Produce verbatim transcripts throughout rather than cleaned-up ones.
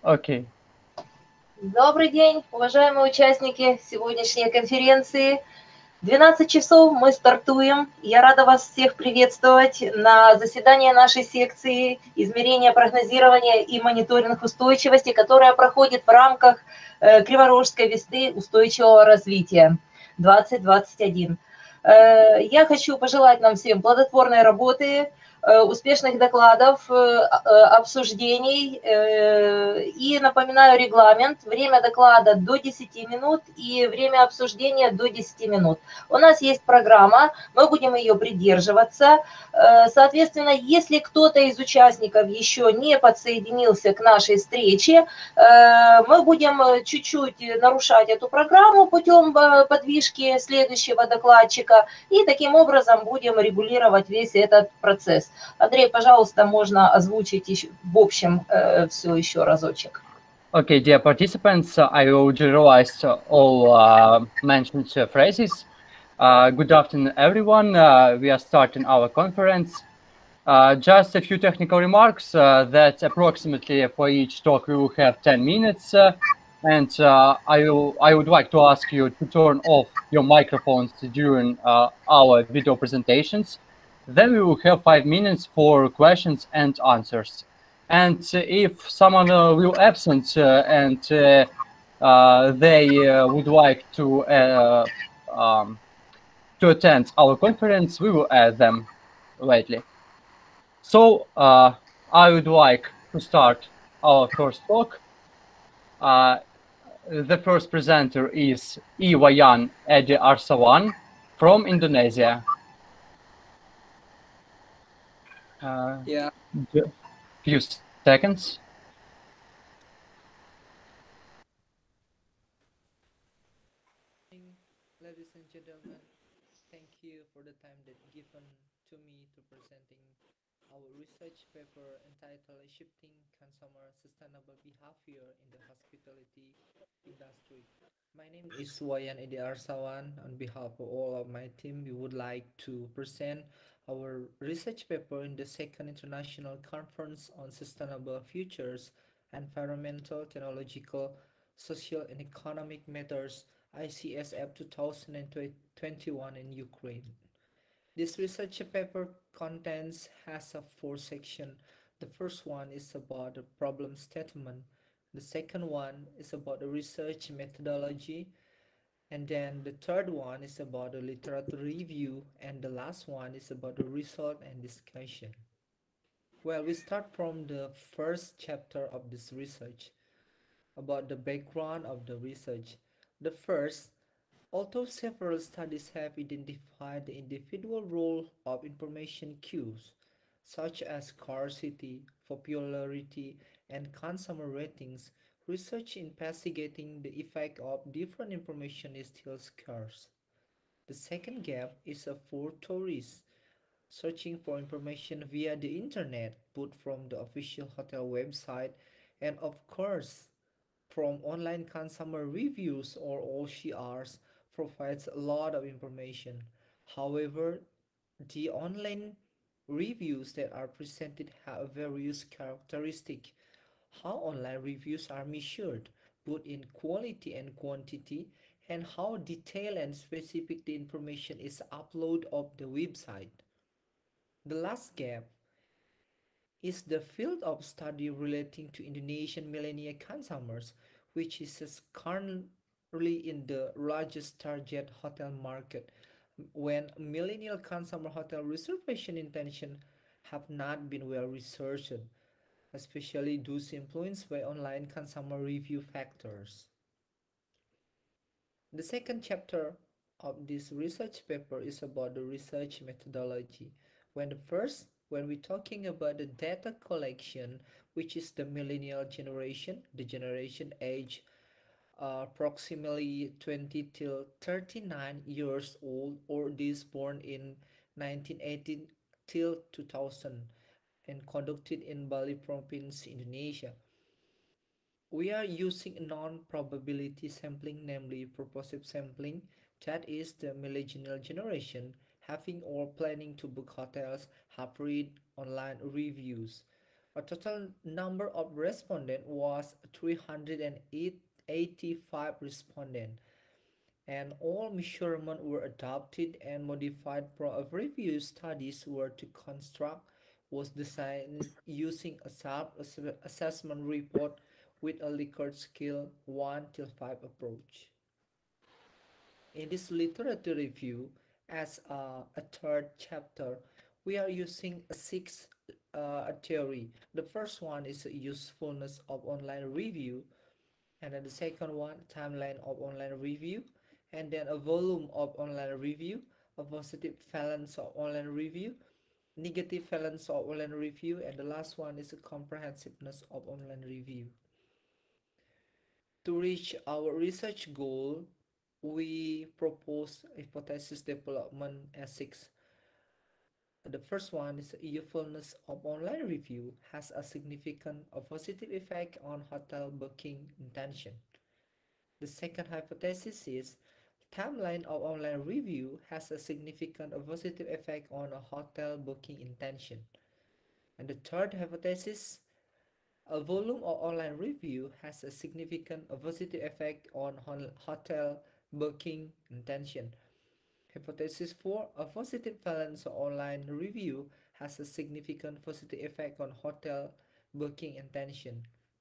Okay. Добрый день, уважаемые участники сегодняшней конференции. двенадцать часов мы стартуем. Я рада вас всех приветствовать на заседании нашей секции измерения, прогнозирования и мониторинг устойчивости, которая проходит в рамках Криворожской весны устойчивого развития двадцать двадцать один. Я хочу пожелать нам всем плодотворной работы, успешных докладов, обсуждений. И напоминаю регламент. Время доклада до десяти минут и время обсуждения до десяти минут. У нас есть программа, мы будем ее придерживаться. Соответственно, если кто-то из участников еще не подсоединился к нашей встрече, мы будем чуть-чуть нарушать эту программу путем подвижки следующего докладчика, и таким образом будем регулировать весь этот процесс. Андрей, пожалуйста, можно озвучить еще, в общем все еще разочек. Okay, dear participants, uh, I will generalize all uh, mentioned uh, phrases. Uh, good afternoon, everyone. Uh, we are starting our conference. Uh, just a few technical remarks uh, that approximately for each talk we will have ten minutes. Uh, and uh, I, will, I would like to ask you to turn off your microphones during uh, our video presentations. Then we will have five minutes for questions and answers. And if someone uh, will absent uh, and uh, uh, they uh, would like to uh, um, to attend our conference, we will add them later. So uh, I would like to start our first talk. Uh, the first presenter is Iwayan Edi Arsawan from Indonesia. Uh, Yeah. few seconds. Ladies and gentlemen, thank you for the time that given to me to presenting our research paper entitled Shifting Consumer Sustainable Behavior in the Hospitality Industry. My name is Wayan Edi Arsawan. On behalf of all of my team, we would like to present our research paper in the second International Conference on Sustainable Futures, Environmental, Technological, Social and Economic Matters I C S F two thousand twenty-one in Ukraine. This research paper contains has a four section. The first one is about the problem statement. The second one is about the research methodology. And then the third one is about the literature review. And the last one is about the result and discussion. Well, we start from the first chapter of this research about the background of the research. The first, although several studies have identified the individual role of information cues, such as scarcity, popularity, and consumer ratings, research investigating the effect of different information is still scarce. The second gap is a for tourists searching for information via the internet, both from the official hotel website and, of course, from online consumer reviews or O C Rs provides a lot of information. However, the online reviews that are presented have various characteristics. How online reviews are measured, both in quality and quantity, and how detailed and specific the information is uploaded of the website. The last gap is the field of study relating to Indonesian millennial consumers, which is currently in the largest target hotel market, when millennial consumer hotel reservation intention have not been well researched, especially those influenced by online consumer review factors. The second chapter of this research paper is about the research methodology. When the first, when we're talking about the data collection, which is the millennial generation, the generation age uh, approximately twenty till thirty-nine years old, or these born in nineteen eighty till two thousand, and conducted in Bali province, Indonesia. We are using non-probability sampling, namely purposive sampling, that is the millennial generation having or planning to book hotels have read online reviews. A total number of respondents was three hundred eighty-five respondents, and all measurements were adopted and modified. Pro review studies were to construct was designed using a self-assessment report with a Likert scale one till five approach. In this literature review, as a, a third chapter, we are using a six uh, theory. The first one is usefulness of online review, and then the second one, timeline of online review, and then a volume of online review, a positive balance of online review, negative balance of online review, and the last one is a comprehensiveness of online review. To reach our research goal, we propose hypothesis development as six. The first one is usefulness of online review has a significant or positive effect on hotel booking intention. The second hypothesis is timeline of online review has a significant or positive effect on a hotel booking intention. And the third hypothesis, a volume of online review has a significant or positive effect on hotel booking intention. Hypothesis four, a positive balance of online review has a significant positive effect on hotel booking intention.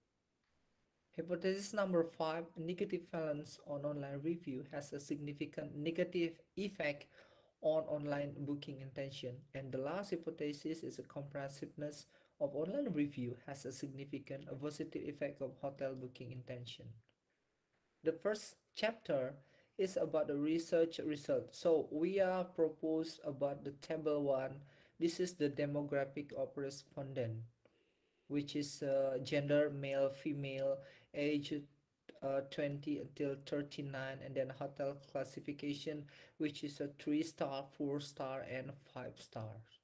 Hypothesis number five, negative balance on online review has a significant negative effect on online booking intention. And the last hypothesis is a comprehensiveness of online review has a significant a positive effect of hotel booking intention. The first chapter is about the research result. So we are proposed about the table one. This is the demographic of respondent, which is uh, gender male, female, age uh, twenty until thirty-nine, and then hotel classification, which is a three star, four star, and five stars.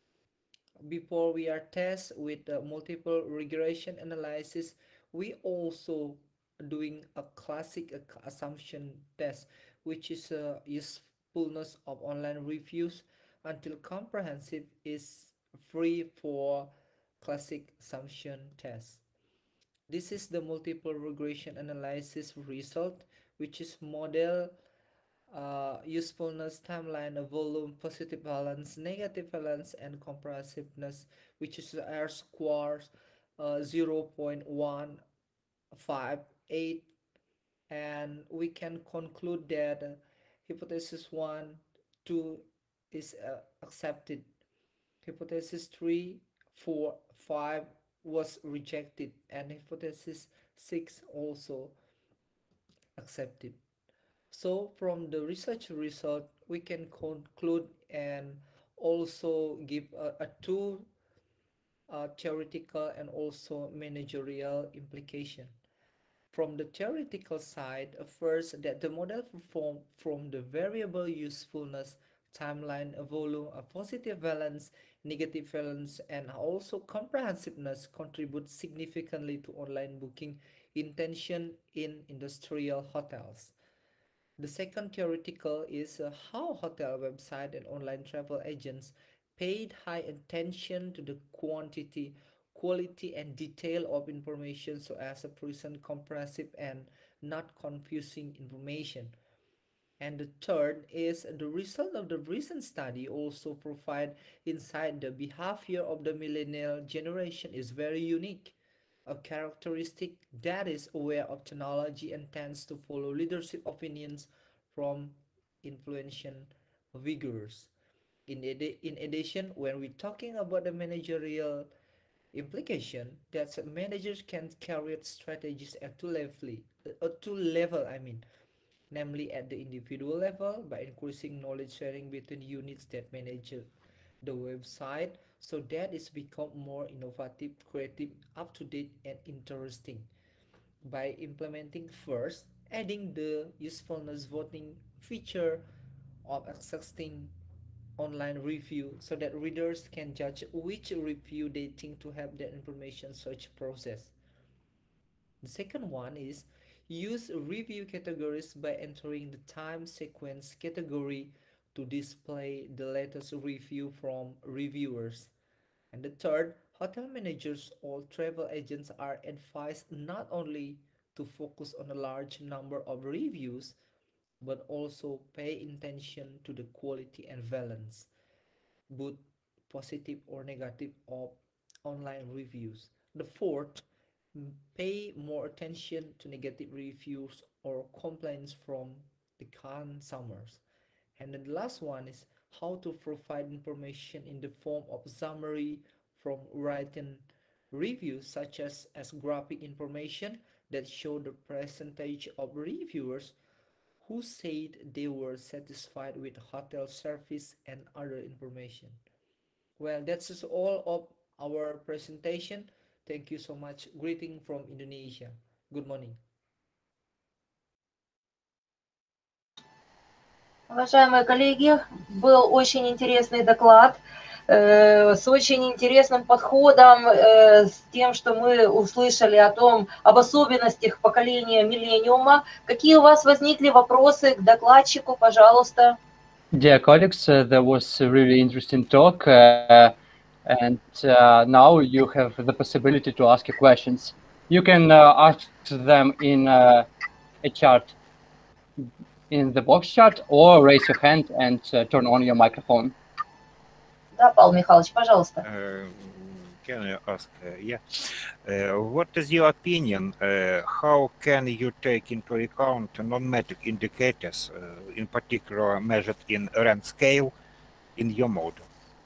Before we are test with uh, multiple regression analysis, we also doing a classic uh, assumption test, which is a usefulness of online reviews until comprehensive is free for classic assumption test. This is the multiple regression analysis result, which is model uh, usefulness, timeline, volume, positive balance, negative balance, and comprehensiveness, which is R squares uh, zero point one five eight, and we can conclude that uh, hypothesis one, two is uh, accepted. Hypothesis three, four, five was rejected, and hypothesis six also accepted. So from the research result, we can conclude and also give a, a two uh, theoretical and also managerial implication. From the theoretical side, uh, first that the model performed from the variable usefulness, timeline, a volume, a positive valence, negative valence, and also comprehensiveness contribute significantly to online booking intention in industrial hotels. The second theoretical is uh, how hotel website and online travel agents paid high attention to the quantity, quality, and detail of information so as to present comprehensive and not confusing information. And the third is the result of the recent study also provide insight the behavior of the millennial generation is very unique, a characteristic that is aware of technology and tends to follow leadership opinions from influential figures. In, edi- in addition, when we're talking about the managerial implication, that managers can carry out strategies at two level, uh, two level, I mean, namely at the individual level by increasing knowledge sharing between units that manage the website, so that it's become more innovative, creative, up to date, and interesting. By implementing first, adding the usefulness voting feature of accessing online review so that readers can judge which review they think to have their information search process. The second one is use review categories by entering the time sequence category to display the latest review from reviewers. And the third, Hotel managers or travel agents are advised not only to focus on a large number of reviews, but also pay attention to the quality and balance, both positive or negative, of online reviews. The fourth, m- pay more attention to negative reviews or complaints from the consumers. And then the last one is how to provide information in the form of summary from written reviews, such as, as graphic information that show the percentage of reviewers who said they were satisfied with hotel service and other information. Well, that's just all of our presentation. Thank you so much. Greeting from Indonesia. Good morning. Уважаемые коллеги, был очень интересный доклад э, с очень интересным подходом, э, с тем, что мы услышали о том, об особенностях поколения миллениума. Какие у вас возникли вопросы к докладчику, пожалуйста? Dear colleagues, uh, that was a really interesting talk, uh, and uh, now you have the possibility to ask your questions. You can uh, ask them in uh, a chat, in the box chat, or raise your hand and uh, turn on your microphone. Да, Павел Михайлович, пожалуйста. Uh, Can I ask, uh, yeah, uh, what is your opinion? Uh, how can you take into account non-metric indicators, uh, in particular measured in rent scale, in your model?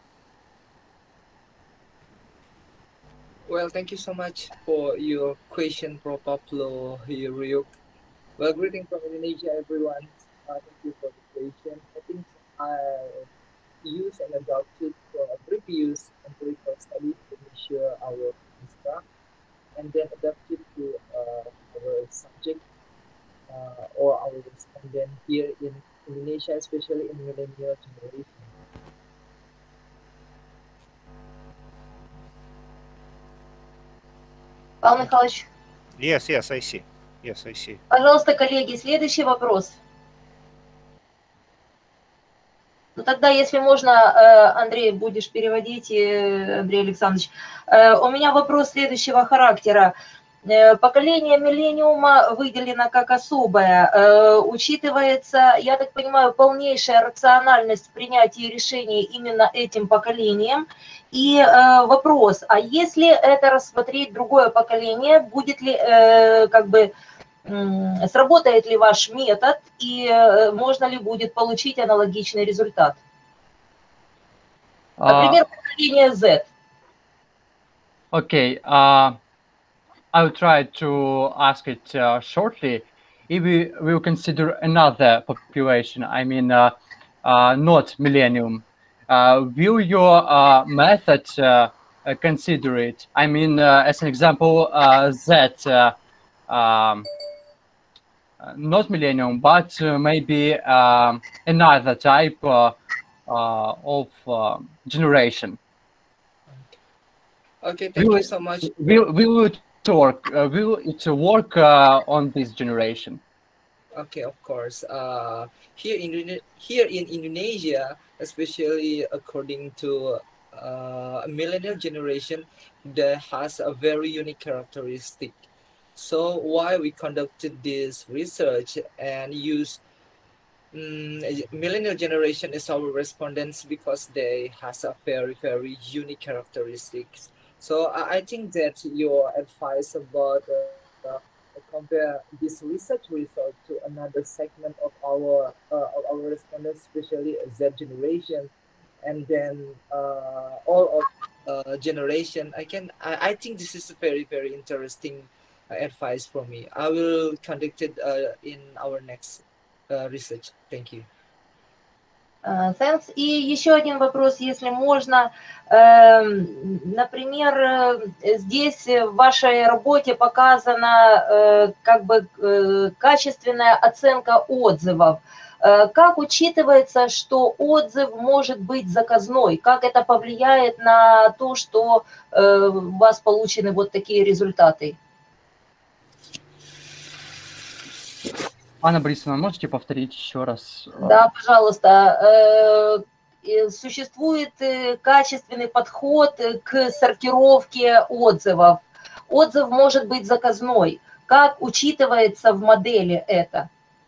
Well, thank you so much for your question, Pro Pablo Ryuk. Well, greeting from Indonesia, everyone. Uh, thank you for the question. I think I use and adopted for previous empirical studies to measure our construct and then adapt it to uh, our subject uh, or our respondent here in Indonesia, especially in millennial generation. Павел Михайлович, Yes, yes, I see. Yes, I see. пожалуйста, коллеги, следующий вопрос. Ну тогда, если можно, Андрей, будешь переводить, Андрей Александрович. У меня вопрос следующего характера. Поколение миллениума выделено как особое. Учитывается, я так понимаю, полнейшая рациональность в принятии решений именно этим поколением. И вопрос, а если это рассмотреть другое поколение, будет ли как бы... сработает ли ваш метод и можно ли будет получить аналогичный результат? Например, поколение Z. Okay, uh, I will try to ask it uh, shortly. If we will consider another population, I mean, uh, uh, not millennium, uh, will your uh, method uh, uh, consider it? I mean, uh, as an example, uh, that uh, um, not millennium, but uh, maybe um, another type uh, uh, of uh, generation. Okay, thank will you so much. Will, will it work? Uh, will it work uh, on this generation? Okay, of course. Uh, here in here in Indonesia, especially according to uh, millennial generation, that has a very unique characteristic. So why we conducted this research and used um, millennial generation as our respondents because they has a very very unique characteristics. So I, I think that your advice about uh, compare this research result to another segment of our uh, of our respondents, especially Z generation, and then uh, all of uh, generation. I can I, I think this is a very very interesting uh, advice for me. I will conduct it uh, in our next uh, research. Thank you. Thanks. И еще один вопрос, если можно. Например, здесь в вашей работе показана как бы качественная оценка отзывов. Как учитывается, что отзыв может быть заказной? Как это повлияет на то, что у вас получены вот такие результаты? Анна Борисовна, можете повторить еще раз? Да, пожалуйста. э, существует э, качественный подход э, к сортировке отзывов. Отзыв может быть заказной. Как учитывается в модели это?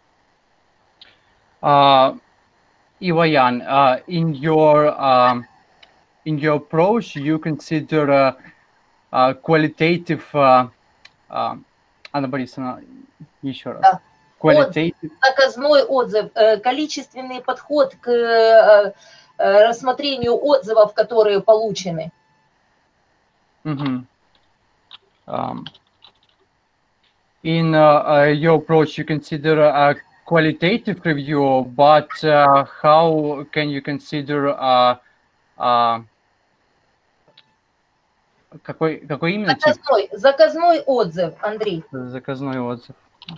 Uh, Iwayan, uh, in your um, in your approach, you consider uh, uh, qualitative. Uh, uh, Анна Борисовна, еще раз. Да. Qualitative. Заказной отзыв, э, количественный подход к э, э, рассмотрению отзывов, которые получены. Mhm. Um, in uh, uh, your approach, you consider a qualitative review, but uh, how can you consider uh, uh, какой, какой именно тип? Заказной, заказной отзыв, Андрей. Заказной отзыв.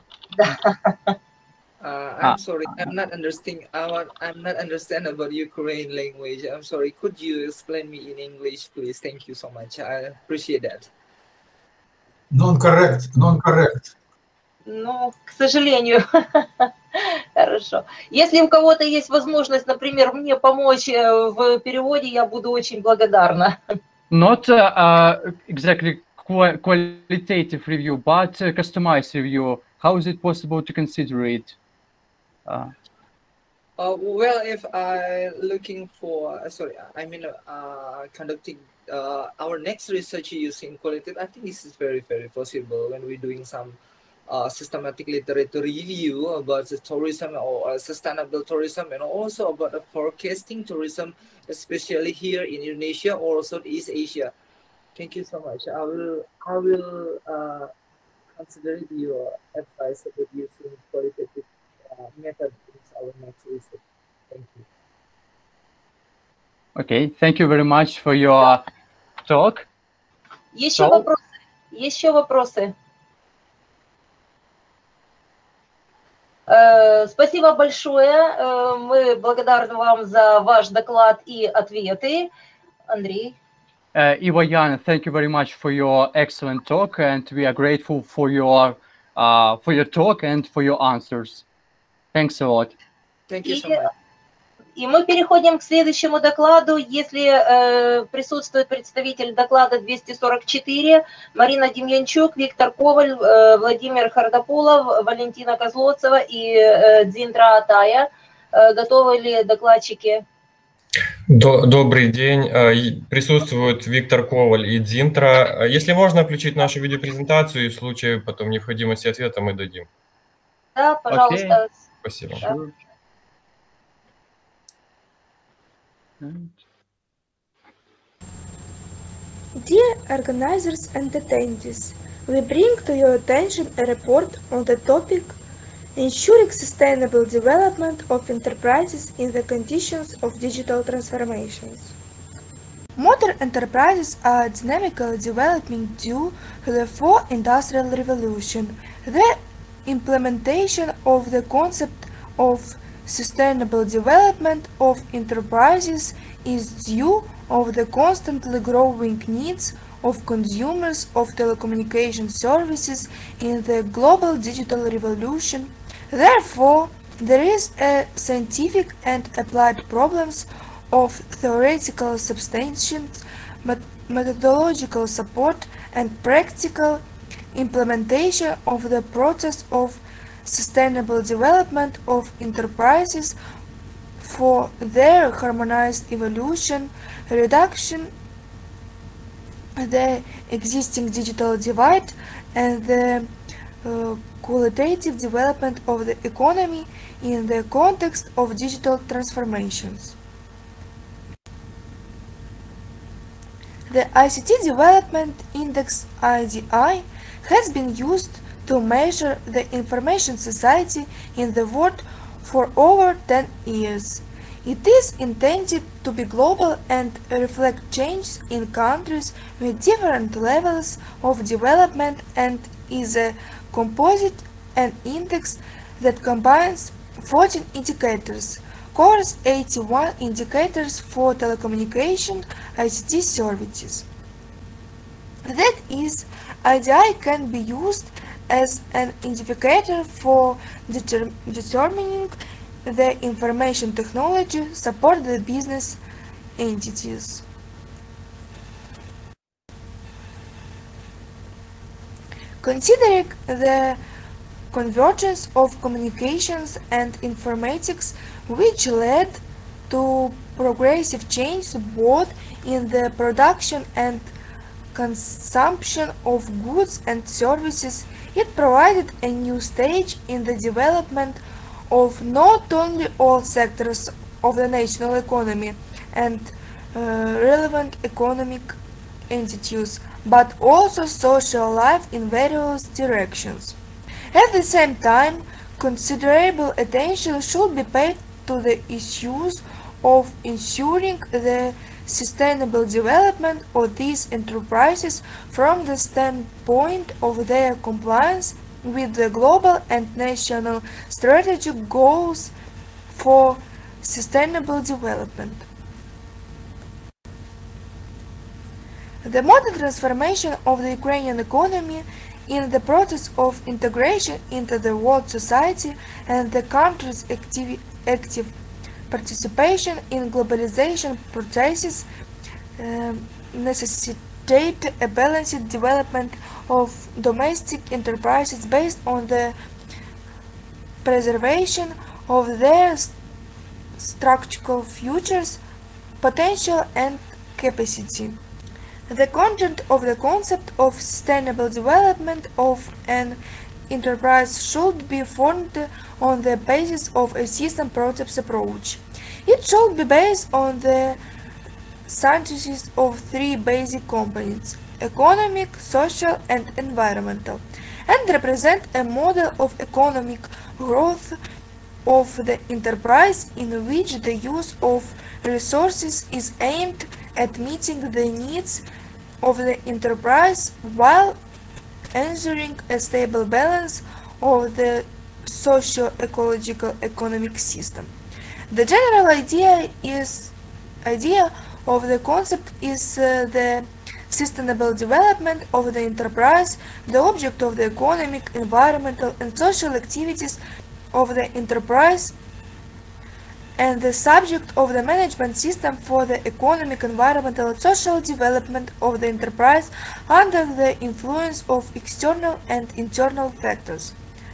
Uh, Ah. I'm sorry, I'm not understanding. I want, I'm not understand about Ukraine language. I'm sorry. Could you explain me in English, please? Thank you so much. I appreciate that. Non-correct, non-correct. Ну, к сожалению. Хорошо. Если у кого-то есть возможность, например, мне помочь э, в переводе, я буду очень благодарна. Not uh, uh, exactly qua- qualitative review, but uh, customized review. How is it possible to consider it? Uh, Uh, well, if I looking for, uh, sorry, I mean, uh, conducting uh, our next research using qualitative, I think this is very, very possible when we're doing some uh, systematic literature review about the tourism or uh, sustainable tourism, and also about the forecasting tourism, especially here in Indonesia or Southeast Asia. Thank you so much. I will, I will uh, consider your advice about using qualitative uh, method in our next research. Thank you. okay, thank you very much for your talk. Еще So- вопросы? Еще вопросы? Э, Спасибо большое. Э, Мы благодарны вам за ваш доклад и ответы. Андрей. Uh, Iwayan, thank you very much for your excellent talk, and we are grateful for your uh, for your talk and for your answers. Thanks a lot. Thank you so И, much. и мы переходим к следующему докладу. Если э, присутствует представитель доклада двести сорок четыре, Марина Демьянчук, Виктор Коваль, э, Владимир Хардополов, Валентина Козловцева и э, Дзиндра Атая, э, готовы ли докладчики? До- Добрый день. Э, и Присутствуют Виктор Коваль и Дзинтра. Э, Если можно включить нашу видеопрезентацию, и в случае потом необходимости ответа мы дадим. Да, пожалуйста. Спасибо. Да. Dear organizers and attendees, we bring to your attention a report on the topic Ensuring Sustainable Development of Enterprises in the Conditions of Digital Transformations. Modern enterprises are dynamically developing due to the fourth industrial revolution. The implementation of the concept of sustainable development of enterprises is due of the constantly growing needs of consumers of telecommunication services in the global digital revolution. Therefore, there is a scientific and applied problems of theoretical substantiation, methodological support, and practical implementation of the process of sustainable development of enterprises for their harmonized evolution, reduction the existing digital divide, and the uh, qualitative development of the economy in the context of digital transformations. The I C T Development Index I D I has been used to measure the information society in the world for over ten years. It is intended to be global and reflect changes in countries with different levels of development and is a composite and index that combines fourteen indicators, covers eighty-one indicators for telecommunication I C T services. That is, I D I can be used as an indicator for deter- determining the information technology support the business entities. Considering the convergence of communications and informatics, which led to progressive change both in the production and consumption of goods and services, it provided a new stage in the development of not only all sectors of the national economy and uh, relevant economic entities, but also social life in various directions. At the same time, considerable attention should be paid to the issues of ensuring the sustainable development of these enterprises from the standpoint of their compliance with the global and national strategic goals for sustainable development. The modern transformation of the Ukrainian economy in the process of integration into the world society and the country's active, active participation in globalization processes uh, necessitate a balanced development of domestic enterprises based on the preservation of their structural futures, potential and capacity. The content of the concept of sustainable development of an enterprise should be formed on the basis of a system process approach. It should be based on the synthesis of three basic components: economic, social, and environmental, and represent a model of economic growth of the enterprise in which the use of resources is aimed at meeting the needs of the enterprise while ensuring a stable balance of the socio-ecological economic system. The general idea is idea of the concept is uh, the sustainable development of the enterprise, the object of the economic, environmental, and social activities of the enterprise, and the subject of the management system for the economic, environmental, and social development of the enterprise under the influence of external and internal factors.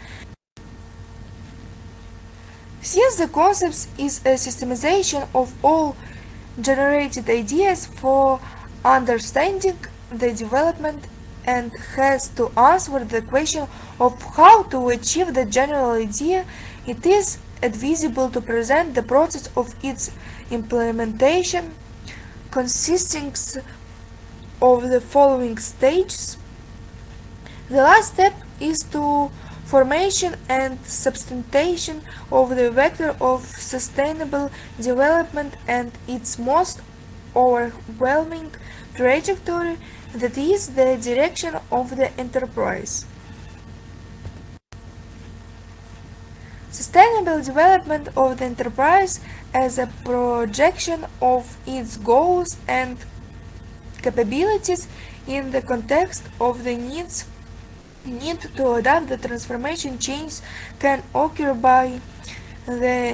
Since the concept is a systemization of all generated ideas for understanding the development and has to answer the question of how to achieve the general idea, it is advisable to present the process of its implementation, consisting of the following stages. The last step is to formation and substantiation of the vector of sustainable development and its most overwhelming trajectory, that is, the direction of the enterprise. Sustainable development of the enterprise as a projection of its goals and capabilities in the context of the needs need to adapt the transformation change can occur by the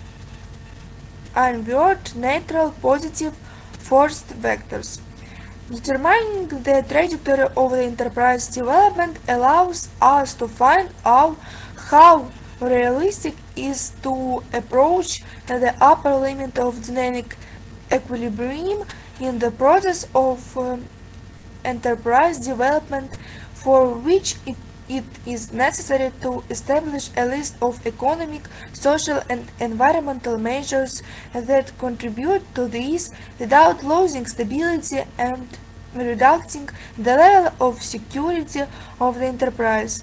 inward, neutral, positive, forced vectors. Determining the trajectory of the enterprise development allows us to find out how realistic is to approach the upper limit of dynamic equilibrium in the process of um, enterprise development, for which it, it is necessary to establish a list of economic, social, and environmental measures that contribute to this without losing stability and reducing the level of security of the enterprise.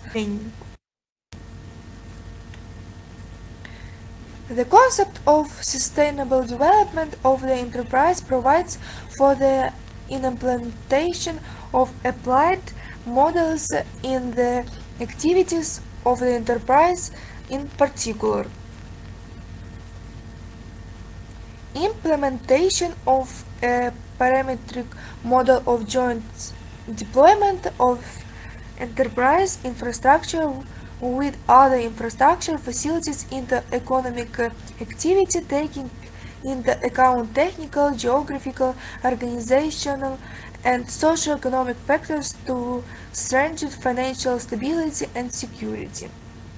The concept of sustainable development of the enterprise provides for the implementation of applied models in the activities of the enterprise in particular. Implementation of a parametric model of joint deployment of enterprise infrastructure with other infrastructure facilities in the economic uh, activity, taking into account technical, geographical, organizational, and socio-economic factors to strengthen financial stability and security.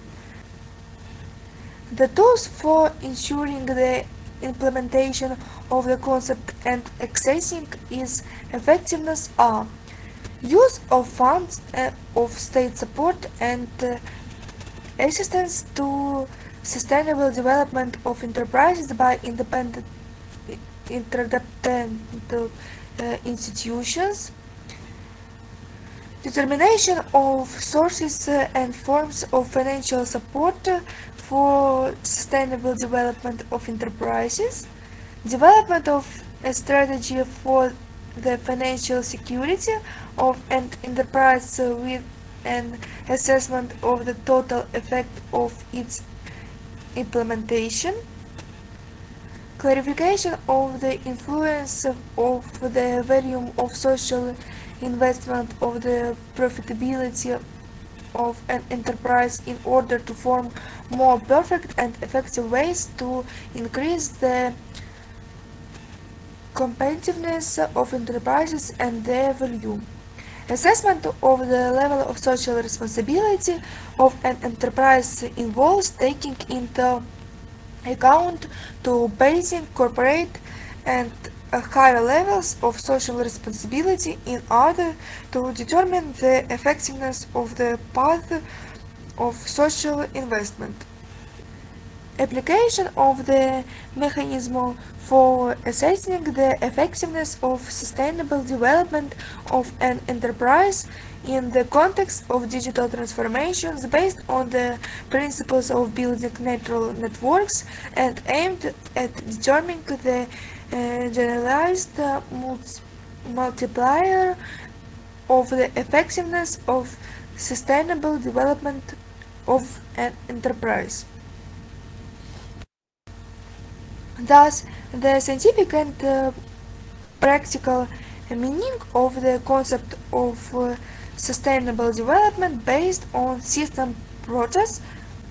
The tools for ensuring the implementation of the concept and accessing its effectiveness are use of funds uh, of state support and uh, assistance to sustainable development of enterprises by independent interdependent uh, institutions, determination of sources uh, and forms of financial support uh, for sustainable development of enterprises, development of a strategy for the financial security of an enterprise uh, with an assessment of the total effect of its implementation, clarification of the influence of the volume of social investment of the profitability of an enterprise in order to form more perfect and effective ways to increase the competitiveness of enterprises and their value. Assessment of the level of social responsibility of an enterprise involves taking into account to basic, corporate, and higher levels of social responsibility in order to determine the effectiveness of the path of social investment. Application of the mechanism for assessing the effectiveness of sustainable development of an enterprise in the context of digital transformations based on the principles of building neural networks and aimed at determining the uh, generalized uh, multiplier of the effectiveness of sustainable development of an enterprise. Thus, the scientific and uh, practical meaning of the concept of uh, sustainable development based on system process,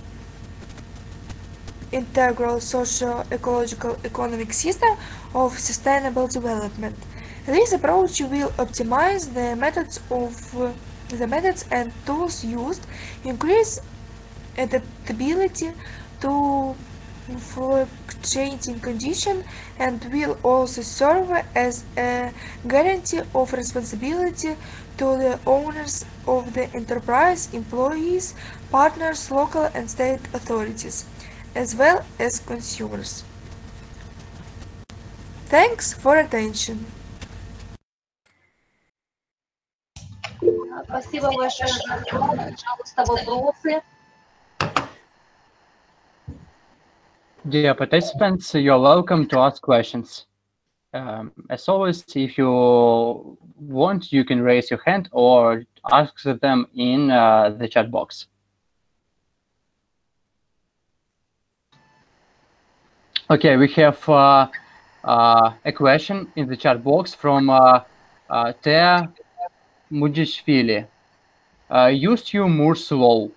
integral socio-ecological economic system of sustainable development. This approach will optimize the methods of uh, the methods and tools used, increase adaptability to fluctuating conditions, and will also serve as a guarantee of responsibility to the owners of the enterprise, employees, partners, local and state authorities, as well as consumers. Thanks for attention. Спасибо большое. Пожалуйста, вопросы. Dear participants, you're welcome to ask questions. Um, as always, if you want, you can raise your hand or ask them in uh, the chat box. Okay, we have uh, uh, a question in the chat box from uh, uh, Thea Mujishvili. Uh, used you Moore's law?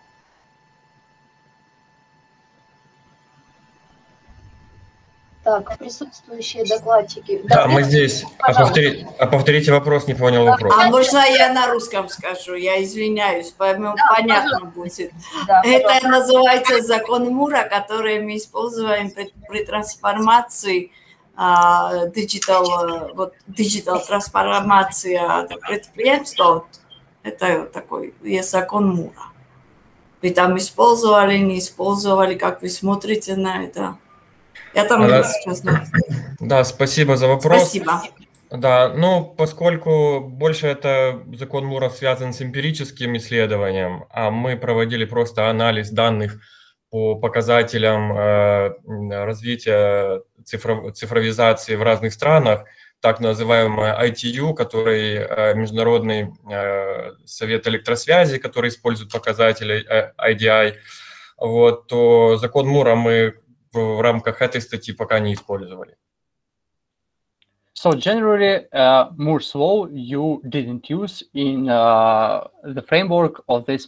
Так, присутствующие докладчики. Да, мы здесь. А, повтори, а повторите вопрос, не понял вопрос. А можно я на русском скажу? Я извиняюсь, по-моему, да, понятно будет. Да, это пожалуйста. Называется закон Мура, который мы используем при, при трансформации, uh, digital, вот, digital трансформация предприятия. Это такой, есть закон Мура. Вы там использовали, не использовали, как вы смотрите на это? Это да, сейчас, да. Да, спасибо за вопрос. Спасибо. Да, ну, поскольку больше это закон Мура связан с эмпирическим исследованием, а мы проводили просто анализ данных по показателям э, развития цифров, цифровизации в разных странах, так называемый ай ти ю, который э, Международный э, совет электросвязи, который использует показатели э, ай ди ай, вот, то закон Мура мы в рамках этой статьи пока не использовали. So generally, uh, Moore's law you didn't use in uh, the framework of this paper.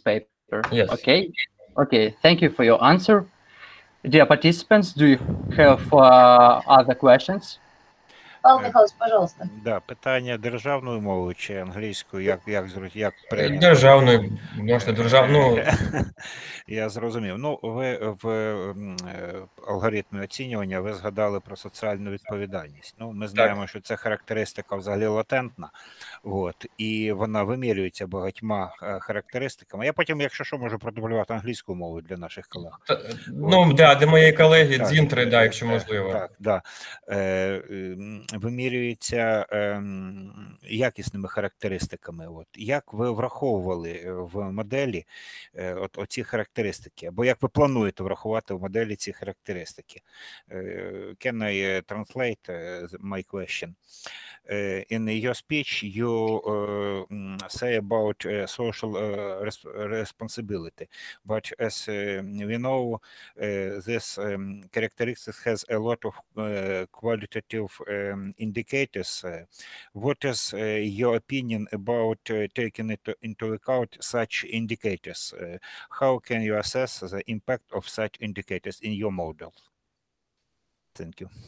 Yes. Okay. Okay. Thank you for your answer. Dear participants, do you have uh, other questions? Павел Е, Михайлович, пожалуйста. Да, питання державною мовою чи англійською, як, як, зру- як прийнято? Державний, можна державну. Я зрозумів. Ну, ви в м, е, алгоритмі оцінювання ви згадали про соціальну відповідальність. Ну, ми знаємо, що це характеристика взагалі латентна, от, і вона вимірюється багатьма е, характеристиками. Я потім, якщо що, можу продублювати англійською мовою для наших колег. Та- Ну, да, для моєї колеги Так, Дзінтри, да, е, якщо так, можливо. Так, да. Е, м, вимірюється ем, якісними характеристиками. От. Як ви враховували е, в моделі е, от, оці характеристики? Або як ви плануєте врахувати в моделі ці характеристики? Е, Can I uh, translate uh, my question? Uh, in your speech, you uh, mm, say about uh, social uh, res responsibility, but as uh, we know, uh, this um, characteristic has a lot of uh, qualitative um, indicators. Uh, what is uh, your opinion about uh, taking it into account such indicators? Uh, how can you assess the impact of such indicators in your model? Thank you.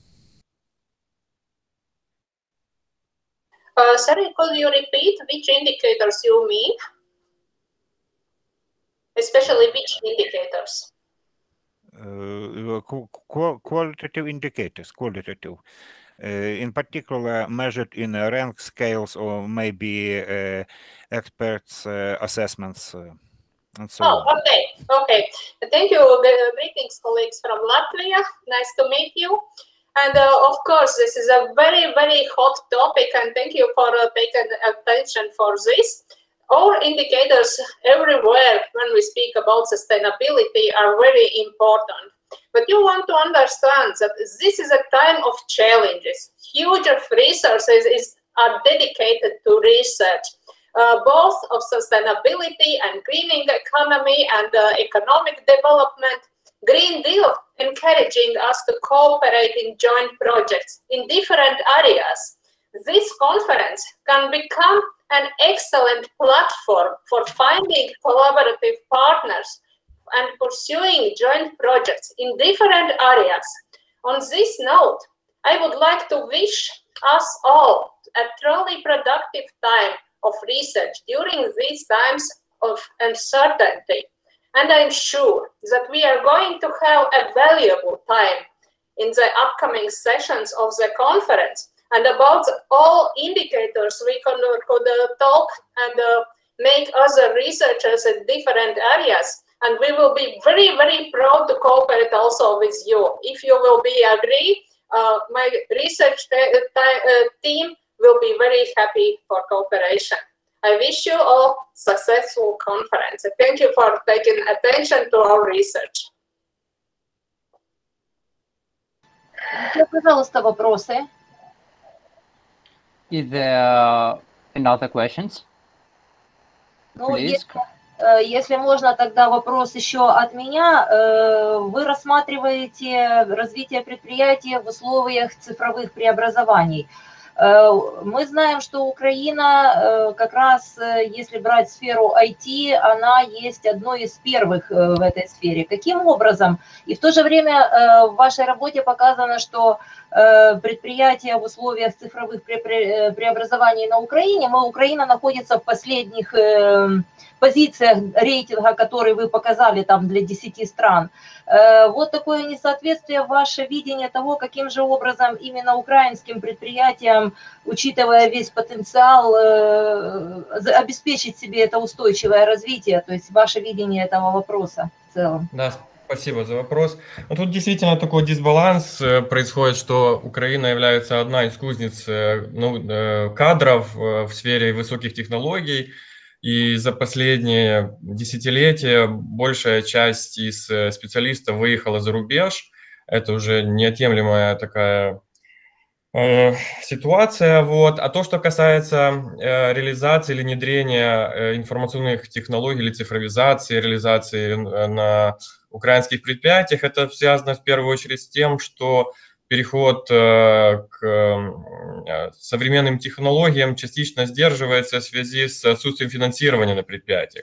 Uh, sorry, could you repeat which indicators you mean? Especially which indicators? Uh, qu- qu- qualitative indicators, qualitative. Uh, in particular, measured in uh, rank scales or maybe uh, experts' uh, assessments uh, and so Oh, on. okay, okay. Thank you. Greetings, colleagues from Latvia. Nice to meet you. And uh, of course, this is a very, very hot topic, and thank you for uh, taking attention for this. All indicators everywhere when we speak about sustainability are very important. But you want to understand that this is a time of challenges. Huge of resources is, are dedicated to research, uh, both of sustainability and greening economy and uh, economic development. Green Deal encouraging us to cooperate in joint projects in different areas. This conference can become an excellent platform for finding collaborative partners and pursuing joint projects in different areas. On this note, I would like to wish us all a truly productive time of research during these times of uncertainty. And I'm sure that we are going to have a valuable time in the upcoming sessions of the conference. And about all indicators, we can, could uh, talk and uh, make other researchers in different areas. And we will be very, very proud to cooperate also with you. If you will be agree, uh, my research uh, team will be very happy for cooperation. I wish you all successful conference. Thank you for taking attention to our research. Пожалуйста, вопросы. Is there another questions? Ну, Please. если, э, если можно, тогда вопрос еще от меня. Э, Вы рассматриваете развитие предприятия в условиях цифровых преобразований. Э, Мы знаем, что Украина, э, как раз, э, если брать сферу ай ти, она есть одной из первых э, в этой сфере. Каким образом? И в то же время э, в вашей работе показано, что э, предприятия в условиях цифровых пре- пре- преобразований на Украине, мы, Украина находится в последних э, позициях рейтинга, который вы показали там для десяти стран. Э, Вот такое несоответствие, ваше видение того, каким же образом именно украинским предприятиям, учитывая весь потенциал, э, за- обеспечить себе это устойчивое развитие, то есть ваше видение этого вопроса в целом. Да, спасибо за вопрос. Ну, тут действительно такой дисбаланс э, происходит, что Украина является одна из кузнец э, ну, э, кадров э, в сфере высоких технологий, и за последние десятилетия большая часть из э, специалистов выехала за рубеж. Это уже неотъемлемая такая э, ситуация. Вот. А то, что касается э, реализации или внедрения э, информационных технологий или цифровизации, реализации э, на украинских предприятиях, это связано в первую очередь с тем, что переход э, к э, современным технологиям частично сдерживается в связи с отсутствием финансирования на предприятиях.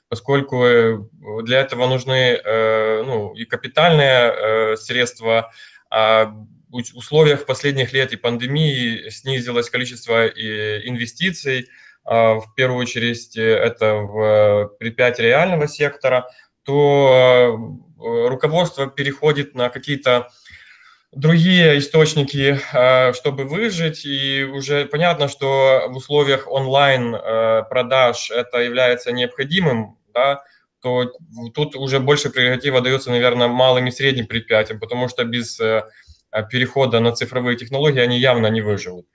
поскольку для этого нужны ну, и капитальные средства, а в условиях последних лет и пандемии снизилось количество инвестиций, в первую очередь это в предприятия реального сектора, то руководство переходит на какие-то другие источники, чтобы выжить, и уже понятно, что в условиях онлайн-продаж это является необходимым, да, то тут уже больше прерогатива дается, наверное, малым и средним предприятиям, потому что без перехода на цифровые технологии они явно не выживут.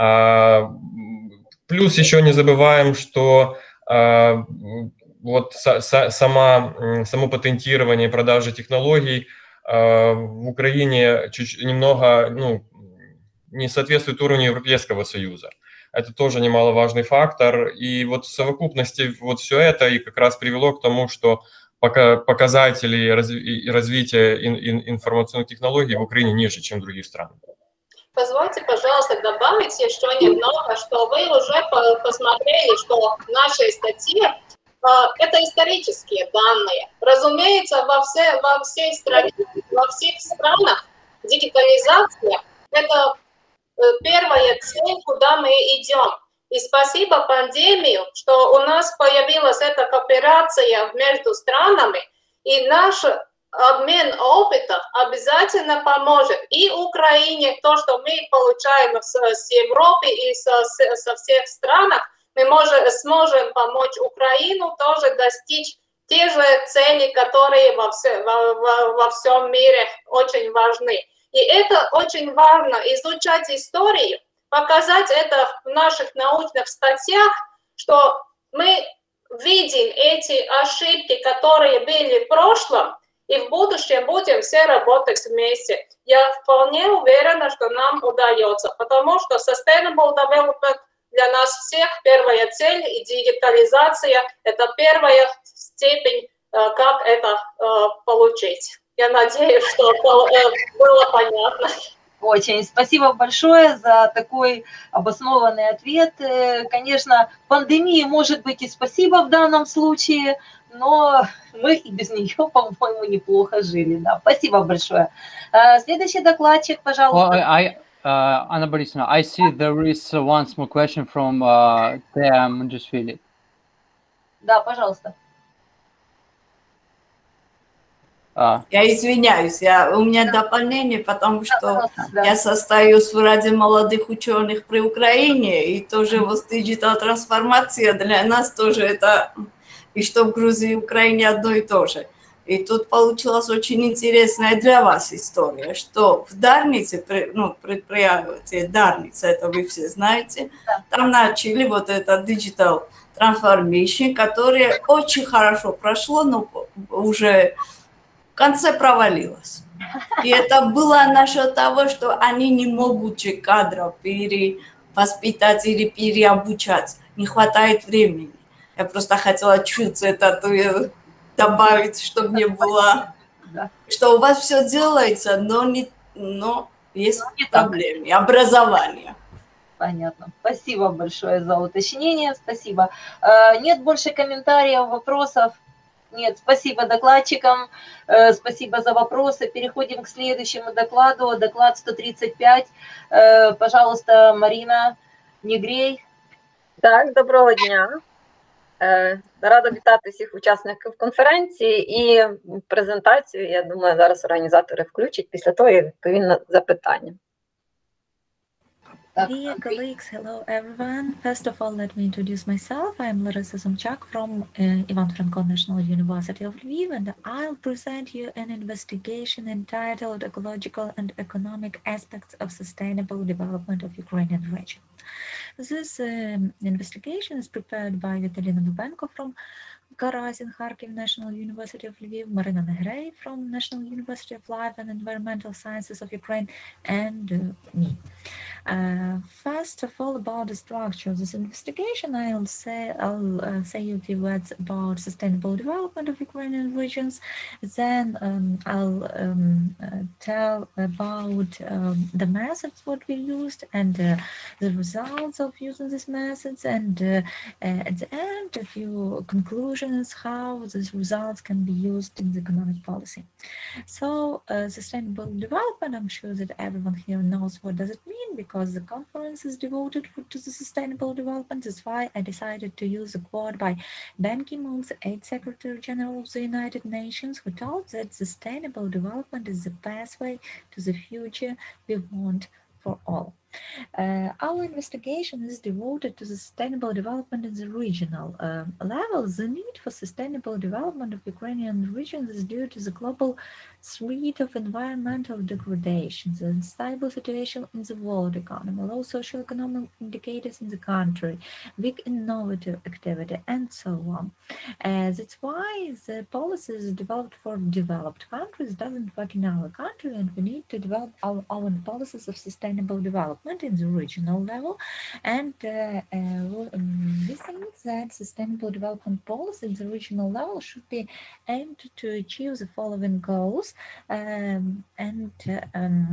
Плюс еще не забываем, что вот сама, само патентирование и продажа технологий в Украине чуть немного ну, не соответствует уровню Европейского Союза. Это тоже немаловажный фактор. И вот в совокупности вот все это и как раз привело к тому, что пока показатели развития информационных технологий в Украине ниже, чем в других странах. Позвольте, пожалуйста, добавить еще немного, что вы уже посмотрели, что в нашей статье это исторические данные. Разумеется, во, все, во всей стране, во всех странах дигитализация – это первая цель, куда мы идем. И спасибо пандемию, что у нас появилась эта кооперация между странами, и наш обмен опыта обязательно поможет и Украине, то, что мы получаем с, с Европы и со, со всех странах, мы можем, сможем помочь Украину тоже достичь те же цели, которые во, все, во, во, во всем мире очень важны. И это очень важно, изучать историю, показать это в наших научных статьях, что мы видим эти ошибки, которые были в прошлом, и в будущем будем все работать вместе. Я вполне уверена, что нам удается, потому что sustainable development для нас всех первая цель, и дигитализация – это первая степень, как это получить. Я надеюсь, что было понятно. Очень. Спасибо большое за такой обоснованный ответ. Конечно, пандемии может быть и спасибо в данном случае, но мы и без нее, по-моему, неплохо жили. Да. Спасибо большое. Следующий докладчик, пожалуйста. Well, I, uh, Anna Borisovna, I see there is one small question from uh, Tea Mundishvili. Да, пожалуйста. А. Я извиняюсь, я, у меня дополнение, потому что да. я состою в Раде молодых ученых при Украине, и тоже вот диджитал-трансформация для нас тоже это, и что в Грузии и Украине одно и то же. И тут получилась очень интересная для вас история, что в Дарнице, ну, предприятие Дарница, это вы все знаете, да. Там начали вот это digital transformation, которое очень хорошо прошло, но уже в конце провалилось. И это было насчет того, что они не могут кадров перевоспитать или переобучать. Не хватает времени. Я просто хотела чуть это добавить, чтобы не было... Да. Что у вас все делается, но, не, но есть не проблемы. Так. Образование. Понятно. Спасибо большое за уточнение. Спасибо. Нет больше комментариев, вопросов? Нет, спасибо докладчикам, э, спасибо за вопросы. Переходим к следующему докладу, доклад сто тридцать пять. Э, пожалуйста, Марина Негрей. Так, доброго дня. Е, рада вітати всіх учасників конференції і презентацію, я думаю, зараз організатори включать, після того я відповім на запитання. Dear colleagues, hello everyone. First of all, let me introduce myself. I'm Larissa Zomchak from uh, Ivan Franko National University of Lviv, and I'll present you an investigation entitled Ecological and Economic Aspects of Sustainable Development of Ukrainian Region. This um, investigation is prepared by Vitalina Lubenko from Karazin Kharkiv National University of Lviv, Marina Negrey from National University of Life and Environmental Sciences of Ukraine, and uh, me. Uh, first of all, about the structure of this investigation, I'll say I'll uh, say a few words about sustainable development of Ukrainian regions. Then um, I'll um, uh, tell about um, the methods what we used and uh, the results of using these methods, and uh, uh, at the end, a few conclusions questions how these results can be used in the economic policy. So uh, sustainable development, I'm sure that everyone here knows what does it mean, because the conference is devoted to the sustainable development. That's why I decided to use a quote by Ban Ki-moon, the eighth Secretary General of the United Nations, who told that sustainable development is the pathway to the future we want for all. Uh, our investigation is devoted to sustainable development in the regional uh, level. The need for sustainable development of Ukrainian regions is due to the global threat of environmental degradation, the unstable situation in the world economy, low socioeconomic indicators in the country, weak innovative activity, and so on. Uh, that's why the policies developed for developed countries doesn't work in our country, and we need to develop our own policies of sustainable development in the regional level. And uh, uh, this means that sustainable development policy at the regional level should be aimed to achieve the following goals. Um, and uh,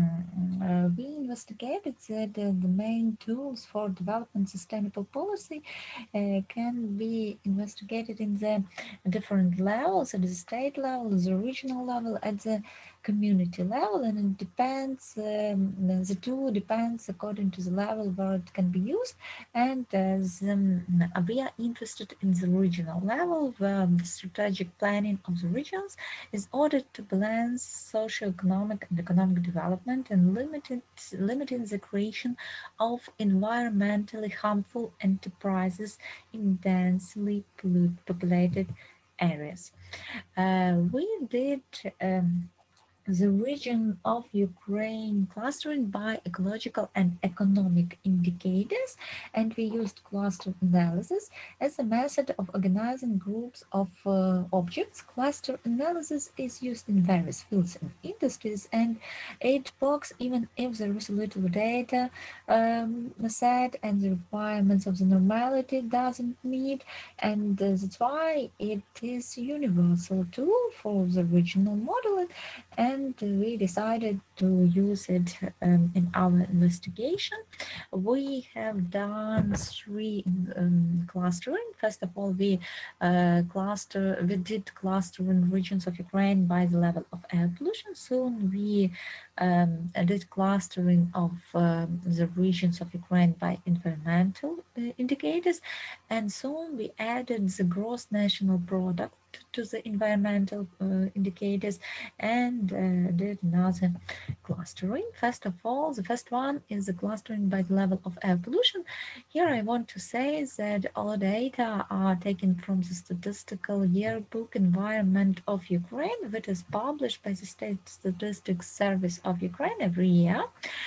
um, uh, we investigated that uh, the main tools for developing sustainable policy uh, can be investigated in the different levels, at the state level, the regional level, at the community level, and it depends, um, the tool depends according to the level where it can be used. And uh, the, um, we are interested in the regional level, where the strategic planning of the regions is ordered to balance socio-economic and economic development and limited, limiting the creation of environmentally harmful enterprises in densely populated areas. Uh, we did um, the region of Ukraine clustering by ecological and economic indicators, and we used cluster analysis as a method of organizing groups of uh, objects. Cluster analysis is used in various fields and industries, and it works even if there is little data um, set and the requirements of the normality doesn't meet, and uh, that's why it is a universal tool for the regional modeling. And And we decided to use it um, in our investigation. We have done three um, clustering. First of all, we uh, cluster, we did clustering regions of Ukraine by the level of air pollution. Soon we um, did clustering of um, the regions of Ukraine by environmental uh, indicators, and soon we added the gross national product to the environmental uh, indicators and uh, did another clustering. First of all, the first one is the clustering by the level of air pollution. Here I want to say that all data are taken from the statistical yearbook Environment of Ukraine, that is published by the State Statistics Service of Ukraine every year.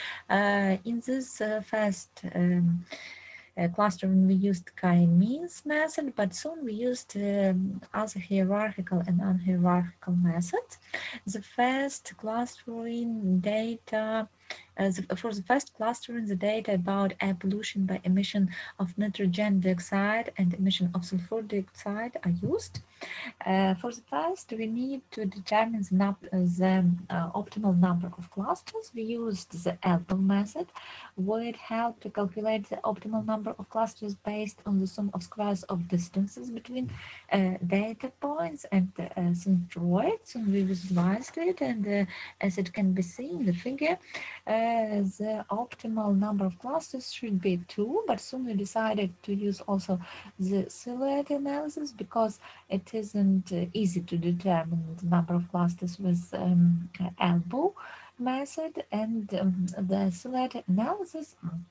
Uh, in this uh, first um, Uh, clustering, we used chi-means method, but soon we used um, other hierarchical and unhierarchical methods. The first clustering data, uh, the, for the first clustering, the data about air pollution by emission of nitrogen dioxide and emission of sulfur dioxide are used. Uh, for the first, we need to determine the, num the uh, optimal number of clusters. We used the ELPIL method, where it helped to calculate the optimal number of clusters based on the sum of squares of distances between uh, data points and uh, centroids. And we visualized it, and uh, as it can be seen in the figure, uh, the optimal number of clusters should be two, but soon we decided to use also the silhouette analysis, because it isn't uh, easy to determine the number of clusters with um, elbow method, and um, the silhouette analysis.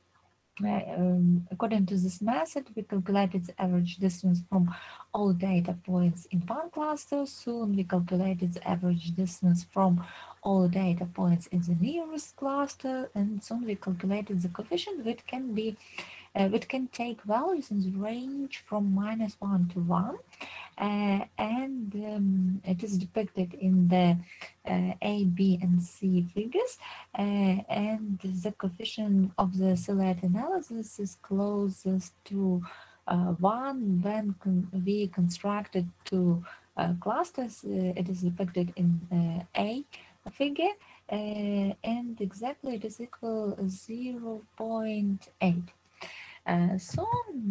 Uh, um, according to this method, we calculated the average distance from all data points in one cluster. Soon we calculated the average distance from all data points in the nearest cluster, and soon we calculated the coefficient, which can be uh, which can take values in the range from minus one to one, uh, and um, it is depicted in the uh, A, B, and C figures, uh, and the coefficient of the silhouette analysis is closest to uh, one when con we constructed two uh, clusters. Uh, it is depicted in uh, A figure, uh, and exactly it is equal zero point eight. Uh, so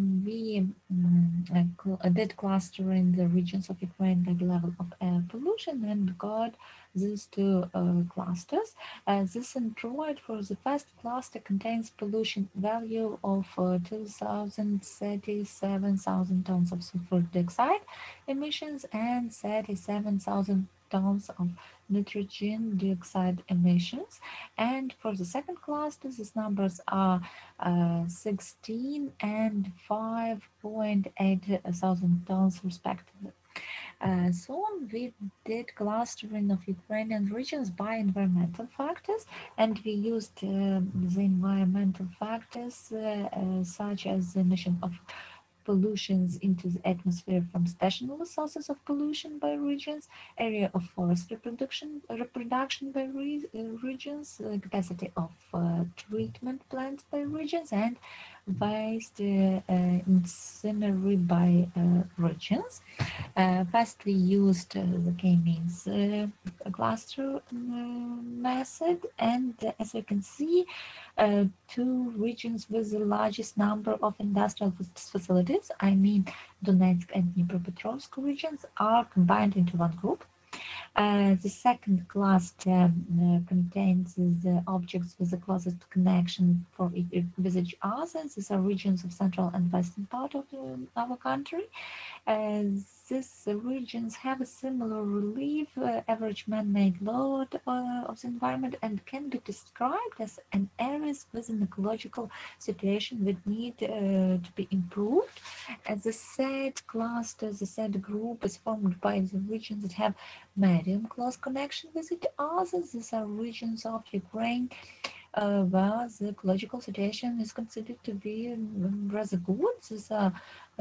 we um, uh, did cluster in the regions of Ukraine by the level of air pollution and got these two uh, clusters. Uh, this Android for the first cluster contains pollution value of uh, two thousand thirty-seven thousand tons of sulfur dioxide emissions and thirty-seven thousand tons of nitrogen dioxide emissions. And for the second cluster, these numbers are uh, sixteen and five point eight thousand tons respectively. Uh, so we did clustering of Ukrainian regions by environmental factors, and we used uh, the environmental factors uh, uh, such as the emission of pollutions into the atmosphere from special sources of pollution by regions, area of forest reproduction reproduction by re uh, regions, uh, capacity of uh, treatment plants by regions, and waste uh, uh, incinery by uh, regions. Uh, first, we used uh, the K-means uh, cluster uh, method, and uh, as you can see, uh, two regions with the largest number of industrial facilities, I mean Donetsk and Dnipropetrovsk regions, are combined into one group. Uh, the second cluster uh, contains the objects with the closest connection for each, with each other. These are regions of central and western part of the, our country. Uh, these regions have a similar relief, uh, average man-made load uh, of the environment, and can be described as an areas with an ecological situation that need uh, to be improved. As the third cluster, the third group is formed by the regions that have medium close connection with each other. These are regions of Ukraine uh, where the ecological situation is considered to be um, rather good. These are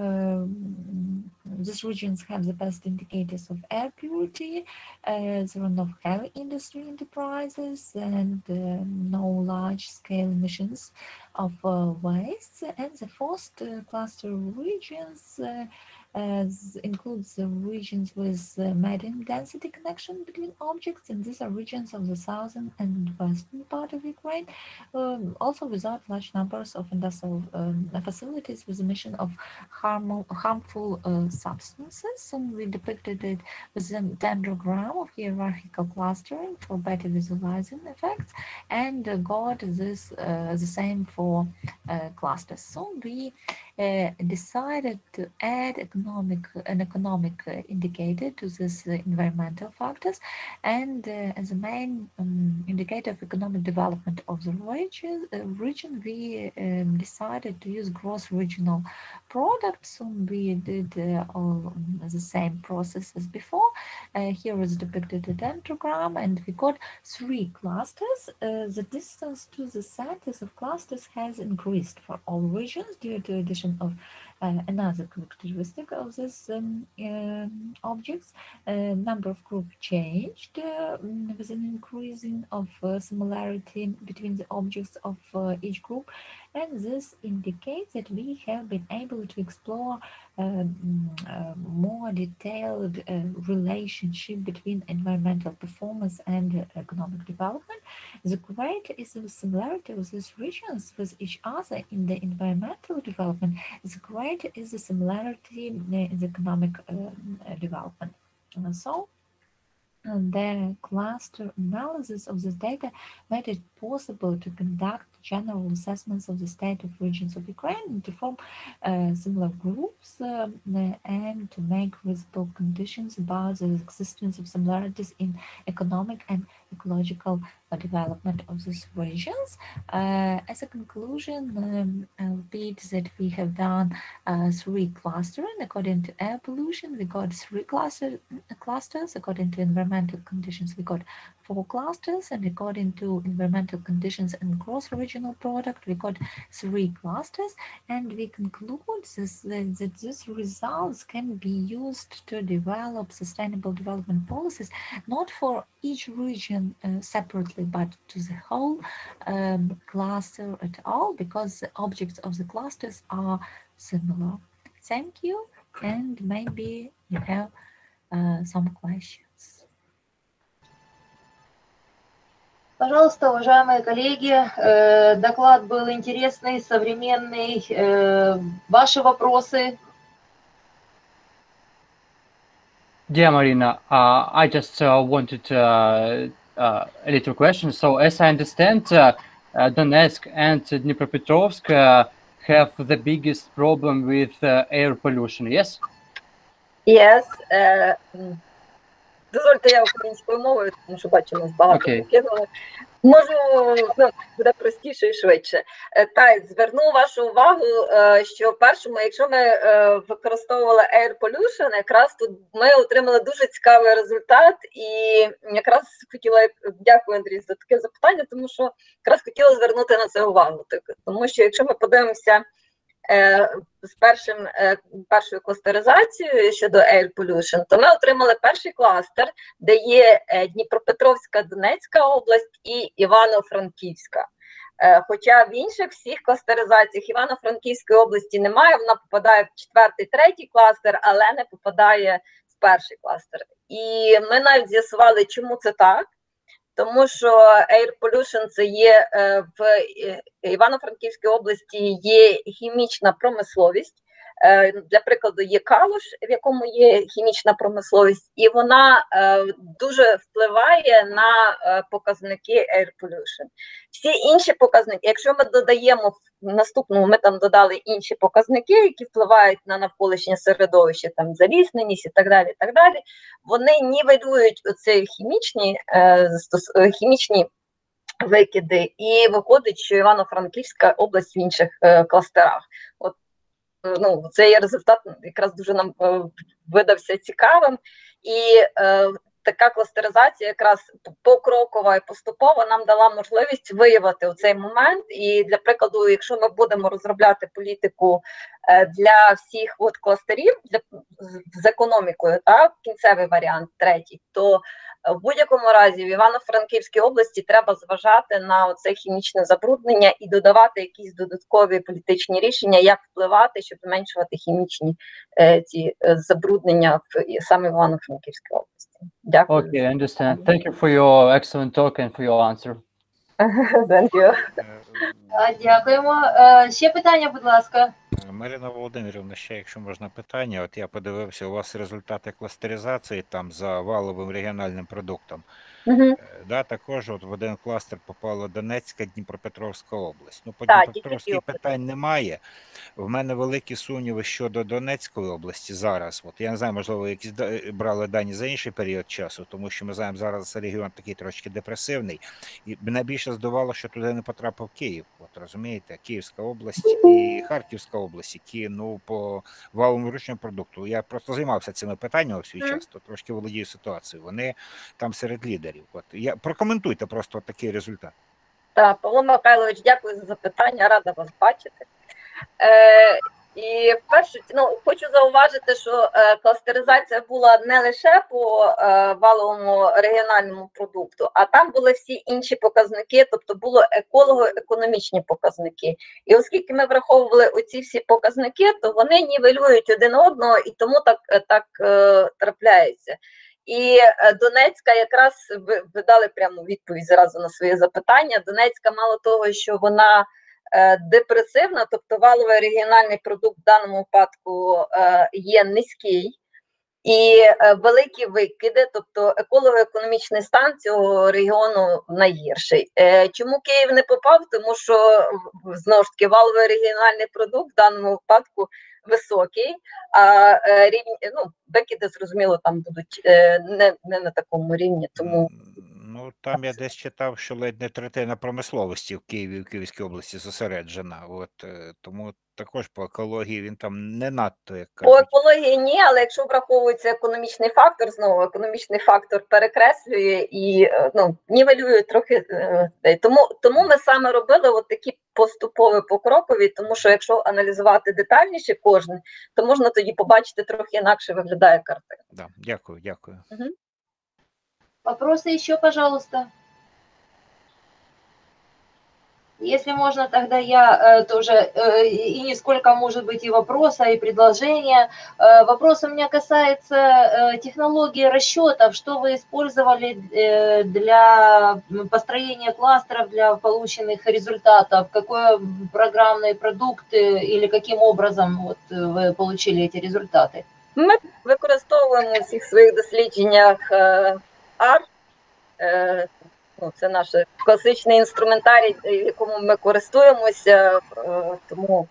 um, these regions have the best indicators of air purity. Uh, there are no heavy industry enterprises and uh, no large-scale emissions of uh, waste. And the fourth uh, cluster of regions uh, as includes the regions with uh, medium density connection between objects, and these are regions of the southern and western part of Ukraine, um, also without large numbers of industrial um, facilities with emission of harmful, harmful uh, substances. And we depicted it with a dendrogram of hierarchical clustering for better visualizing effects, and uh, got this uh, the same for uh, clusters. So we uh, decided to add economic an economic uh, indicator to this uh, environmental factors, and uh, as a main um, indicator of economic development of the region, uh, region we um, decided to use gross regional product. So we did uh, all um, the same process as before. Uh, here is depicted a dendrogram, and we got three clusters. Uh, the distance to the centers of clusters has increased for all regions due to addition of uh, another characteristic of these um, uh, objects. Uh, number of groups changed uh, with an increasing of uh, similarity between the objects of uh, each group, and this indicates that we have been able to explore um, uh, more detailed uh, relationship between environmental performance and uh, economic development. The greater is the similarity of these regions with each other in the environmental development, the greater is the similarity in the economic uh, development. And so the cluster analysis of this data made it possible to conduct general assessments of the state of regions of Ukraine and to form uh, similar groups uh, and to make visible conditions about the existence of similarities in economic and ecological uh, development of these regions. Uh, as a conclusion, um, I'll repeat that we have done uh, three clustering according to air pollution. We got three cluster, clusters according to environmental conditions. We got four clusters, and according to environmental conditions and gross regional product, we got three clusters. And we conclude this, that, that these results can be used to develop sustainable development policies, not for each region uh, separately, but to the whole um, cluster at all, because the objects of the clusters are similar. Thank you, and maybe you have uh, some questions. Пожалуйста, уважаемые коллеги, э, доклад был интересный, современный. Э, ваши вопросы? Dear Marina, uh, I just uh, wanted uh, uh, a little question. So, as I understand, uh, uh, Donetsk and Dnipropetrovsk uh, have the biggest problem with uh, air pollution, yes? Yes. Uh, дозвольте я українською мовою, тому що бачу, нас багато Okay. покинули. Можу, ну, буде простіше і швидше. Та, зверну вашу увагу, що в першому, якщо ми використовували Air Pollution, якраз тут ми отримали дуже цікавий результат, і якраз хотіла, дякую, Андрій, за таке запитання, тому що якраз хотіла звернути на це увагу. Тому що якщо ми подивимося з першим, першою кластеризацією щодо Air Pollution, то ми отримали перший кластер, де є Дніпропетровська, Донецька область і Івано-Франківська. Хоча в інших всіх кластеризаціях Івано-Франківської області немає, вона попадає в четвертий, третій кластер, але не попадає в перший кластер. І ми навіть з'ясували, чому це так. Тому що Air Pollution – це є в Івано-Франківській області є хімічна промисловість. Для прикладу, є Калуш, в якому є хімічна промисловість, і вона дуже впливає на показники Air Pollution. Всі інші показники, якщо ми додаємо в наступному, ми там додали інші показники, які впливають на навколишнє середовище, там залісненість і так далі, і так далі, вони нівелюють оці хімічні, хімічні викиди, і виходить, що Івано-Франківська область в інших кластерах. От, ну, цей результат якраз дуже нам е, видався цікавим, і е, така кластеризація якраз покрокова і поступова нам дала можливість виявити цей момент. І для прикладу, якщо ми будемо розробляти політику е, для всіх от кластерів, для, з, з економікою, так, кінцевий варіант третій, то в будь-якому разі в Івано-Франківській області треба зважати на це хімічне забруднення і додавати якісь додаткові політичні рішення, як впливати, щоб зменшувати хімічні е, ці е, забруднення в саме в Івано-Франківській області. Дякую. Okay, I understand. Thank you for your excellent talk and for your answer. Thank you. Дякуємо. Ще питання, будь ласка. Марина Володимирівна, ще якщо можна питання, от я подивився, у вас результати кластеризації там за валовим регіональним продуктом. Угу. Да, також от в один кластер попала Донецька, Дніпропетровська область. Ну, по Так, Дніпропетровській тільки питань немає. В мене великі сумніви щодо Донецької області зараз. От я не знаю, можливо, якісь брали дані за інший період часу, тому що ми знаємо, зараз регіон такий трошки депресивний. І мене більше здавало, що туди не потрапив Київ. От розумієте, Київська область і Харківська область, які, ну, по валовому ручному продукту. Я просто займався цими питаннями в свій час, то трошки володію ситуацією. Вони там серед лідерів. От я прокоментуйте просто такий результат. Так, Павло Михайлович, дякую за запитання, рада вас бачити. Е, і вперше, ну, хочу зауважити, що е, кластеризація була не лише по е, валовому регіональному продукту, а там були всі інші показники, тобто було еколого-економічні показники. І оскільки ми враховували оці всі показники, то вони нівелюють один одного, і тому так, так е, трапляється. І Донецька якраз, ви, ви дали прямо відповідь зразу на своє запитання. Донецька, мало того, що вона е, депресивна, тобто валовий регіональний продукт в даному випадку е, є низький, і е, великі викиди, тобто еколого-економічний стан цього регіону найгірший. Е, чому Київ не попав? Тому що, знову ж таки, валовий регіональний продукт в даному випадку високий, а е, рівні, ну, викиди, зрозуміло, там будуть е, не, не на такому рівні, тому... Ну, там я десь читав, що ледь не третина промисловості в Києві, в Київській області зосереджена, от, тому також по екології він там не надто, як кажуть. По екології ні, але якщо враховується економічний фактор, знову економічний фактор перекреслює і, ну, нівелює трохи. Тому, тому ми саме робили от такі поступові покрокові, тому що якщо аналізувати детальніше кожен, то можна тоді побачити трохи інакше виглядає картина. Да, дякую, дякую. Угу. Вопросы еще, пожалуйста. Если можно, тогда я э, тоже, э, и не сколько может быть и вопроса, и предложения. Э, вопрос у меня касается э, технологии расчетов. Что вы использовали э, для построения кластеров, для полученных результатов? Какой программный продукт э, или каким образом вот, вы получили эти результаты? Ми використовуємо у всіх своїх дослідженнях ар. Ну, це наш класичний інструментарій, в якому ми користуємося, тому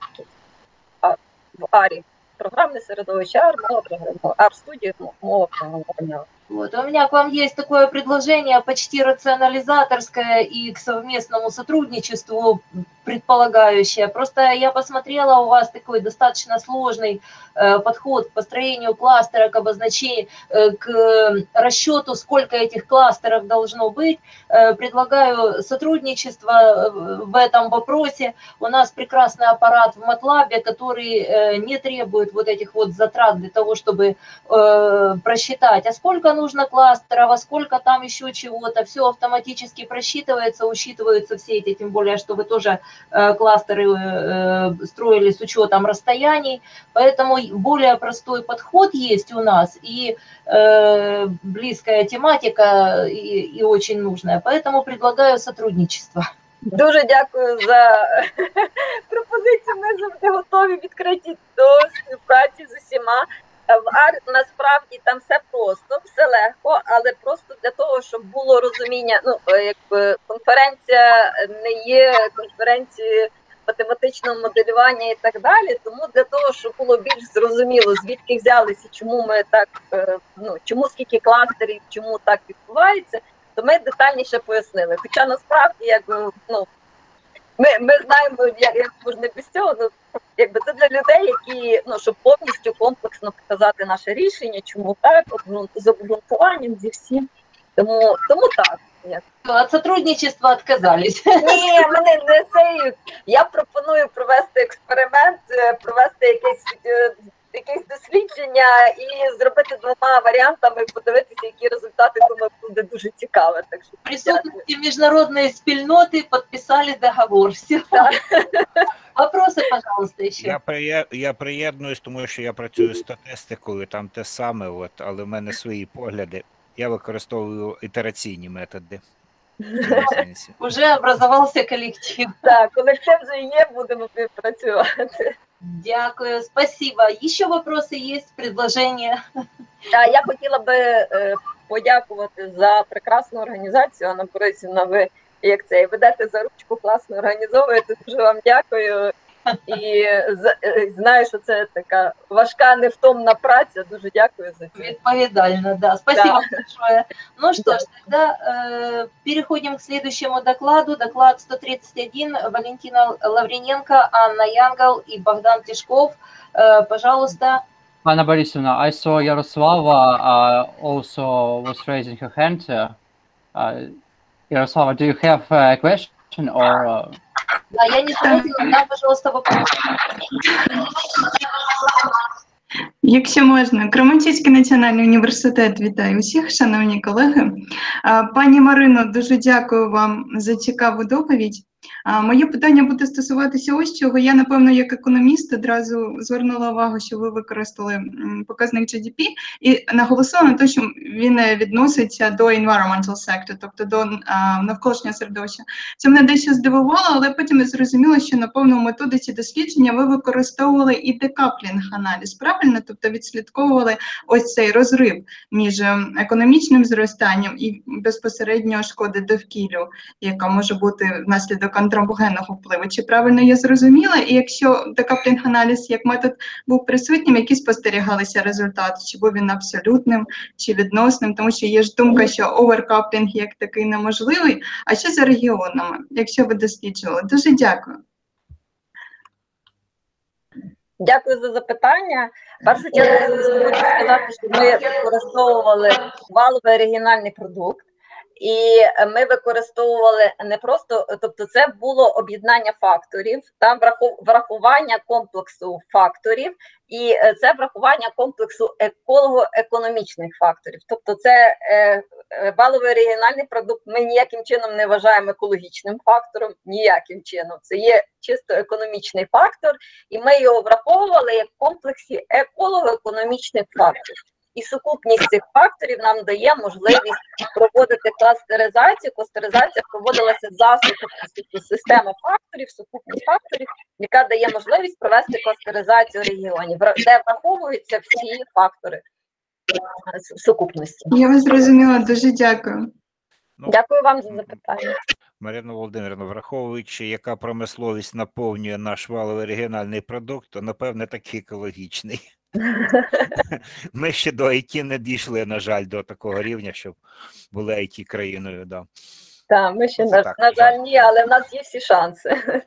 в арі програмне середовище ар, мова програмного, ар-студія, мова програмування. Вот. У меня к вам есть такое предложение, почти рационализаторское и к совместному сотрудничеству предполагающее. Просто я посмотрела, у вас такой достаточно сложный э, подход к построению кластера, к обозначению, э, к расчету, сколько этих кластеров должно быть. Э, предлагаю сотрудничество в этом вопросе. У нас прекрасный аппарат в MATLAB, который э, не требует вот этих вот затрат для того, чтобы э, просчитать, а сколько нужно кластеров, а сколько там еще чего-то, все автоматически просчитывается, учитываются все эти, тем более, что вы тоже э, кластеры э, строили с учетом расстояний, поэтому более простой подход есть у нас и э, близкая тематика и, и очень нужная, поэтому предлагаю сотрудничество. Дуже дякую за пропозицію, ми завжди готові, відкриті до співпраці з усіма. В ар насправді там все просто, все легко, але просто для того, щоб було розуміння, ну, якби конференція не є конференцією математичного моделювання і так далі, тому для того, щоб було більш зрозуміло, звідки взялися, чому ми так, ну, чому скільки кластерів, чому так відбувається, то ми детальніше пояснили. Хоча насправді, якби, ну, Ми, ми знаємо, як, як можна без цього, ну, якби це для людей, які, ну, щоб повністю комплексно показати наше рішення, чому так, з обґрунтуванням, зі всім. Тому, тому так. Як. От сотрудничества відказались. Ні, мене не це. Я пропоную провести експеримент, провести якесь, якесь дослідження і зробити двома варіантами, подивитися, які результати, думаю, буде дуже цікаво. Так що, присутствие международной спільноти підписали договор. Все. Вопроси, пожалуйста, ще. Я, при... я приєднуюсь, тому що я працюю з статистикою, там те саме, от, але в мене свої погляди. Я використовую ітераційні методи. Уже образовался коллектив. Так, колектив вже є, будемо працювати. Дякую, спасибо. Еще вопросы есть, предложения? Так, я хотіла би е, подякувати за прекрасну організацію. Анна Борисівна, ви як це, ведете за ручку, класно організовуєте, дуже вам дякую. І знаю, що це така важка, невтомна праця. Дуже дякую за це. Відповідально, да. Спасибо да. большое. Ну что да. ж, тогда э, переходим к следующему докладу. Доклад сто тридцать один. Валентина Лавриненко, Анна Янгол и Богдан Тишков. Э, пожалуйста. Anna Borisovna, I saw Yaroslava uh, also was raising her hand. Uh, Yaroslava, do you have a question or... Uh... Да, я не заметила, да, пожалуйста, вопрос. Якщо можна, Кременчуцький національний університет вітає усіх, шановні колеги. Пані Марино, дуже дякую вам за цікаву доповідь. Моє питання буде стосуватися ось чого. Я, напевно, як економіст одразу звернула увагу, що ви використали показник джі ді пі і наголосила на те, що він відноситься до environmental sector, тобто до навколишнього середовища. Це мене дещо здивувало, але потім я зрозуміла, що на повному методиці дослідження ви використовували і декаплінг-аналіз, правильно? Тобто відслідковували ось цей розрив між економічним зростанням і безпосередньо шкоди довкіллю, яка може бути внаслідок антропогенного впливу. Чи правильно я зрозуміла? І якщо декаплінг-аналіз як метод був присутнім, які спостерігалися результати? Чи був він абсолютним, чи відносним? Тому що є ж думка, що оверкаплінг як такий неможливий. А що за регіонами, якщо ви досліджували? Дуже дякую. Дякую за запитання. Першу чергу хочу сказати, що ми використовували валовий оригінальний продукт. І ми використовували не просто, тобто це було об'єднання факторів, там врахування комплексу факторів, і це врахування комплексу еколого-економічних факторів. Тобто це валовий регіональний продукт ми ніяким чином не вважаємо екологічним фактором, ніяким чином. Це є чисто економічний фактор, і ми його враховували як в комплексі еколого-економічних факторів. І сукупність цих факторів нам дає можливість проводити кластеризацію. Кластеризація проводилася за сукупністю системи факторів, сукупність факторів, яка дає можливість провести кластеризацію регіонів, де враховуються всі фактори сукупності. Я вас зрозуміла, дуже дякую. Ну, Дякую вам за запитання. Марина Володимирівна, враховуючи, яка промисловість наповнює наш валовий регіональний продукт, то, напевне, такий екологічний. Ми ще до ай ті не дійшли, на жаль, до такого рівня, щоб були ай ті-країною. Да. Так, ми ще, на, так, на жаль, ні, але в нас є всі шанси.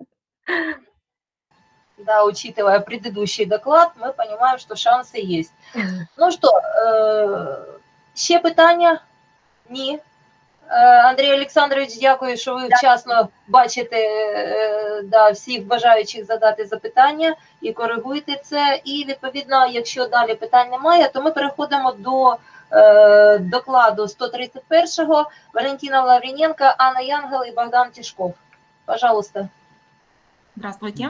Да, учитывая предыдущий доклад, мы понимаем, что шансы есть. Ну что, э, ще питання? Ні. Андрій Олександрович, дякую, що ви вчасно бачите да, всіх бажаючих задати запитання і коригуєте це. І, відповідно, якщо далі питань немає, то ми переходимо до е, докладу сто тридцять першого. Валентина Лавриненко, Анна Янгел і Богдан Тишков. Пожалуйста. Здравствуйте.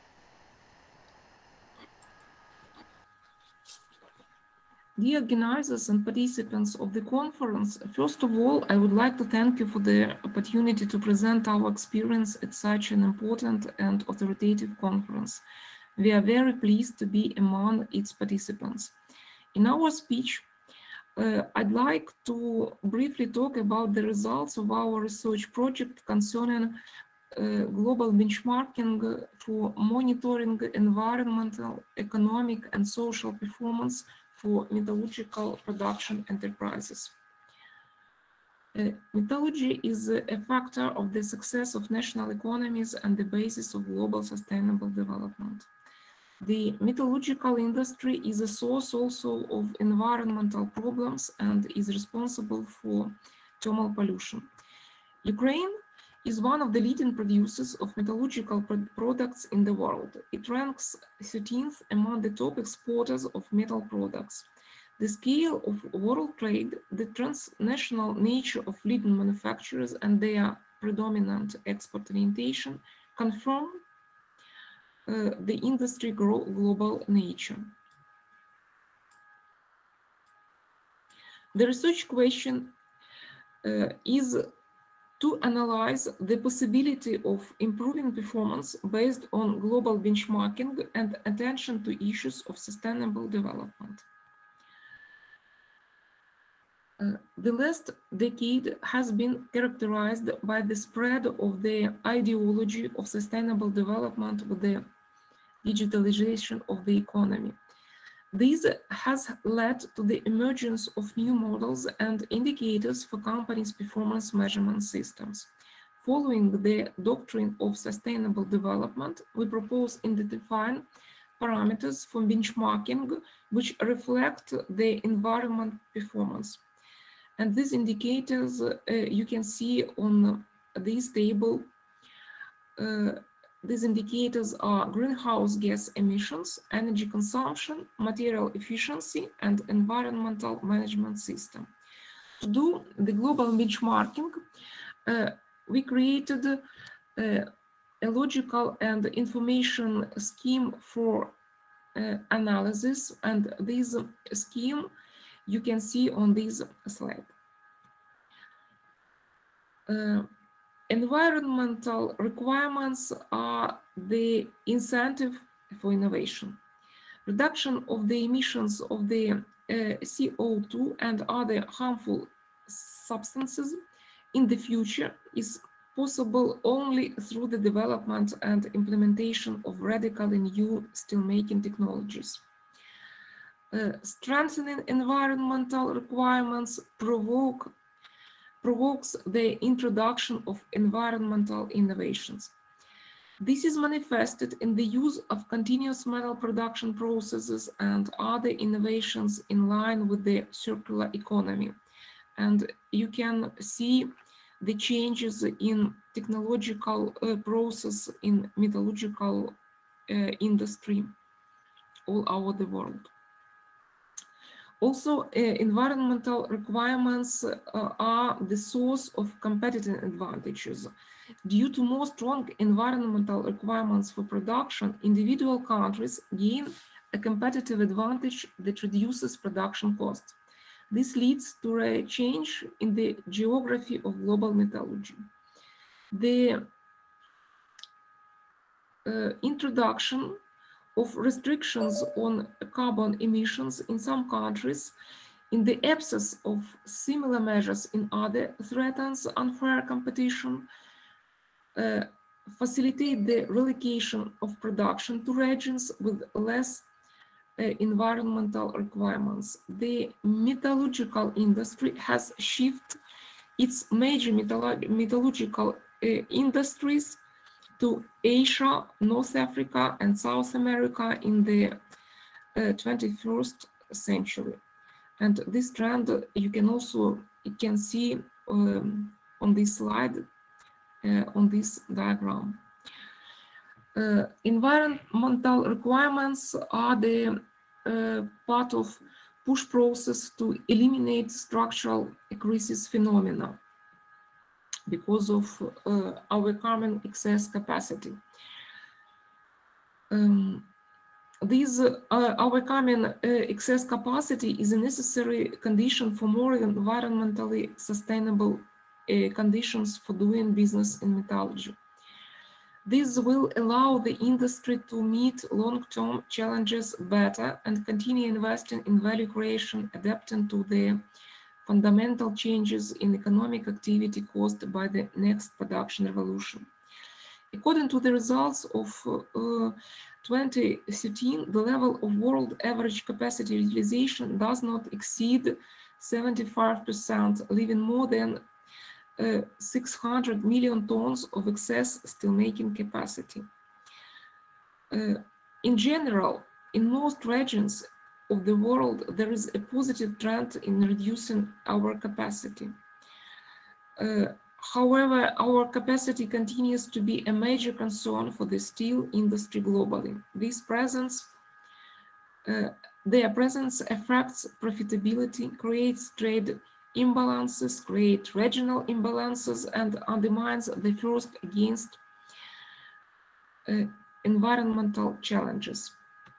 Dear organizers and participants of the conference, first of all, I would like to thank you for the opportunity to present our experience at such an important and authoritative conference. We are very pleased to be among its participants. In our speech, uh, I'd like to briefly talk about the results of our research project concerning uh, global benchmarking for monitoring environmental, economic, and social performance for metallurgical production enterprises. Uh, metallurgy is a factor of the success of national economies and the basis of global sustainable development. The metallurgical industry is a source also of environmental problems and is responsible for thermal pollution. Ukraine is one of the leading producers of metallurgical pro products in the world. It ranks thirteenth among the top exporters of metal products. The scale of world trade, the transnational nature of leading manufacturers and their predominant export orientation confirm uh, the industry global nature. The research question uh, is to analyze the possibility of improving performance based on global benchmarking and attention to issues of sustainable development. Uh, the last decade has been characterized by the spread of the ideology of sustainable development with the digitalization of the economy. This has led to the emergence of new models and indicators for companies' performance measurement systems. Following the doctrine of sustainable development, we propose identifying parameters for benchmarking which reflect the environment performance. And these indicators uh, you can see on this table. Uh, These indicators are greenhouse gas emissions, energy consumption, material efficiency, and environmental management system. To do the global benchmarking, uh, we created uh, a logical and information scheme for uh, analysis, and this scheme you can see on this slide. Uh, Environmental requirements are the incentive for innovation. Reduction of the emissions of the uh, C O two and other harmful substances in the future is possible only through the development and implementation of radically new steelmaking technologies. Uh, strengthening environmental requirements provoke provokes the introduction of environmental innovations. This is manifested in the use of continuous metal production processes and other innovations in line with the circular economy. and you can see the changes in technological uh, process in metallurgical uh, industry all over the world. Also, uh, environmental requirements uh, are the source of competitive advantages. Due to more strong environmental requirements for production, individual countries gain a competitive advantage that reduces production costs. This leads to a change in the geography of global metallurgy. The uh, introduction of restrictions on carbon emissions in some countries in the absence of similar measures in other threatens unfair competition, uh, facilitate the relocation of production to regions with less uh, environmental requirements. The metallurgical industry has shifted its major metallurg metallurgical uh, industries to Asia, North Africa, and South America in the uh, twenty-first century. And this trend uh, you can also you can see um, on this slide, uh, on this diagram. Uh, environmental requirements are the uh, part of push process to eliminate structural crisis phenomena because of uh, our carbon excess capacity. Um, This, uh, our carbon uh, excess capacity is a necessary condition for more environmentally sustainable uh, conditions for doing business in metallurgy. This will allow the industry to meet long-term challenges better and continue investing in value creation, adapting to the fundamental changes in economic activity caused by the next production revolution. According to the results of uh, twenty thirteen, the level of world average capacity utilization does not exceed seventy-five percent, leaving more than uh, six hundred million tons of excess steelmaking capacity. Uh, in general, in most regions of the world, there is a positive trend in reducing our capacity. Uh, However, our capacity continues to be a major concern for the steel industry globally. This presence, uh, their presence affects profitability, creates trade imbalances, creates regional imbalances, and undermines the first against uh, environmental challenges.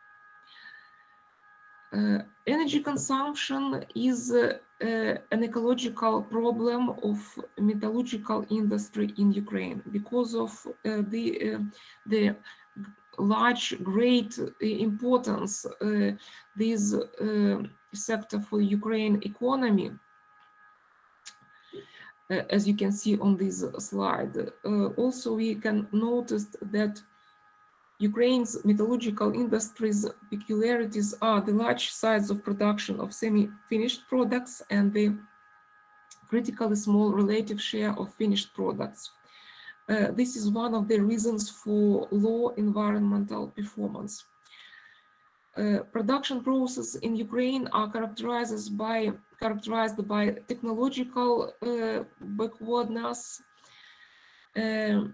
Uh, energy consumption is uh, uh, an ecological problem of metallurgical industry in Ukraine because of uh, the uh, the large, great importance uh, this uh, sector for Ukraine economy. Uh, as you can see on this slide. Uh, also, we can notice that Ukraine's metallurgical industry's peculiarities are the large size of production of semi-finished products and the critically small relative share of finished products. Uh, this is one of the reasons for low environmental performance. Uh, production processes in Ukraine are characterized by, characterized by technological uh, backwardness, uh,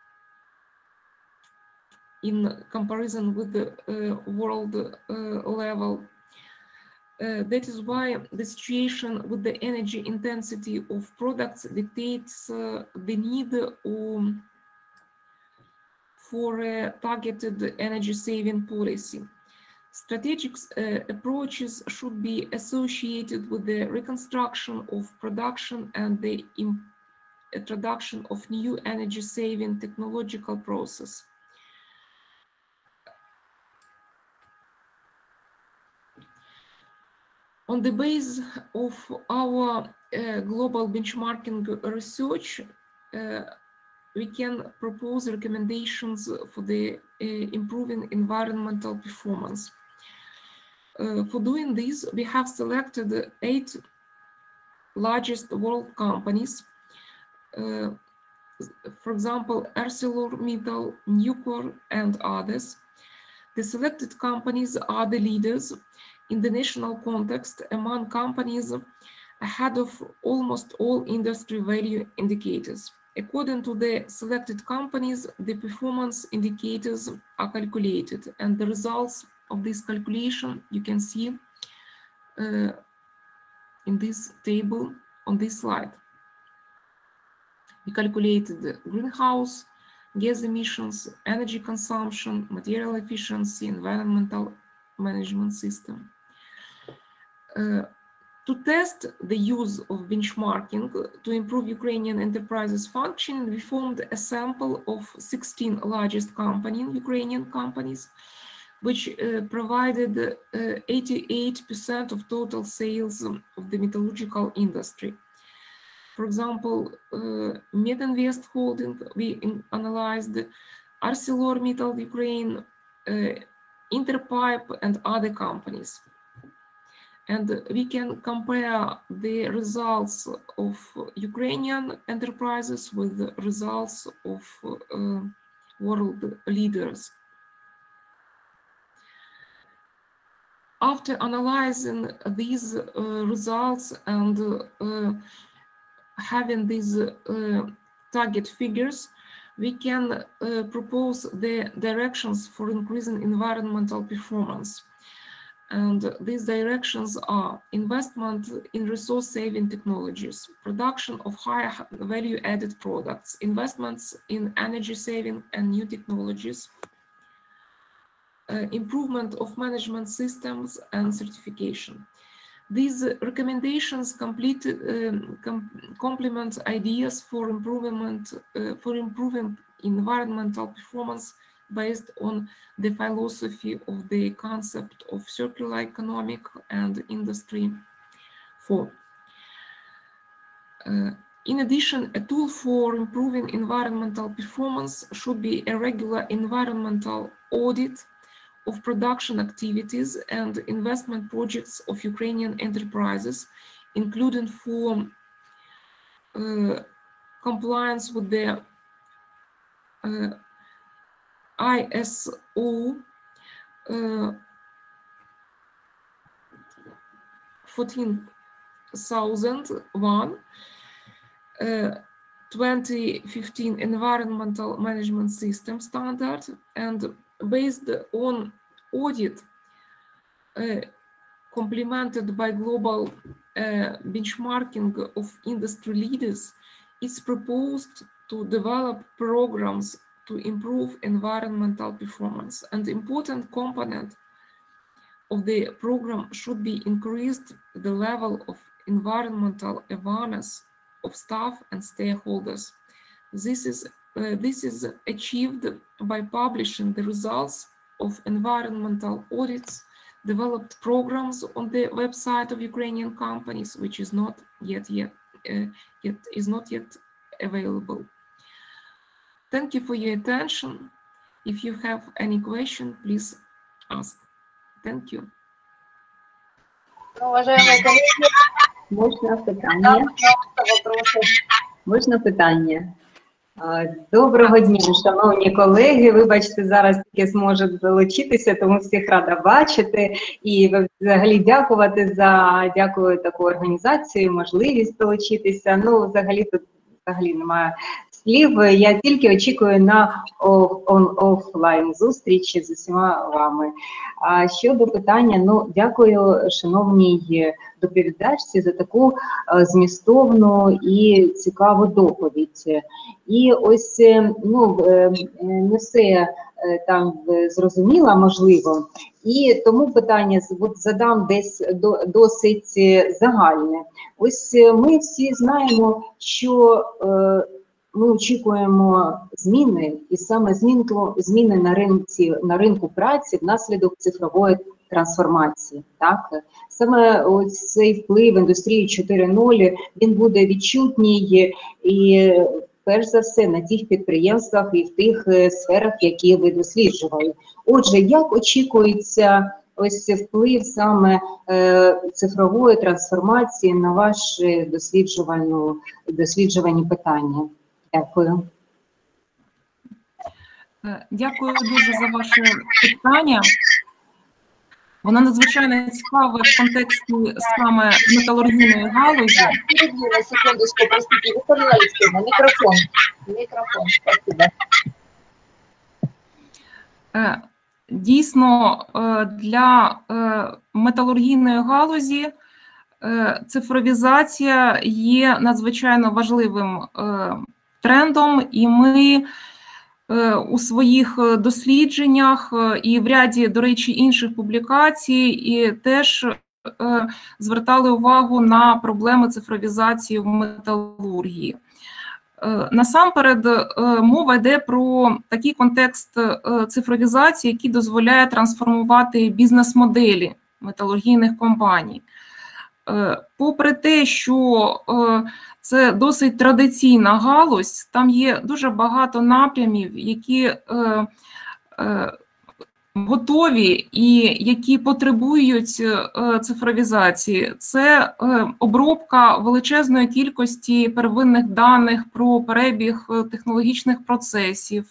in comparison with the uh, world uh, level. Uh, that is why the situation with the energy intensity of products dictates uh, the need um, for a targeted energy saving policy. Strategic uh, approaches should be associated with the reconstruction of production and the introduction of new energy saving technological process. On the basis of our uh, global benchmarking research, uh, we can propose recommendations for the uh, improving environmental performance. Uh, for doing this, we have selected eight largest world companies. Uh, for example, ArcelorMittal, Nucor, and others. The selected companies are the leaders in the national context among companies ahead of almost all industry value indicators. According to the selected companies, the performance indicators are calculated, and the results of this calculation you can see uh, in this table on this slide. We calculated the greenhouse gas emissions, energy consumption, material efficiency, environmental management system. Uh, to test the use of benchmarking to improve Ukrainian enterprises' function, we formed a sample of sixteen largest company, Ukrainian companies, which uh, provided eighty-eight percent uh, of total sales of the metallurgical industry. For example, uh, Metinvest Holding, we analyzed ArcelorMittal Ukraine, uh, Interpipe, and other companies. And we can compare the results of Ukrainian enterprises with the results of uh, world leaders. After analyzing these uh, results and uh, having these uh, target figures, we can uh, propose the directions for increasing environmental performance. And these directions are investment in resource-saving technologies, production of higher value-added products, investments in energy-saving and new technologies, uh, improvement of management systems and certification. These recommendations complete, um, com complement ideas for improvement uh, for improving environmental performance based on the philosophy of the concept of circular economic and industry four. Uh, in addition, a tool for improving environmental performance should be a regular environmental audit of production activities and investment projects of Ukrainian enterprises, including for uh, compliance with the uh, I S O uh, fourteen thousand one, uh, twenty fifteen Environmental Management System Standard, and based on audit uh, complemented by global uh, benchmarking of industry leaders, it's proposed to develop programs to improve environmental performance. An important component of the program should be increased the level of environmental awareness of staff and stakeholders. This is, uh, this is achieved by publishing the results of environmental audits, developed programs on the website of Ukrainian companies, which is not yet, yet, uh, yet, is not yet available. Thank you for your attention. If you have any question, please ask. Thank you. Уважаемые коллеги, Можна питання? Можна питання? Доброго дня, шановні колеги. Вибачте, зараз тільки зможу долучитися, тому всіх рада бачити. І взагалі дякувати за дякую таку організацію, можливість долучитися. Ну, взагалі тут взагалі немає слів. Я тільки очікую на офлайн зустрічі з усіма вами. А щодо питання, ну, дякую шановній доповідачці за таку змістовну і цікаву доповідь. І ось, ну, не все там зрозуміла, можливо, і тому питання задам десь досить загальне. Ось ми всі знаємо, що ми очікуємо зміни, і саме змінку, зміни на ринку, на ринку праці внаслідок цифрової трансформації. Так? Саме ось цей вплив індустрії чотири нуль, він буде відчутній і перш за все на тих підприємствах і в тих сферах, які ви досліджували. Отже, як очікується ось вплив саме е, цифрової трансформації на ваші досліджувальну, досліджувані питання? Дякую. Дякую дуже за ваше питання. Вона надзвичайно цікава в контексті саме металургійної галузі. На секундочку, простите, Виталина Алексеевна, микрофон. Микрофон, спасибо. Дійсно, для металургійної галузі цифровізація є надзвичайно важливим трендом, і ми у своїх дослідженнях і в ряді, до речі, інших публікацій і теж звертали увагу на проблеми цифровізації в металургії. Насамперед, мова йде про такий контекст цифровізації, який дозволяє трансформувати бізнес-моделі металургійних компаній. Попри те, що це досить традиційна галузь, там є дуже багато напрямів, які готові і які потребують цифровізації. Це обробка величезної кількості первинних даних про перебіг технологічних процесів,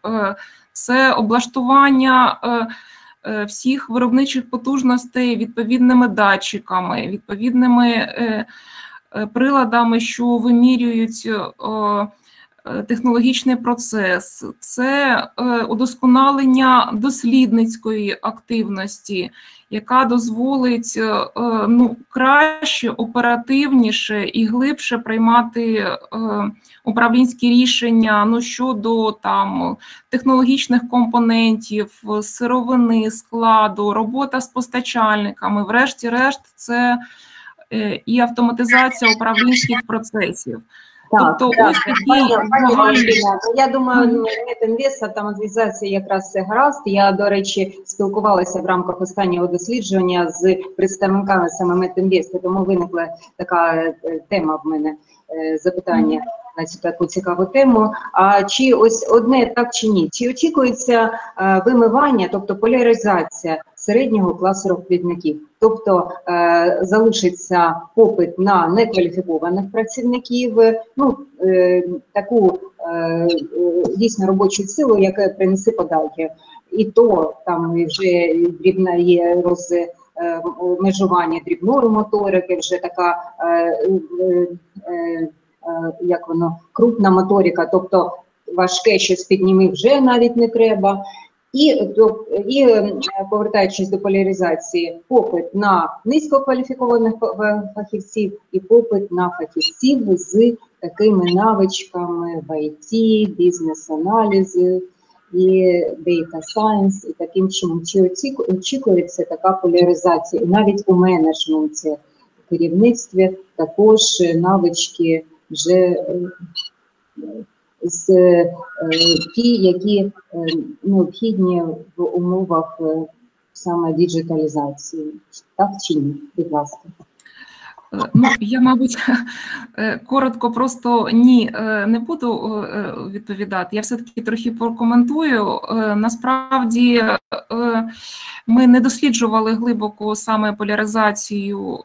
це облаштування всіх виробничих потужностей відповідними датчиками, відповідними приладами, що вимірюють технологічний процес, це удосконалення дослідницької активності, яка дозволить ну, краще, оперативніше і глибше приймати управлінські рішення ну, щодо там, технологічних компонентів, сировини, складу, робота з постачальниками. Врешті-решт, це і автоматизація управлінських процесів. Так, тобто, так, ось такі пані, пані загальні... Марина, я думаю, Метінвест, автоматизація якраз все гаразд. Я, до речі, спілкувалася в рамках останнього дослідження з представниками саме Метінвесту, тому виникла така тема в мене, запитання на цю таку цікаву тему. А чи ось одне так чи ні? Чи очікується вимивання, тобто поляризація середнього класу робітників? Тобто е, залишиться попит на некваліфікованих працівників, ну, е, таку е, дійсно робочу силу, яка принесе податки. І то там вже дрібна є розмежування дрібної моторики, вже така, е, е, е, як воно, крупна моторика, тобто важке щось підніми вже навіть не треба. І, і повертаючись до поляризації, попит на низькокваліфікованих фахівців і попит на фахівців з такими навичками в ай ті, бізнес-аналізи і data science, і таким чином. Чи очікується така поляризація? І навіть у менеджменті, в керівництві також навички вже з е, ті, які е, необхідні в умовах е, саме діджиталізації. Так чи ні? Будь ласка. Ну, я, мабуть, коротко просто ні, не буду відповідати. Я все-таки трохи прокоментую. Насправді, ми не досліджували глибоко саме поляризацію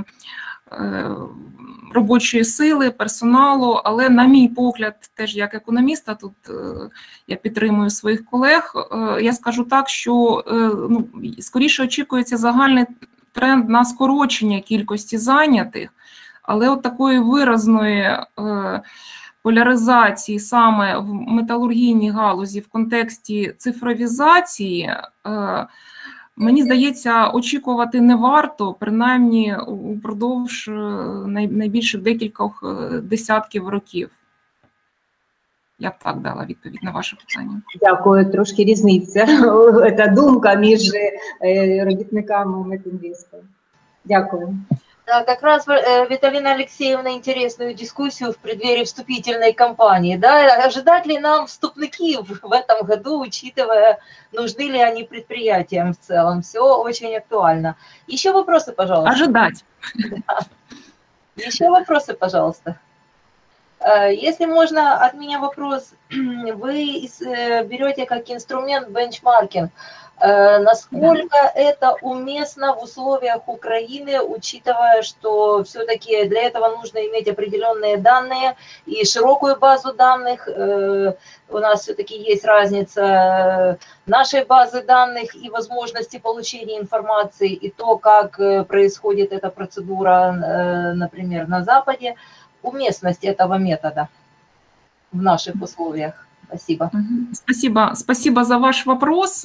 робочої сили, персоналу, але, на мій погляд, теж як економіста, тут я підтримую своїх колег, я скажу так, що ну, скоріше очікується загальний тренд на скорочення кількості зайнятих, але от такої виразної е, поляризації саме в металургійній галузі в контексті цифровізації, е, мені здається, очікувати не варто, принаймні упродовж най, найбільших декількох десятків років. Я б так дала відповідь на ваше питання. Дякую. Трошки різниця, ця думка між робітниками Метінвесту. Дякую. Да, как раз Виталина Алексеевна интересную дискуссию в преддверии вступительной кампании. Да? Ожидать ли нам вступники в этом году, учитывая, нужны ли они предприятиям в целом? Все очень актуально. Еще вопросы, пожалуйста. Ожидать. Да. Еще вопросы, пожалуйста. Если можно, от меня вопрос. Вы берете как инструмент бенчмаркинг. Насколько это уместно в условиях Украины, учитывая, что все-таки для этого нужно иметь определенные данные и широкую базу данных? У нас все-таки есть разница нашей базы данных и возможности получения информации, и то, как происходит эта процедура, например, на Западе. Уместность этого метода в наших условиях. Спасибо. Спасибо. Спасибо за ваш вопрос.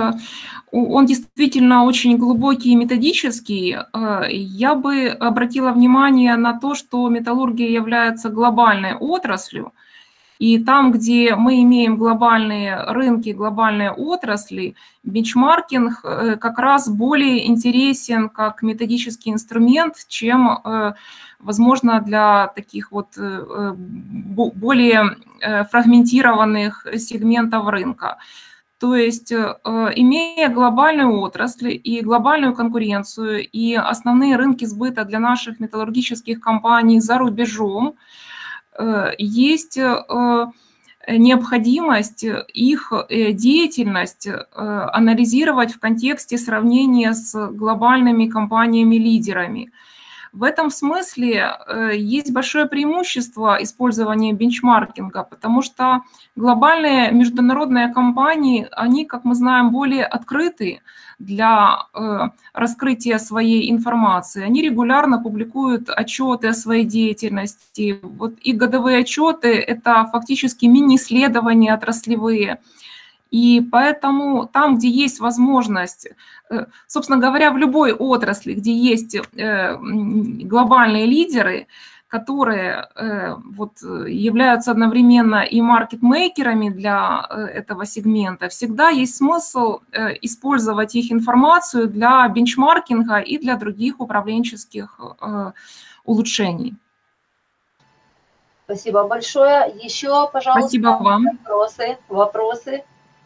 Он действительно очень глубокий и методический. Я бы обратила внимание на то, что металлургия является глобальной отраслью. И там, где мы имеем глобальные рынки, глобальные отрасли, бенчмаркинг как раз более интересен как методический инструмент, чем, возможно, для таких вот более фрагментированных сегментов рынка. То есть, имея глобальную отрасль и глобальную конкуренцию, и основные рынки сбыта для наших металлургических компаний за рубежом, есть необходимость их деятельность анализировать в контексте сравнения с глобальными компаниями-лидерами. В этом смысле есть большое преимущество использования бенчмаркинга, потому что глобальные международные компании, они, как мы знаем, более открыты для раскрытия своей информации. Они регулярно публикуют отчеты о своей деятельности. Вот и годовые отчеты – это фактически мини-исследования отраслевые. И поэтому там, где есть возможность, собственно говоря, в любой отрасли, где есть глобальные лидеры, которые вот являются одновременно и маркетмейкерами для этого сегмента, всегда есть смысл использовать их информацию для бенчмаркинга и для других управленческих улучшений. Спасибо большое. Еще, пожалуйста, Спасибо вам. Вопросы? Вопросы?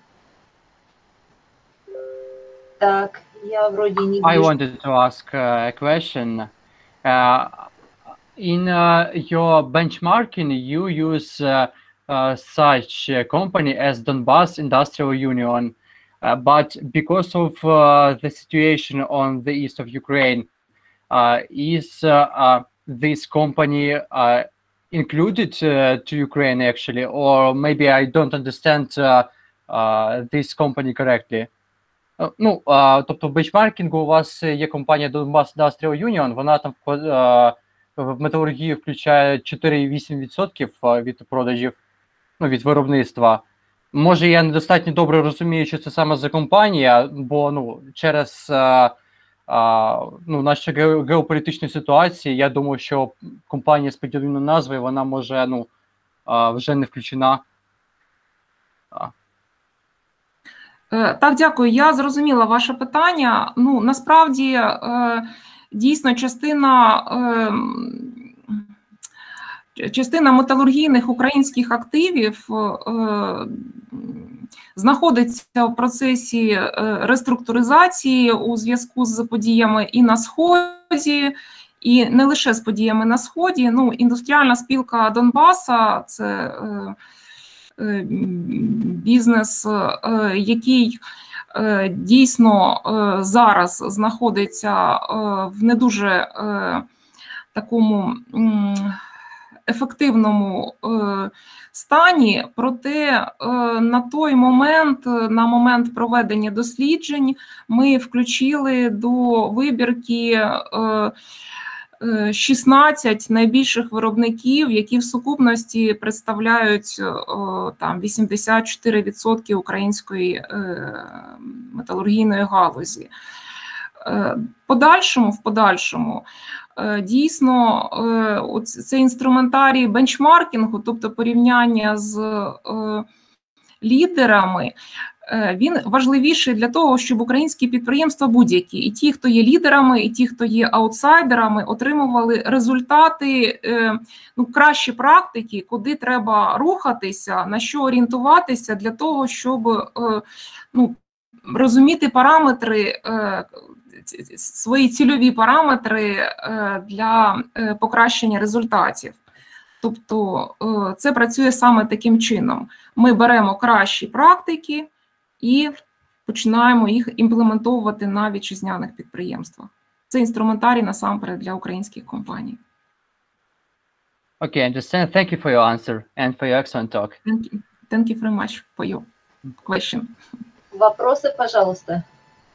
Так, я вроде не вижу. I wanted to ask uh, a question. Uh, in uh, your benchmarking, you use uh, uh, such a company as Donbas Industrial Union, uh, but because of uh, the situation on the east of Ukraine, uh, is uh, uh, this company uh, included uh, to Ukraine actually, or maybe I don't understand uh, uh, this company correctly? Ну, тобто в бенчмаркінгу у вас є компанія Donbas Industrial Union, вона там в металургії включає чотири цілих вісім десятих відсотка від продажів, ну, від виробництва. Може, я недостатньо добре розумію, що це саме за компанія, бо ну, через а, а, ну, нашу геополітичну ситуацію, я думаю, що компанія з поділеною назвою, вона може ну, а, вже не включена. Так, дякую. Я зрозуміла ваше питання. Ну, насправді, дійсно, частина, частина металургійних українських активів знаходиться в процесі реструктуризації у зв'язку з подіями і на Сході, і не лише з подіями на Сході. Ну, індустріальна спілка Донбаса – це бізнес, який дійсно зараз знаходиться в не дуже такому ефективному стані, проте на той момент, на момент проведення досліджень, ми включили до вибірки шістнадцять найбільших виробників, які в сукупності представляють там вісімдесят чотири відсотки української металургійної галузі. Подальшому, в подальшому, дійсно, цей інструментарій бенчмаркінгу, тобто порівняння з лідерами, він важливіший для того, щоб українські підприємства будь-які, і ті, хто є лідерами, і ті, хто є аутсайдерами, отримували результати, ну, кращі практики, куди треба рухатися, на що орієнтуватися для того, щоб ну, розуміти параметри, свої цільові параметри для покращення результатів. Тобто це працює саме таким чином. Ми беремо кращі практики і починаємо їх імплементовувати на вітчизняних підприємствах. Це інструментарій насамперед для українських компаній. Okay, understand. Thank you for your answer and for your excellent talk. Thank you. Thank you very much for your question. Вопросы, пожалуйста.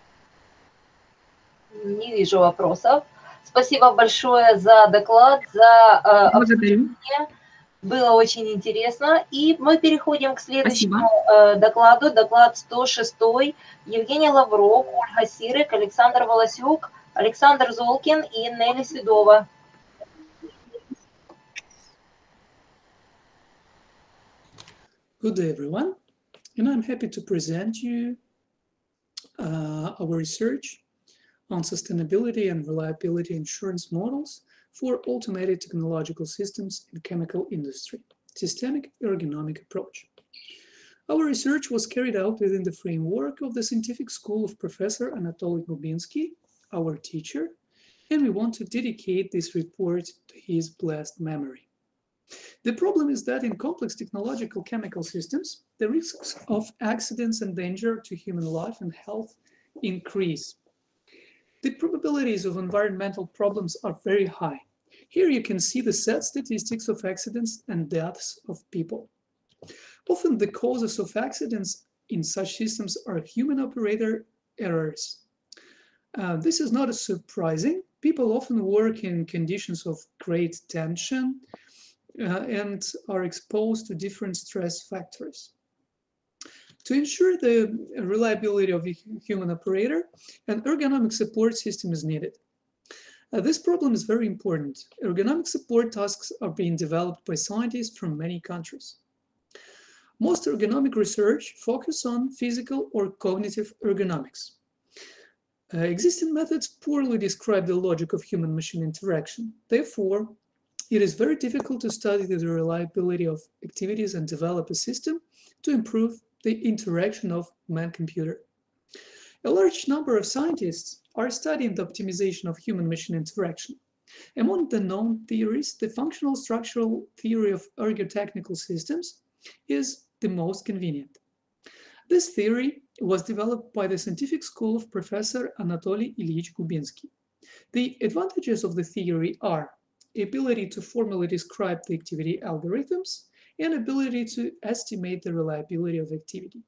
Не вижу вопросов. Спасибо большое за доклад, за э, обсуждение. Было очень интересно. И мы переходим к следующему э, докладу. Доклад сто шесть. Евгений Лавров, Ольга Сирик, Александр Волосюк, Александр Золкин и Нелли Седова. Good day, everyone. And I'm happy to present you uh, our research on sustainability and reliability insurance models for automated technological systems in chemical industry, systemic ergonomic approach. Our research was carried out within the framework of the Scientific School of Professor Anatoly Gubinsky, our teacher, and we want to dedicate this report to his blessed memory. The problem is that in complex technological chemical systems, the risks of accidents and danger to human life and health increase. The probabilities of environmental problems are very high. Here you can see the sad statistics of accidents and deaths of people. Often the causes of accidents in such systems are human operator errors. Uh, this is not surprising. People often work in conditions of great tension uh, and are exposed to different stress factors. To ensure the reliability of a human operator, an ergonomic support system is needed. Uh, this problem is very important. Ergonomic support tasks are being developed by scientists from many countries. Most ergonomic research focuses on physical or cognitive ergonomics. Uh, existing methods poorly describe the logic of human-machine interaction. Therefore, it is very difficult to study the reliability of activities and develop a system to improve the interaction of man-computer. A large number of scientists are studying the optimization of human-machine interaction. Among the known theories, the functional structural theory of ergotechnical systems is the most convenient. This theory was developed by the Scientific School of Professor Anatoly Ilyich Gubinsky. The advantages of the theory are ability to formally describe the activity algorithms and ability to estimate the reliability of activity.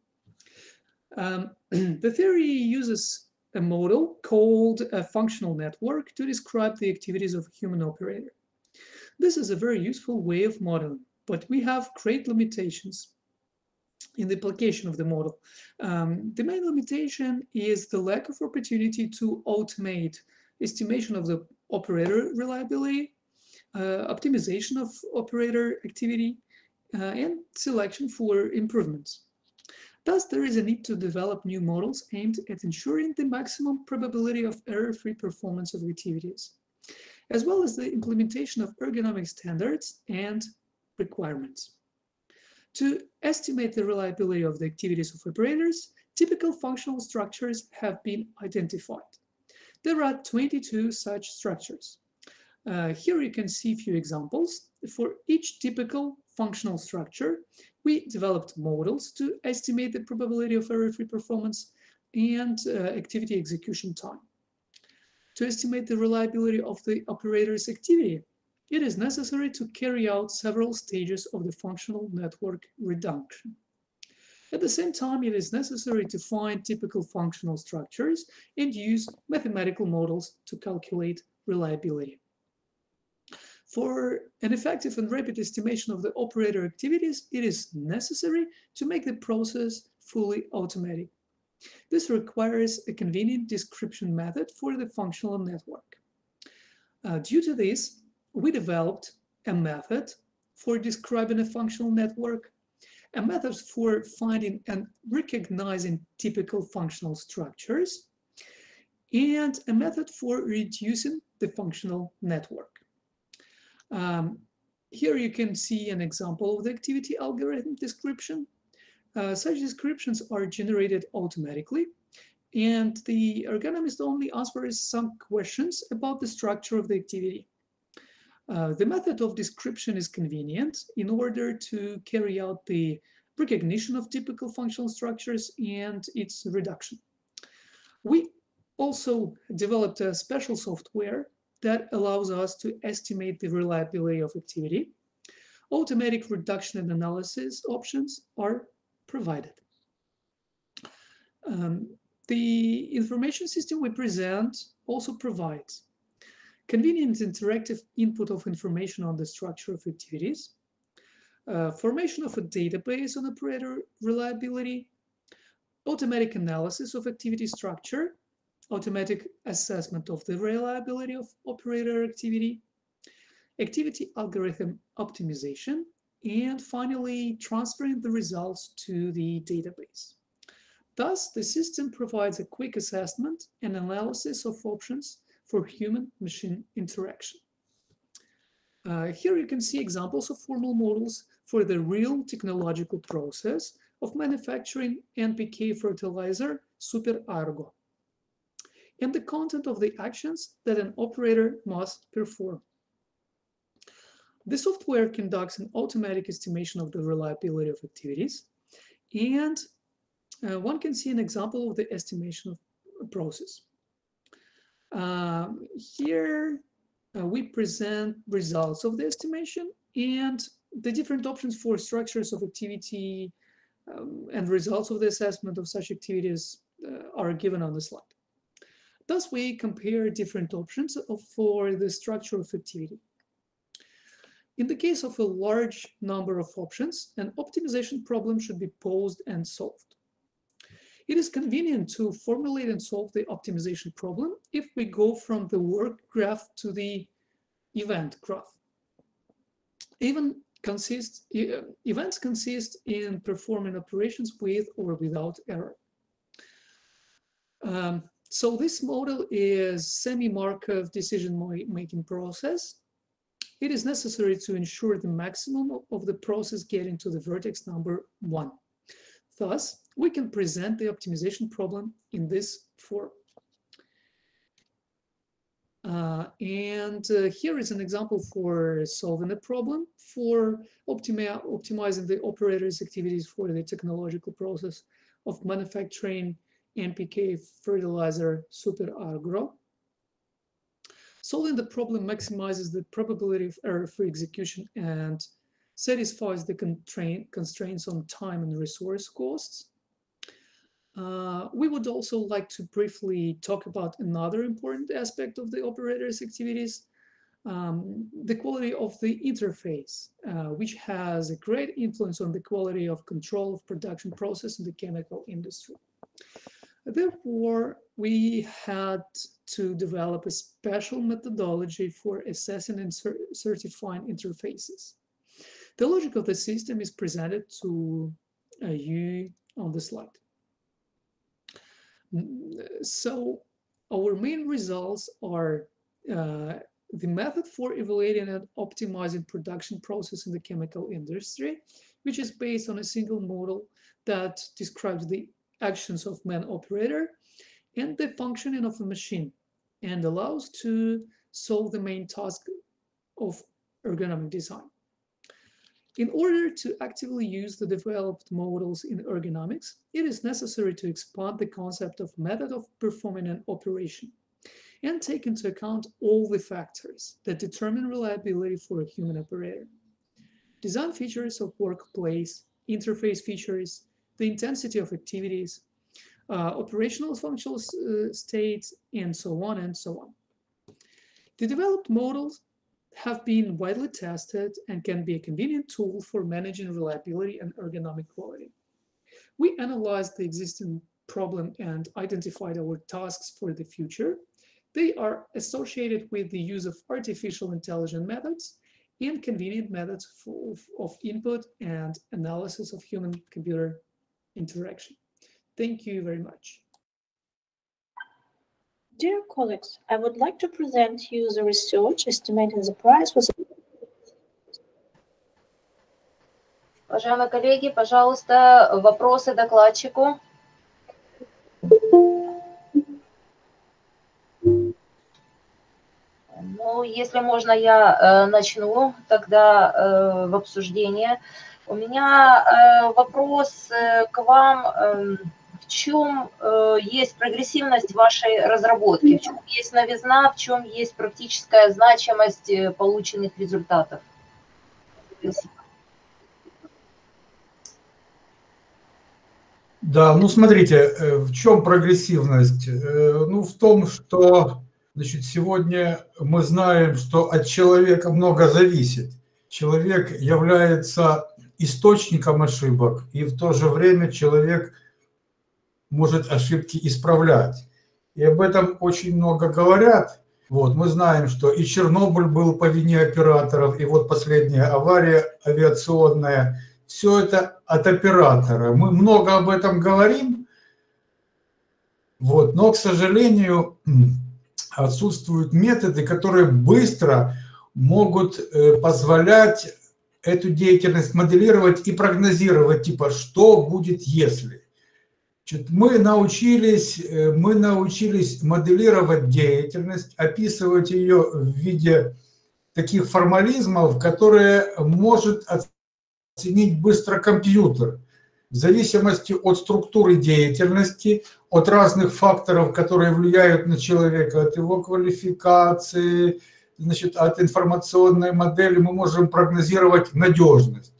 Um, the theory uses a model called a functional network to describe the activities of a human operator. This is a very useful way of modeling, but we have great limitations in the application of the model. Um, the main limitation is the lack of opportunity to automate estimation of the operator reliability, uh, optimization of operator activity, uh, and selection for improvements. Thus, there is a need to develop new models aimed at ensuring the maximum probability of error-free performance of activities, as well as the implementation of ergonomic standards and requirements. To estimate the reliability of the activities of operators, typical functional structures have been identified. There are twenty-two such structures. Uh, here you can see a few examples. For each typical functional structure, we developed models to estimate the probability of error-free performance and uh, activity execution time. To estimate the reliability of the operator's activity, it is necessary to carry out several stages of the functional network reduction. At the same time, it is necessary to find typical functional structures and use mathematical models to calculate reliability. For an effective and rapid estimation of the operator activities, it is necessary to make the process fully automatic. This requires a convenient description method for the functional network. Uh, due to this, we developed a method for describing a functional network, a method for finding and recognizing typical functional structures, and a method for reducing the functional network. Um, here you can see an example of the activity algorithm description. Uh, such descriptions are generated automatically, and the ergonomist only answers some questions about the structure of the activity. Uh, the method of description is convenient in order to carry out the recognition of typical functional structures and its reduction. We also developed a special software that allows us to estimate the reliability of activity. Automatic reduction and analysis options are provided. Um, the information system we present also provides convenient interactive input of information on the structure of activities, uh, formation of a database on operator reliability, automatic analysis of activity structure, automatic assessment of the reliability of operator activity, activity algorithm optimization, and finally transferring the results to the database. Thus, the system provides a quick assessment and analysis of options for human-machine interaction. Uh, here you can see examples of formal models for the real technological process of manufacturing N P K fertilizer Super Argo and the content of the actions that an operator must perform. The software conducts an automatic estimation of the reliability of activities, and uh, one can see an example of the estimation of process. Um, here uh, we present results of the estimation and the different options for structures of activity um, and results of the assessment of such activities uh, are given on the slide. Thus, we compare different options of, for the structure of activity. In the case of a large number of options, an optimization problem should be posed and solved. It is convenient to formulate and solve the optimization problem if we go from the work graph to the event graph. Even consist, events consist in performing operations with or without error. Um, so this model is semi-Markov decision-making process. It is necessary to ensure the maximum of the process getting to the vertex number one. Thus, we can present the optimization problem in this form. Uh, and uh, here is an example for solving a problem for optimi optimizing the operator's activities for the technological process of manufacturing N P K fertilizer Super Argo. Solving the problem maximizes the probability of error-free execution and satisfies the constraints on time and resource costs. Uh, we would also like to briefly talk about another important aspect of the operator's activities, um, the quality of the interface, uh, which has a great influence on the quality of control of production process in the chemical industry. Therefore, we had to develop a special methodology for assessing and cer certifying interfaces. The logic of the system is presented to uh, you on the slide. So our main results are uh, the method for evaluating and optimizing production process in the chemical industry, which is based on a single model that describes the actions of man operator and the functioning of a machine and allows to solve the main task of ergonomic design. In order to actively use the developed models in ergonomics, it is necessary to expand the concept of method of performing an operation and take into account all the factors that determine reliability for a human operator. Design features of workplace, interface features, the intensity of activities, uh, operational functional uh, states, and so on and so on. The developed models have been widely tested and can be a convenient tool for managing reliability and ergonomic quality. We analyzed the existing problem and identified our tasks for the future. They are associated with the use of artificial intelligence methods and convenient methods for, of input and analysis of human-computer interaction. Thank you very much. Dear colleagues, I would like to present you the research estimating the price was. Уважаемые коллеги, пожалуйста, вопросы докладчику. Ну, если можно, я э, начну тогда э, в обсуждение. У меня э, вопрос э, к вам. Э, в чем э, есть прогрессивность вашей разработки? В чем есть новизна, в чем есть практическая значимость э, полученных результатов? Спасибо. Да, ну смотрите, э, в чем прогрессивность? Э, Ну, в том, что, значит, сегодня мы знаем, что от человека много зависит. Человек является источником ошибок, и в то же время человек может ошибки исправлять. И об этом очень много говорят. Вот, мы знаем, что и Чернобыль был по вине операторов, и вот последняя авария авиационная. Все это от оператора. Мы много об этом говорим, вот, но, к сожалению, отсутствуют методы, которые быстро могут позволять эту деятельность моделировать и прогнозировать, типа, что будет, если. Мы научились, мы научились моделировать деятельность, описывать ее в виде таких формализмов, которые может оценить быстро компьютер, в зависимости от структуры деятельности, от разных факторов, которые влияют на человека, от его квалификации, значит, от информационной модели, мы можем прогнозировать надежность.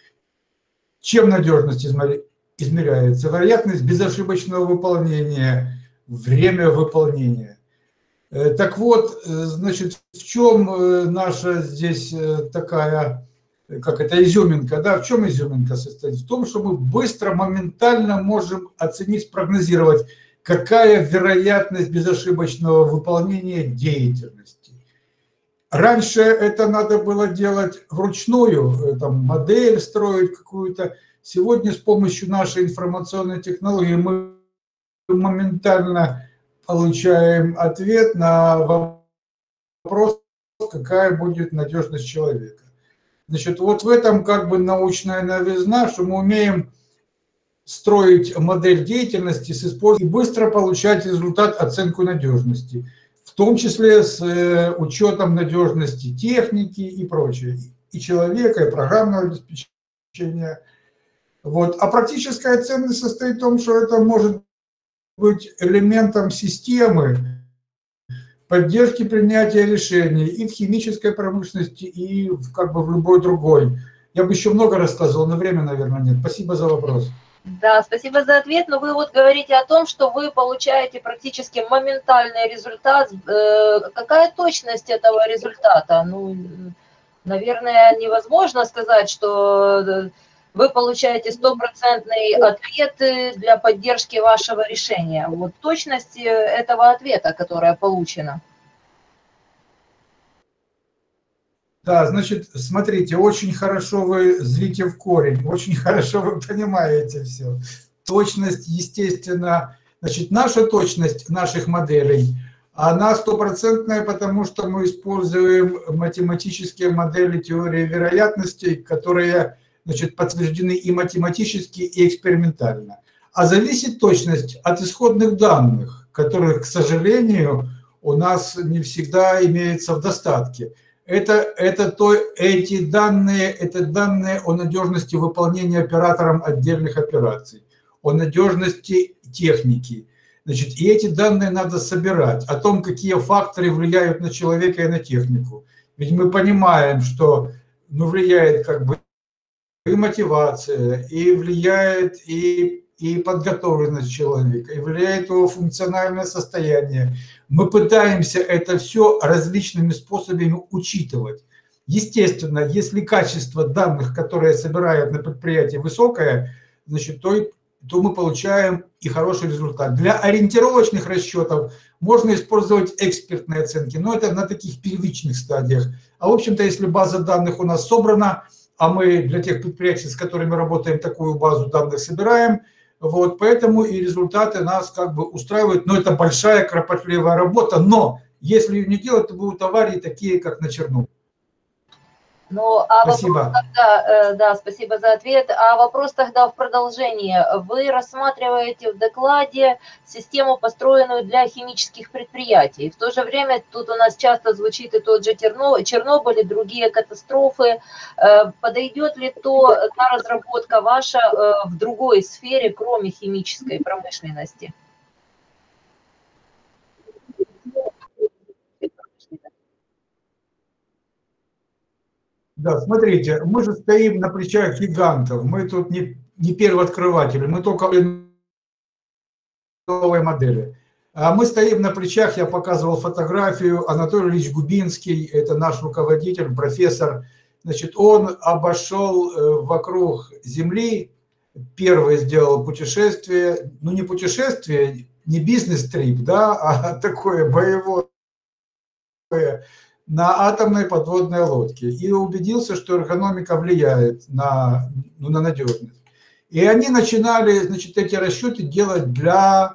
Чем надежность измеряется? Вероятность безошибочного выполнения, время выполнения. Так вот, значит, в чем наша здесь такая, как это, изюминка, да, в чем изюминка состоит? В том, что мы быстро, моментально можем оценить, спрогнозировать, какая вероятность безошибочного выполнения деятельности. Раньше это надо было делать вручную, там, модель строить какую-то. Сегодня с помощью нашей информационной технологии мы моментально получаем ответ на вопрос, какая будет надежность человека. Значит, вот в этом как бы научная новизна, что мы умеем строить модель деятельности с использованием и быстро получать результат, оценку надежности, в том числе с учетом надежности техники и прочее, и человека, и программного обеспечения. Вот. А практическая ценность состоит в том, что это может быть элементом системы поддержки принятия решений и в химической промышленности, и в, как бы в любой другой. Я бы еще много рассказывал, но времени, наверное, нет. Спасибо за вопрос. Да, спасибо за ответ, но вы вот говорите о том, что вы получаете практически моментальный результат. Какая точность этого результата? Ну, наверное, невозможно сказать, что вы получаете стопроцентный ответ для поддержки вашего решения. Вот точность этого ответа, которая получена. Да, значит, смотрите, очень хорошо вы зрите в корень, очень хорошо вы понимаете все. Точность, естественно, значит, наша точность наших моделей, она стопроцентная, потому что мы используем математические модели теории вероятностей, которые, значит, подтверждены и математически, и экспериментально. А зависит точность от исходных данных, которых, к сожалению, у нас не всегда имеется в достатке. Это, это то, эти данные, это данные о надежности выполнения оператором отдельных операций, о надежности техники. Значит, и эти данные надо собирать, о том, какие факторы влияют на человека и на технику. Ведь мы понимаем, что ну, влияет как бы и мотивация, и влияет и, и подготовленность человека, и влияет его функциональное состояние. Мы пытаемся это все различными способами учитывать. Естественно, если качество данных, которые собирают на предприятии, высокое, значит, то, то мы получаем и хороший результат. Для ориентировочных расчетов можно использовать экспертные оценки, но это на таких первичных стадиях. А в общем-то, если база данных у нас собрана, а мы для тех предприятий, с которыми работаем, такую базу данных собираем, вот, поэтому и результаты нас как бы устраивают, но это большая кропотливая работа, но если ее не делать, то будут аварии такие, как на Чернобыле. Ну, а Спасибо. вопрос тогда, да, спасибо за ответ. А вопрос тогда в продолжение. Вы рассматриваете в докладе систему, построенную для химических предприятий. В то же время тут у нас часто звучит и тот же Чернобыль, и другие катастрофы. Подойдет ли то та разработка ваша в другой сфере, кроме химической промышленности? Да, смотрите, мы же стоим на плечах гигантов, мы тут не, не первооткрыватели, мы только новые модели. А мы стоим на плечах, я показывал фотографию, Анатолий Ильич Губинский, это наш руководитель, профессор, значит, он обошел вокруг Земли, первый сделал путешествие, ну не путешествие, не бизнес-трип, да, а такое боевое, на атомной подводной лодке и убедился, что эргономика влияет на, ну, на надежность. И они начинали, значит, эти расчеты делать для,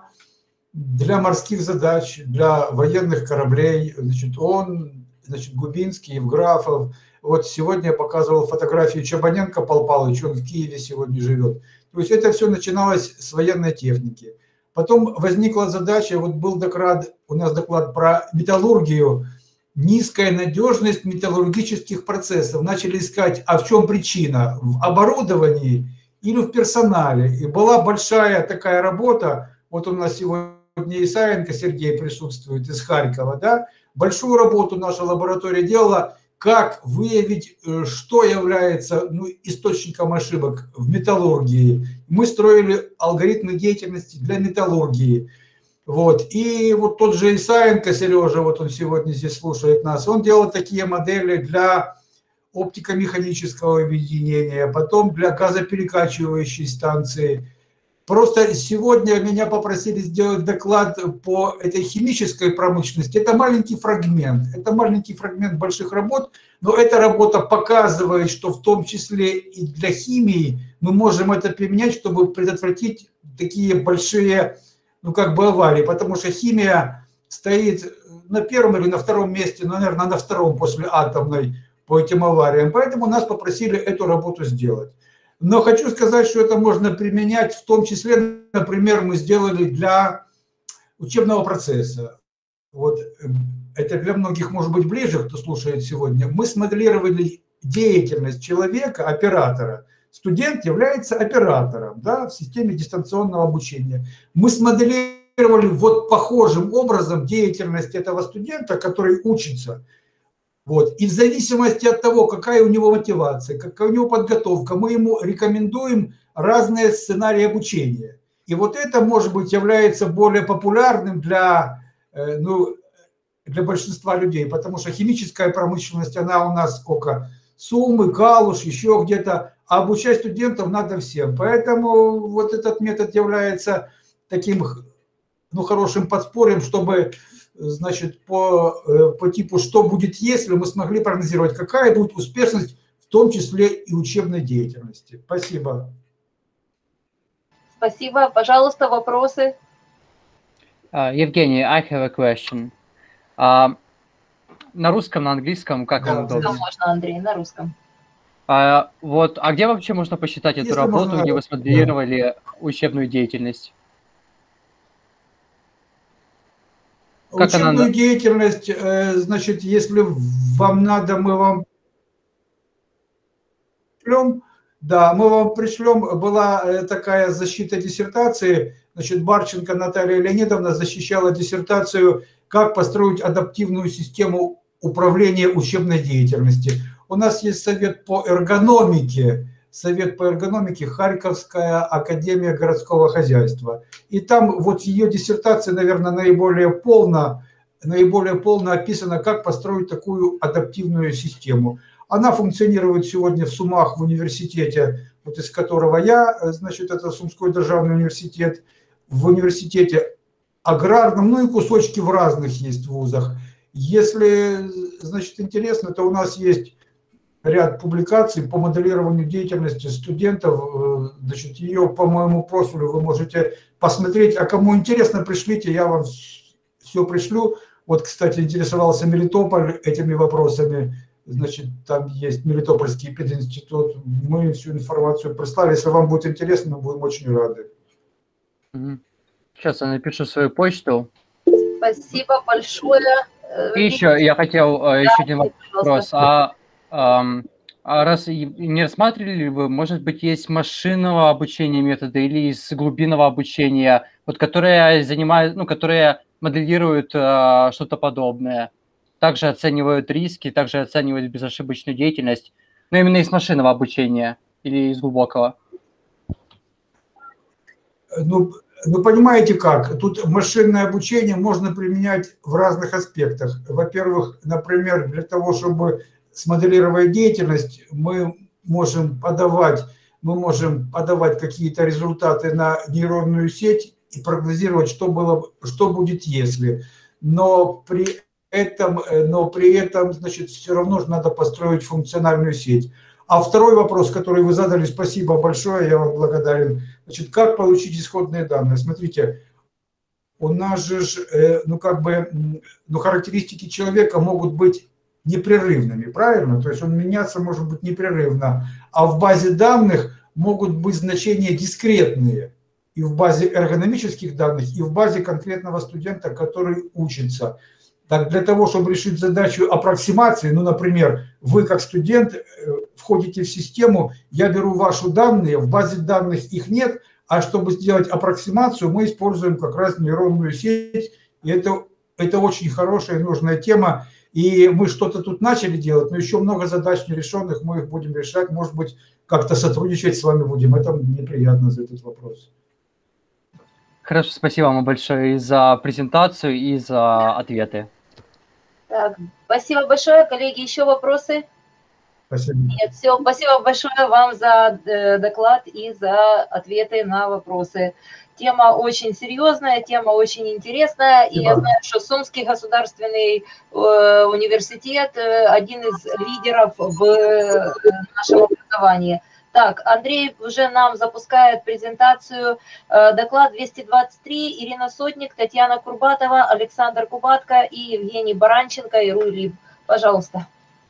для морских задач, для военных кораблей. Значит, он, значит, Губинский, Евграфов. Вот сегодня я показывал фотографию Чабаненко Пал Палыч, он в Киеве сегодня живет. То есть это все начиналось с военной техники. Потом возникла задача, вот был доклад, у нас доклад про металлургию, низкая надежность металлургических процессов. Начали искать, а в чем причина? В оборудовании или в персонале. И была большая такая работа, вот у нас сегодня Исаенко Сергей присутствует из Харькова, да? Большую работу наша лаборатория делала, как выявить, что является, ну, источником ошибок в металлургии. Мы строили алгоритмы деятельности для металлургии. Вот. И вот тот же Исаенко Сережа, вот он сегодня здесь слушает нас, он делал такие модели для оптико-механического объединения, потом для газоперекачивающей станции. Просто сегодня меня попросили сделать доклад по этой химической промышленности. Это маленький фрагмент, это маленький фрагмент больших работ, но эта работа показывает, что в том числе и для химии мы можем это применять, чтобы предотвратить такие большие, ну, как бы аварии, потому что химия стоит на первом или на втором месте, ну, наверное, на втором после атомной по этим авариям, поэтому нас попросили эту работу сделать. Но хочу сказать, что это можно применять, в том числе, например, мы сделали для учебного процесса. Вот это для многих может быть ближе, кто слушает сегодня. Мы смоделировали деятельность человека, оператора. Студент является оператором, да, в системе дистанционного обучения. Мы смоделировали вот похожим образом деятельность этого студента, который учится. Вот. И в зависимости от того, какая у него мотивация, какая у него подготовка, мы ему рекомендуем разные сценарии обучения. И вот это, может быть, является более популярным для, ну, для большинства людей, потому что химическая промышленность, она у нас сколько? Сумы, Калуш, еще где-то, а обучать студентов надо всем. Поэтому вот этот метод является таким, ну, хорошим подспорьем, чтобы, значит, по, по типу «что будет, если» мы смогли прогнозировать, какая будет успешность, в том числе и учебной деятельности. Спасибо. Спасибо. Пожалуйста, вопросы. Uh, Евгений, I have a question. Uh, на русском, на английском, как вам удобно? Можно, Андрей, на русском. Uh, вот, а где вообще можно посчитать эту Если работу, можно, где вы да. смоделировали учебную деятельность? Как Учебную она... деятельность, значит, если вам надо, мы вам пришлем. Да, мы вам пришлем. Была такая защита диссертации. Значит, Барченко Наталья Леонидовна защищала диссертацию «Как построить адаптивную систему управления учебной деятельностью». У нас есть совет по эргономике. Совет по эргономике, Харьковская академия городского хозяйства. И там вот ее диссертация, наверное, наиболее полно, наиболее полно описана, как построить такую адаптивную систему. Она функционирует сегодня в Сумах в университете, вот из которого я, значит, это Сумской державный университет, в университете аграрном, ну и кусочки в разных есть вузах. Если, значит, интересно, то у нас есть ряд публикаций по моделированию деятельности студентов. Значит, ее по моему профилю вы можете посмотреть. А кому интересно, пришлите, я вам все пришлю. Вот, кстати, интересовался Мелитополь этими вопросами. значит, там есть Мелитопольский пединститут, мы всю информацию прислали, если вам будет интересно, мы будем очень рады. Сейчас я напишу свою почту. Спасибо большое. И еще я хотел Да, еще один вопрос. пожалуйста. А, ам, а раз и не рассматривали ли вы, может быть, есть машинного обучения методы или из глубинного обучения, вот, которые занимают, ну, которые моделируют а, что-то подобное, также оценивают риски, также оценивают безошибочную деятельность, но именно из машинного обучения или из глубокого? Ну, ну, понимаете как, тут машинное обучение можно применять в разных аспектах. Во-первых, например, для того, чтобы смоделировать деятельность, мы можем подавать, мы можем подавать какие-то результаты на нейронную сеть и прогнозировать, что было, что будет если. Но при этом, но при этом, значит, все равно же надо построить функциональную сеть. А второй вопрос, который вы задали, спасибо большое, я вам благодарен. Значит, как получить исходные данные? Смотрите, у нас же, ну, как бы, ну, характеристики человека могут быть непрерывными, правильно? То есть он меняться может быть непрерывно. А в базе данных могут быть значения дискретные. И в базе эргономических данных, и в базе конкретного студента, который учится. Так, для того, чтобы решить задачу аппроксимации, ну, например, вы как студент входите в систему, я беру ваши данные, в базе данных их нет, а чтобы сделать аппроксимацию, мы используем как раз нейронную сеть, и это, это очень хорошая и нужная тема, и мы что-то тут начали делать, но еще много задач нерешенных, мы их будем решать, может быть, как-то сотрудничать с вами будем, это мне приятно за этот вопрос. Хорошо, спасибо вам большое и за презентацию, и за ответы. Так, спасибо большое, коллеги. Еще вопросы? Спасибо. Нет, все. Спасибо большое вам за э, доклад и за ответы на вопросы. Тема очень серьезная, тема очень интересная. Спасибо. И я знаю, что Сумский государственный э, университет э, один из лидеров в э, нашем образовании. Так, Андрей уже нам запускает презентацию. Доклад двести двадцать три. Ирина Сотник, Татьяна Курбатова, Александр Кубатко и Евгений Баранченко и Руй Либ. Пожалуйста.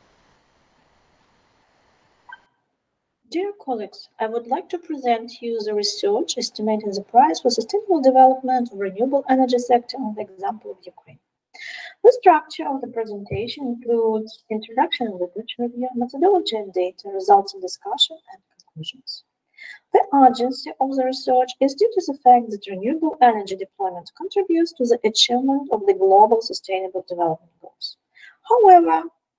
Dear colleagues, I would like to present you the research estimating the price for sustainable development of renewable energy sector on the example of Ukraine. The structure of the presentation includes introduction and literature review, methodology and data, results and discussion, and conclusions. The urgency of the research is due to the fact that renewable energy deployment contributes to the achievement of the global sustainable development goals. However,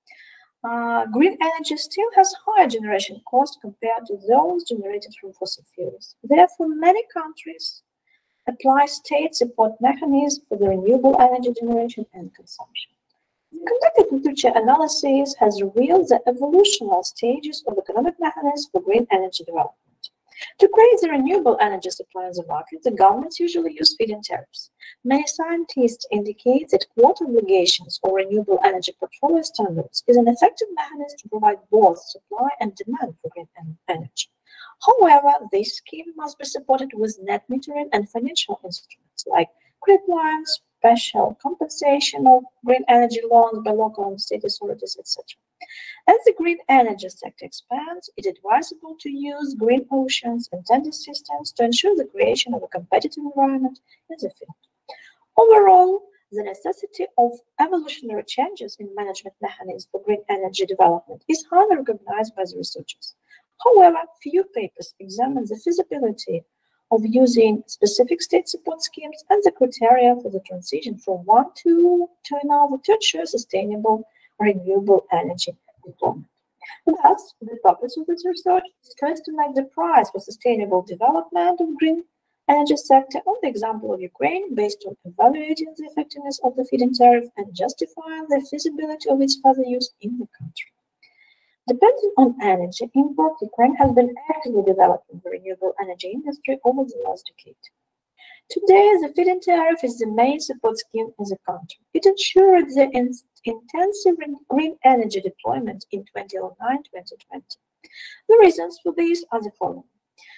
uh, green energy still has higher generation costs compared to those generated from fossil fuels. Therefore, many countries apply state support mechanisms for the renewable energy generation and consumption. The conducted literature analysis has revealed the evolutionary stages of economic mechanisms for green energy development. To create the renewable energy supply in the market, the governments usually use feed-in tariffs. Many scientists indicate that quota obligations or renewable energy portfolio standards is an effective mechanism to provide both supply and demand for green energy. However, this scheme must be supported with net metering and financial instruments like credit lines, special compensation of green energy loans by local and state authorities, et cetera. As the green energy sector expands, it is advisable to use green oceans and tender systems to ensure the creation of a competitive environment in the field. Overall, the necessity of evolutionary changes in management mechanisms for green energy development is highly recognized by the researchers. However, few papers examine the feasibility of using specific state support schemes and the criteria for the transition from one tool to another to ensure sustainable renewable energy deployment. Thus, the purpose of this research is to estimate the price for sustainable development of green energy sector on the example of Ukraine based on evaluating the effectiveness of the feed-in tariff and justifying the feasibility of its further use in the country. Depending on energy import, Ukraine has been actively developing the renewable energy industry over the last decade. Today, the feed-in tariff is the main support scheme in the country. It ensured the in intensive green energy deployment in twenty oh nine to twenty twenty. The reasons for this are the following.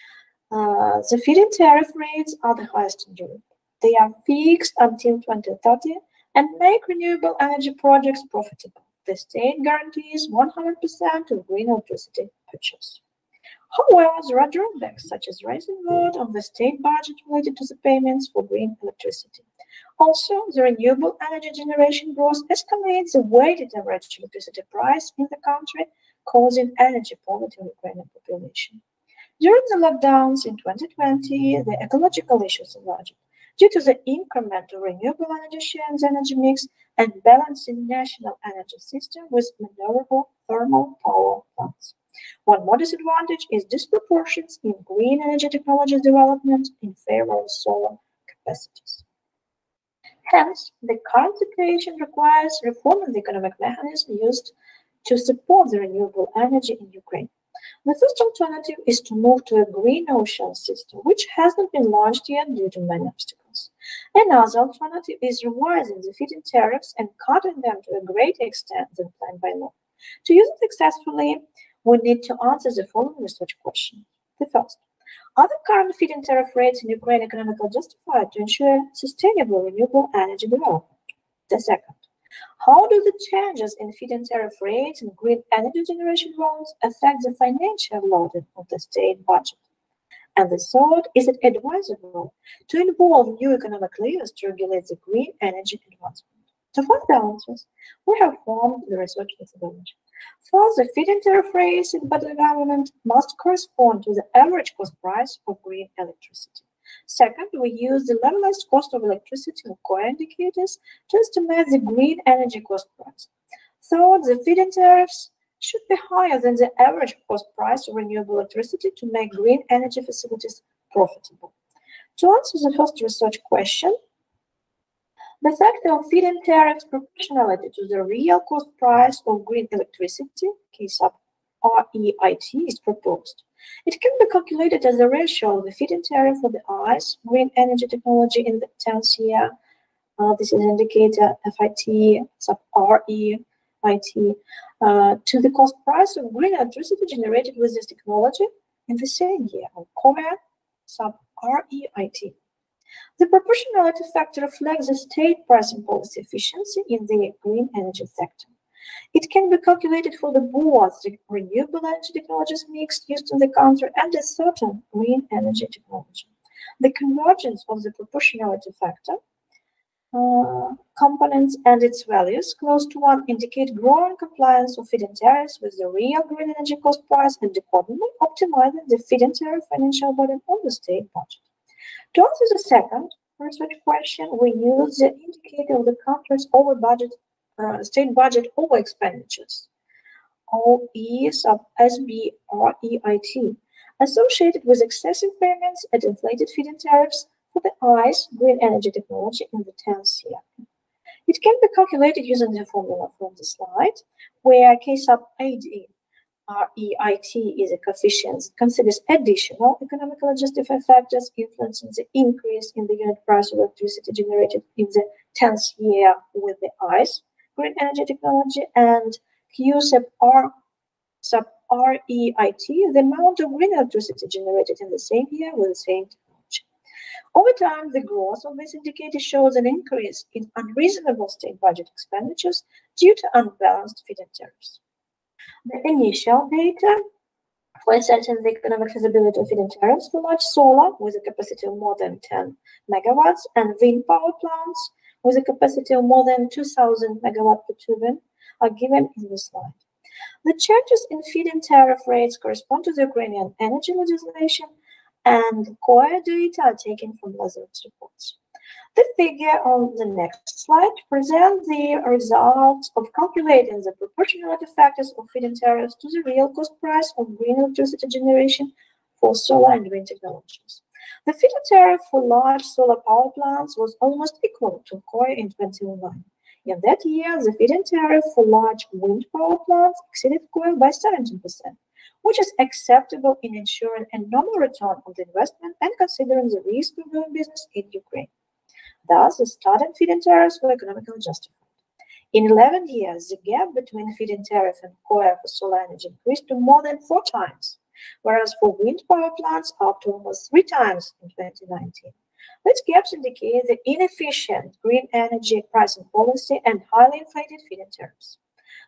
Uh, the feed-in tariff rates are the highest in Europe. They are fixed until twenty thirty and make renewable energy projects profitable. the state guarantees one hundred percent of green electricity purchase. However, there are drawbacks, such as rising load on the state budget related to the payments for green electricity. Also, the renewable energy generation growth escalates the weighted average electricity price in the country, causing energy poverty in the Ukrainian population. During the lockdowns in twenty twenty, the ecological issues emerged due to the increment of renewable energy share in the energy mix and balancing national energy system with maneuverable thermal power plants. One more disadvantage is disproportions in green energy technologies development in favor of solar capacities. Hence, the current situation requires reforming the economic mechanism used to support the renewable energy in Ukraine. The first alternative is to move to a green ocean system, which hasn't been launched yet due to many obstacles. Another alternative is revising the feed-in tariffs and cutting them to a greater extent than planned by law. To use it successfully, we need to answer the following research questions. The first, are the current feed-in tariff rates in Ukraine economically justified to ensure sustainable renewable energy development? The second, how do the changes in feed-in tariff rates and green energy generation loans affect the financial loading of the state budget? And the third, is it advisable to involve new economic levers to regulate the green energy advancement? To find the answers, we have formed the research methodology. First, the feed-in tariff rates by the government must correspond to the average cost price of green electricity. Second, we use the levelized cost of electricity and core indicators to estimate the green energy cost price. Third, the feed-in tariffs should be higher than the average cost price of renewable electricity to make green energy facilities profitable. To answer the first research question, the factor of feed-in tariffs proportionality to the real cost price of green electricity, K sub R E I T, is proposed. It can be calculated as a ratio of the feed-in tariff for the I C E, green energy technology, in the tenth year. Uh, this is indicator F I T sub R E I T uh, to the cost price of green electricity generated with this technology in the same year, or core sub R E I T. The proportionality factor reflects the state pricing policy efficiency in the green energy sector. It can be calculated for the both the renewable energy technologies mix used in the country and a certain green energy technology. The convergence of the proportionality factor uh, components and its values close to one indicate growing compliance of feed-in tariffs with the real green energy cost price and accordingly optimizing the feed-in tariff financial burden on the state budget. To answer the second research question, we use the indicator of the country's over budget, uh, state budget over expenditures, O E sub S B R E I T, associated with excessive payments at inflated feed-in tariffs for the I C E, green energy technology, in the tenth year. It can be calculated using the formula from the slide, where K sub A D R E I T is a coefficient that considers additional economically justified factors influencing the increase in the unit price of electricity generated in the tenth year with the I C E, green energy technology, and Q sub R sub R E I T, the amount of green electricity generated in the same year with the same technology. Over time, the growth of this indicator shows an increase in unreasonable state budget expenditures due to unbalanced feed-in tariffs. The initial data for assessing the economic feasibility of feed-in tariffs for large solar with a capacity of more than ten megawatts and wind power plants with a capacity of more than two thousand megawatts per turbine are given in the slide. The changes in feed-in tariff rates correspond to the Ukrainian energy legislation, and core data are taken from Lazarus reports. The figure on the next slide presents the results of calculating the proportionality factors of feed-in tariffs to the real cost price of green electricity generation for solar and wind technologies. The feed-in tariff for large solar power plants was almost equal to core in twenty oh nine. In that year, the feed-in tariff for large wind power plants exceeded core by seventeen percent, which is acceptable in ensuring a normal return on the investment and considering the risk of doing business in Ukraine. Thus, the starting feed-in tariffs were economically justified. In eleven years, the gap between feed-in tariff and core for solar energy increased to more than four times, whereas for wind power plants up to almost three times in twenty nineteen. These gaps indicate the inefficient green energy pricing policy and highly inflated feed-in tariffs.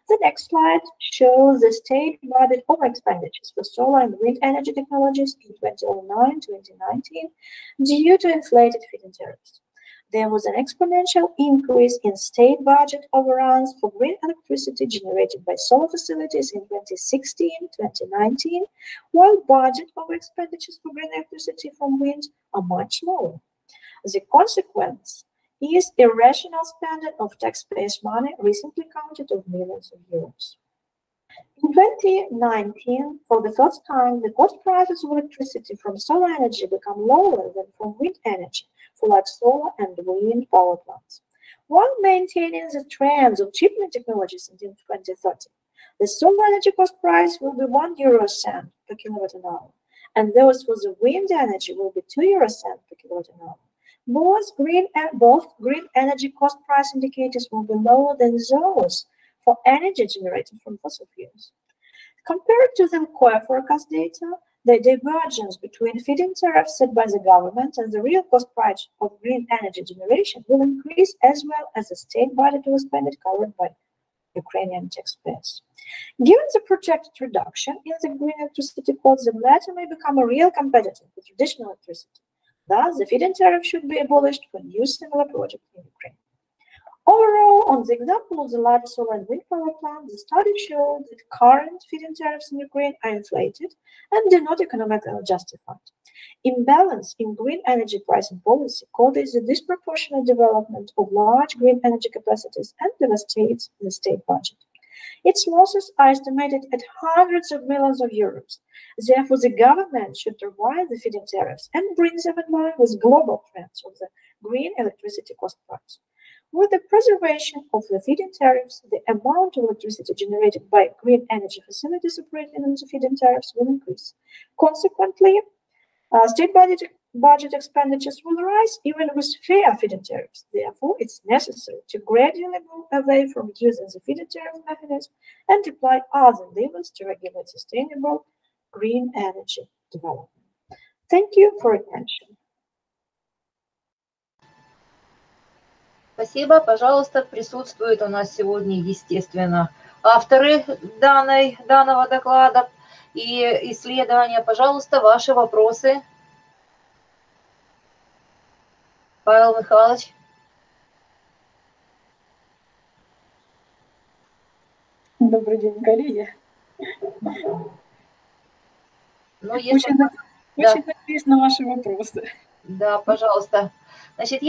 The next slide shows the state budget over expenditures for solar and wind energy technologies in twenty oh nine to twenty nineteen due to inflated feed-in tariffs. There was an exponential increase in state budget overruns for green electricity generated by solar facilities in twenty sixteen to twenty nineteen, while budget over expenditures for green electricity from wind are much lower. The consequence is irrational spending of taxpayers' money recently counted of millions of euros. In twenty nineteen, for the first time, the cost prices of electricity from solar energy become lower than from wind energy for large solar and wind power plants. While maintaining the trends of cheapening technologies until twenty thirty, the solar energy cost price will be one euro cent per kilowatt an hour, and those for the wind energy will be two euro cent per kilowatt an hour. Both green, both green energy cost price indicators will be lower than those for energy generated from fossil fuels. Compared to the C O A forecast data, the divergence between feed-in tariffs set by the government and the real cost price of green energy generation will increase, as well as the state budget will spend covered by Ukrainian taxpayers. Given the projected reduction in the green electricity costs, the latter may become a real competitor with traditional electricity. Thus, the feed-in tariff should be abolished for new similar projects in Ukraine. Overall, on the example of the large solar and wind power plant, the study showed that current feed-in tariffs in Ukraine are inflated and do not economically justified. Imbalance in green energy pricing policy causes the disproportionate development of large green energy capacities and devastates the state budget. Its losses are estimated at hundreds of millions of euros. Therefore, the government should revise the feed-in tariffs and bring them in line with global trends of the green electricity cost price. With the preservation of the feed-in tariffs, the amount of electricity generated by green energy facilities operating in the feed-in tariffs will increase. Consequently, uh, state budget, budget expenditures will rise even with fair feed-in tariffs. Therefore, it's necessary to gradually move away from using the feed-in tariff mechanism and apply other levers to regulate sustainable green energy development. Thank you for attention. Спасибо. Пожалуйста, присутствуют у нас сегодня, естественно, авторы данной, данного доклада и исследования. Пожалуйста, ваши вопросы. Павел Михайлович. Добрый день, коллеги. Ну, если... Очень, да. очень надеюсь на ваши вопросы. Да, пожалуйста. Значит,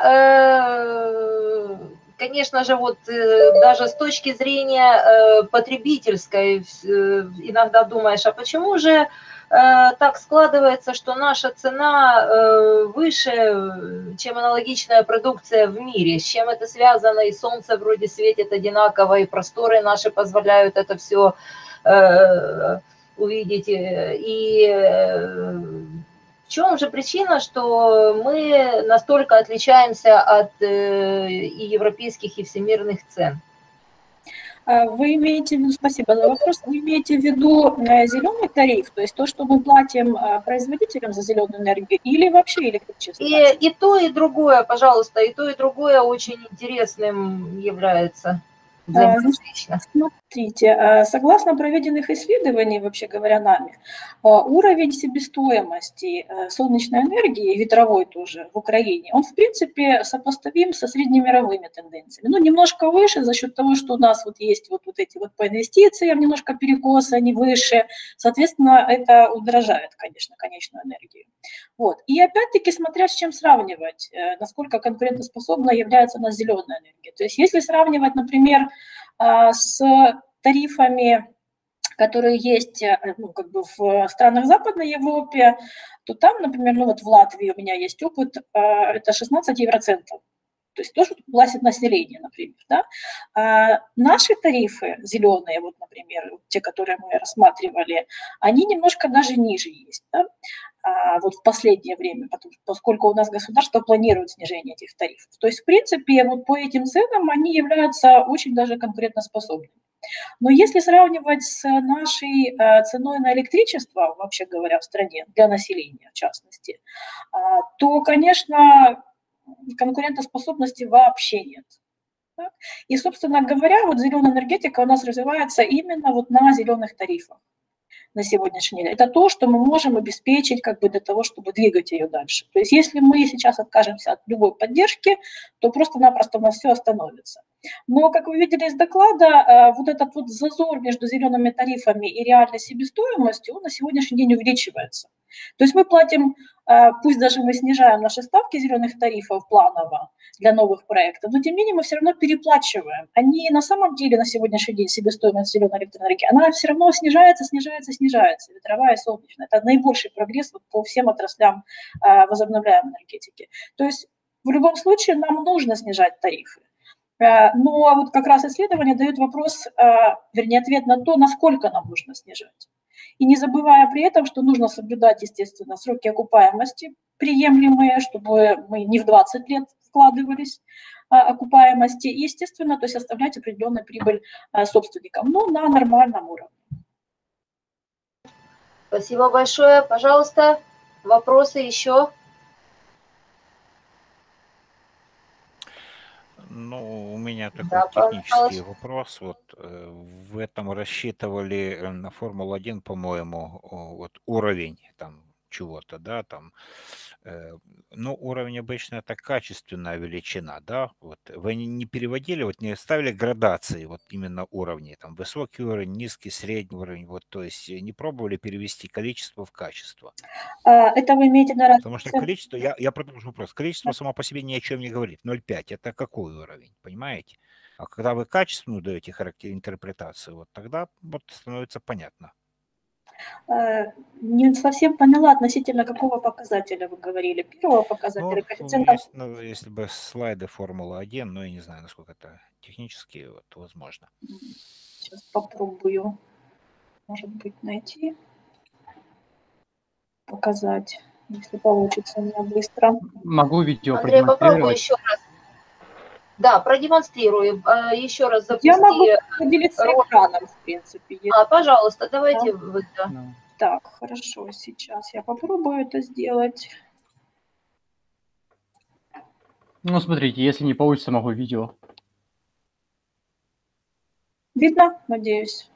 я, конечно же, вот даже с точки зрения потребительской иногда думаешь, а почему же так складывается, что наша цена выше, чем аналогичная продукция в мире? С чем это связано? И солнце вроде светит одинаково, и просторы наши позволяют это все увидеть. И в чем же причина, что мы настолько отличаемся от и европейских, и всемирных цен? Вы имеете в виду, спасибо за вопрос, вы имеете в виду зеленый тариф, то есть то, что мы платим производителям за зеленую энергию, или вообще электричество? И, и то, и другое, пожалуйста, и то, и другое очень интересным является. Смотрите, согласно проведенных исследований, вообще говоря, нами, уровень себестоимости солнечной энергии, ветровой тоже в Украине, он в принципе сопоставим со среднемировыми тенденциями. Ну, немножко выше за счет того, что у нас вот есть вот, вот эти вот по инвестициям немножко перекосы, они выше, соответственно, это удорожает, конечно, конечную энергию. Вот. И опять-таки, смотря с чем сравнивать, насколько конкурентоспособна является у нас зеленая энергия. То есть если сравнивать, например, с тарифами, которые есть ну, как бы в странах Западной Европы, то там, например, ну вот в Латвии у меня есть опыт, это шестнадцать евроцентов. То есть то, что платит население, например. Да? А наши тарифы зеленые, вот, например, те, которые мы рассматривали, они немножко даже ниже есть. Да? А вот в последнее время, поскольку у нас государство планирует снижение этих тарифов. То есть, в принципе, вот по этим ценам они являются очень даже конкурентоспособными. Но если сравнивать с нашей ценой на электричество, вообще говоря, в стране, для населения в частности, то, конечно, конкурентоспособности вообще нет. Так? И, собственно говоря, вот зеленая энергетика у нас развивается именно вот на зеленых тарифах на сегодняшний день. Это то, что мы можем обеспечить как бы для того, чтобы двигать ее дальше. То есть если мы сейчас откажемся от любой поддержки, то просто-напросто у нас все остановится. Но, как вы видели из доклада, вот этот вот зазор между зелеными тарифами и реальной себестоимостью, он на сегодняшний день увеличивается. То есть мы платим, пусть даже мы снижаем наши ставки зеленых тарифов планово для новых проектов, но тем не менее мы все равно переплачиваем. Они на самом деле на сегодняшний день себестоимость зеленой электроэнергии, она все равно снижается, снижается, снижается, ветровая и солнечная. Это наибольший прогресс вот по всем отраслям возобновляемой энергетики. То есть в любом случае нам нужно снижать тарифы. Но вот как раз исследование дает вопрос, вернее, ответ на то, насколько нам нужно снижать. И не забывая при этом, что нужно соблюдать, естественно, сроки окупаемости приемлемые, чтобы мы не в двадцать лет вкладывались окупаемости, и, естественно, то есть оставлять определенную прибыль собственникам, но на нормальном уровне. Спасибо большое. Пожалуйста, вопросы еще? Ну, у меня такой Да, технический пожалуйста. вопрос. Вот э, в этом рассчитывали э, на Формулу один, по-моему, о, вот уровень там чего-то, да, там. Э, ну, уровень обычно это качественная величина, да. Вот вы не не переводили, вот не ставили градации, вот именно уровней, там высокий уровень, низкий, средний уровень, вот, то есть не пробовали перевести количество в качество. Это вы имеете на Потому что количество, я, я продолжу вопрос, количество само по себе ни о чем не говорит. ноль целых пять это какой уровень, понимаете? А когда вы качественную даете характер интерпретацию, вот тогда вот становится понятно. Не совсем поняла, относительно какого показателя вы говорили. Первого Ну, показателя, вот, коэффициента. есть, ну, если бы слайды Формулы один, но я не знаю, насколько это технически вот, возможно. Сейчас попробую, может быть, найти, показать, если получится у меня быстро. Могу видео Андрей, попробуй продемонстрировать. еще раз. Да, продемонстрирую. А, Еще раз запусти. Я могу поделиться ролик. экраном, в принципе. если- А, пожалуйста, давайте Да. вы. Да. Так, хорошо, сейчас я попробую это сделать. Ну, смотрите, если не получится, могу видео. Видно, надеюсь?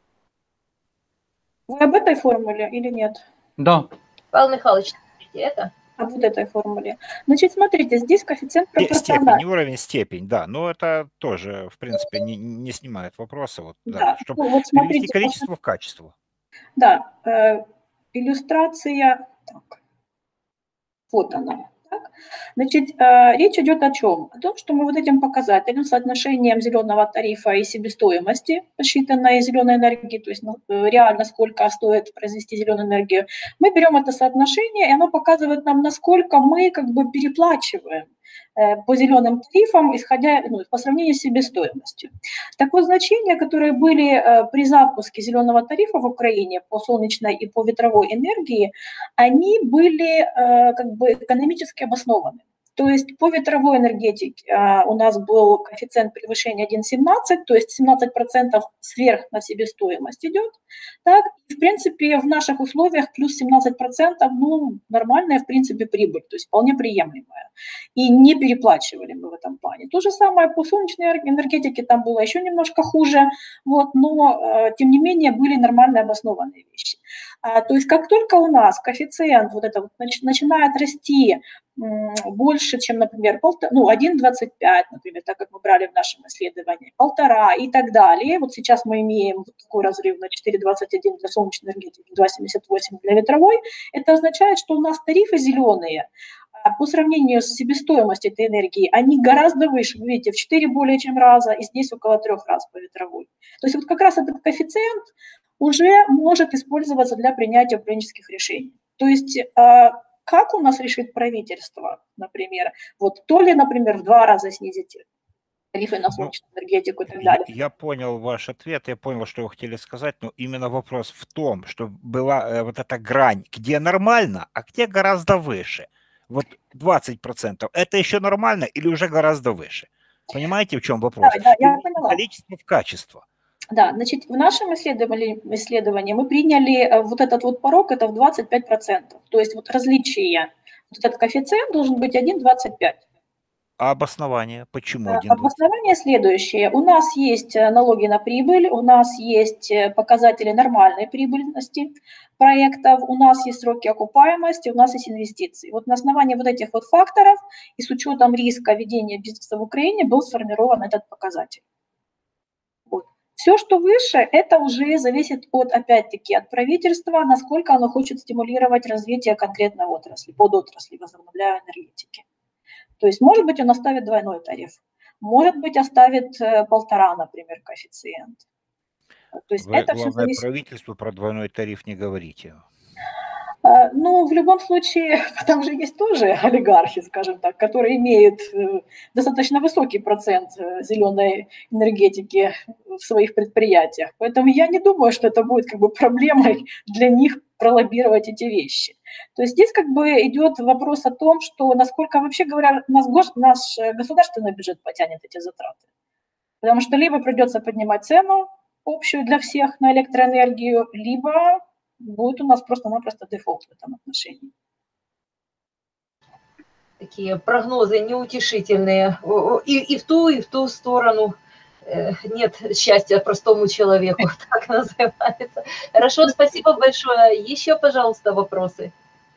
Вы об этой формуле или нет? Да. Павел Михайлович, смотрите, это? Об вот этой формуле. Значит, смотрите, здесь коэффициент Степень, не пропорциональный. уровень, степень, да, но это тоже, в принципе, не, не снимает вопроса, вот, да, Да, чтобы ну вот перевести смотрите, количество в качество. Да, э, иллюстрация, так, вот она. Так. Значит, э, речь идет о чем? О том, что мы вот этим показателем, соотношением зеленого тарифа и себестоимости, посчитанной зеленой энергии, то есть ну, реально сколько стоит произвести зеленую энергию, мы берем это соотношение, и оно показывает нам, насколько мы как бы переплачиваем э, по зеленым тарифам, исходя ну, по сравнению с себестоимостью. Так вот, значения, которые были э, при запуске зеленого тарифа в Украине по солнечной и по ветровой энергии, они были э, как бы экономически обоснованы. То есть по ветровой энергетике э, у нас был коэффициент превышения один целых семнадцать сотых, то есть семнадцать процентов сверх на себестоимость идет. Так, и в принципе в наших условиях плюс семнадцать процентов, ну, нормальная в принципе прибыль, то есть вполне приемлемая. И не переплачивали мы в этом плане. То же самое по солнечной энергетике, там было еще немножко хуже, вот, но э, тем не менее были нормально обоснованные вещи. А, то есть как только у нас коэффициент вот это вот нач, начинает расти м, больше, чем, например, полтора, ну, один целых двадцать пять сотых, например, так как мы брали в нашем исследовании, полтора и так далее. Вот сейчас мы имеем вот такой разрыв на четыре целых двадцать один для солнечной энергетики, два целых семьдесят восемь для ветровой. Это означает, что у нас тарифы зеленые по сравнению с себестоимостью этой энергии, они гораздо выше. Вы видите, в четыре более чем раза, и здесь около трех раз по ветровой. То есть вот как раз этот коэффициент уже может использоваться для принятия управленческих решений. То есть как у нас решит правительство, например, вот то ли, например, в два раза снизить тарифы на солнечную энергетику и так далее. Я понял ваш ответ, я понял, что вы хотели сказать, но именно вопрос в том, что была вот эта грань, где нормально, а где гораздо выше. Вот двадцать процентов это еще нормально или уже гораздо выше? Понимаете, в чем вопрос? Да, да, я поняла. Количество в качество. Да, значит, в нашем исследовании, исследовании мы приняли вот этот вот порог, это в двадцать пять процентов. То есть вот различие, вот этот коэффициент должен быть один целых двадцать пять сотых. А обоснование? Почему Э, один двадцать? Обоснование следующее. У нас есть э, налоги на прибыль, у нас есть э, показатели нормальной прибыльности проектов, у нас есть сроки окупаемости, у нас есть инвестиции. Вот на основании вот этих вот факторов и с учетом риска ведения бизнеса в Украине был сформирован этот показатель. Вот. Все, что выше, это уже зависит от, опять-таки, от правительства, насколько оно хочет стимулировать развитие конкретной отрасли, подотрасли возобновляемой энергетики. То есть, может быть, он оставит двойной тариф, может быть, оставит э, полтора, например, коэффициент. То есть Вы, это все главное, зависит. правительству про двойной тариф не говорите. А, Ну, в любом случае, там же есть тоже олигархи, скажем так, которые имеют э, достаточно высокий процент э, зеленой энергетики в своих предприятиях. Поэтому я не думаю, что это будет как бы проблемой для них пролоббировать эти вещи. То есть здесь как бы идет вопрос о том, что насколько вообще говоря наш, гос- наш э, государственный бюджет потянет эти затраты. Потому что либо придется поднимать цену общую для всех на электроэнергию, либо будет у нас просто-напросто дефолт в этом отношении. Такие прогнозы неутешительные. О, о, И, и в ту, и в ту сторону. Э, Нет счастья простому человеку, так называется. Хорошо, спасибо большое. Еще, пожалуйста, вопросы.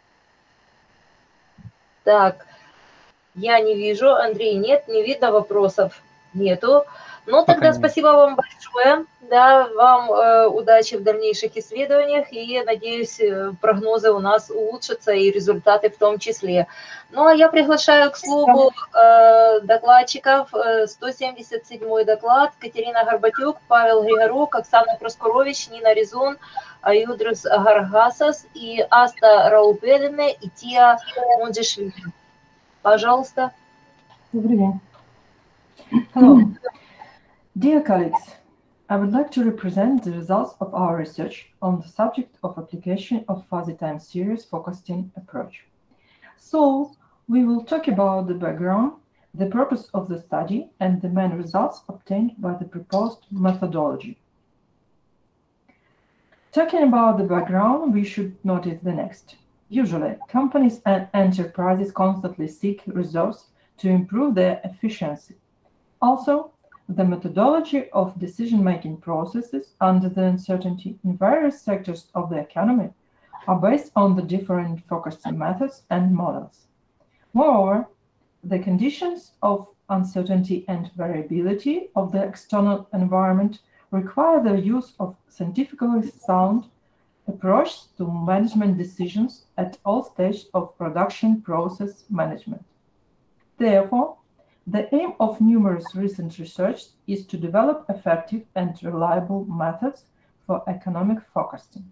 Так, я не вижу, Андрей, нет, не видно вопросов, нету. Ну, Пока тогда нет. спасибо вам большое, да, вам э, удачи в дальнейших исследованиях, и, надеюсь, э, прогнозы у нас улучшатся, и результаты в том числе. Ну, а я приглашаю к слову э, докладчиков, э, сто семьдесят седьмой доклад, Катерина Горбатюк, Павел Григорук, Оксана Проскорович, Нина Резун, Аюдрус Гаргасас и Аста Раупелине и Тия Монджишвили. Пожалуйста. Добрый день. Hello. Dear colleagues, I would like to represent the results of our research on the subject of application of fuzzy time series focusing approach. So, we will talk about the background, the purpose of the study, and the main results obtained by the proposed methodology. Talking about the background, we should notice the next. Usually, companies and enterprises constantly seek resources to improve their efficiency. Also, the methodology of decision-making processes under the uncertainty in various sectors of the economy are based on the different focusing methods and models. Moreover, the conditions of uncertainty and variability of the external environment require the use of scientifically sound approach to management decisions at all stages of production process management. Therefore, the aim of numerous recent research is to develop effective and reliable methods for economic forecasting.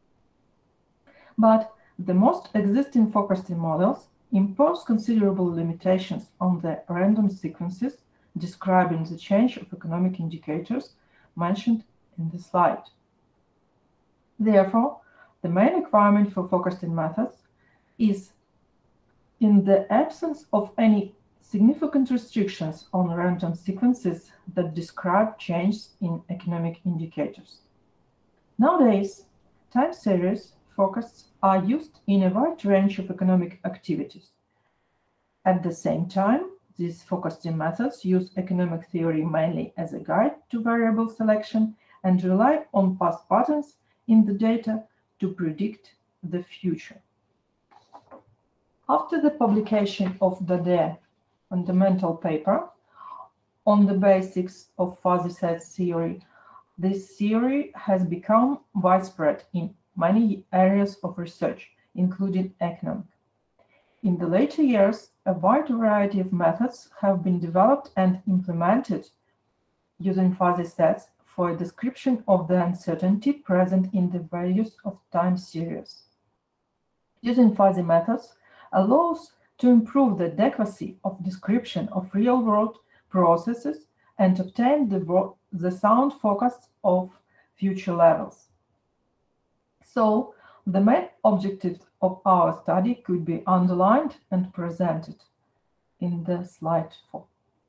But the most existing forecasting models impose considerable limitations on the random sequences describing the change of economic indicators mentioned in the slide. Therefore, the main requirement for forecasting methods is, in the absence of any significant restrictions on random sequences that describe changes in economic indicators. Nowadays, time series forecasts are used in a wide range of economic activities. At the same time, these forecasting methods use economic theory mainly as a guide to variable selection and rely on past patterns in the data to predict the future. After the publication of Dadé fundamental paper on the basics of fuzzy set theory, this theory has become widespread in many areas of research, including economic. In the later years, a wide variety of methods have been developed and implemented using fuzzy sets for a description of the uncertainty present in the values of time series. Using fuzzy methods allows to improve the adequacy of description of real-world processes and obtain the, the sound forecast of future levels. So, the main objectives of our study could be underlined and presented in the slide four.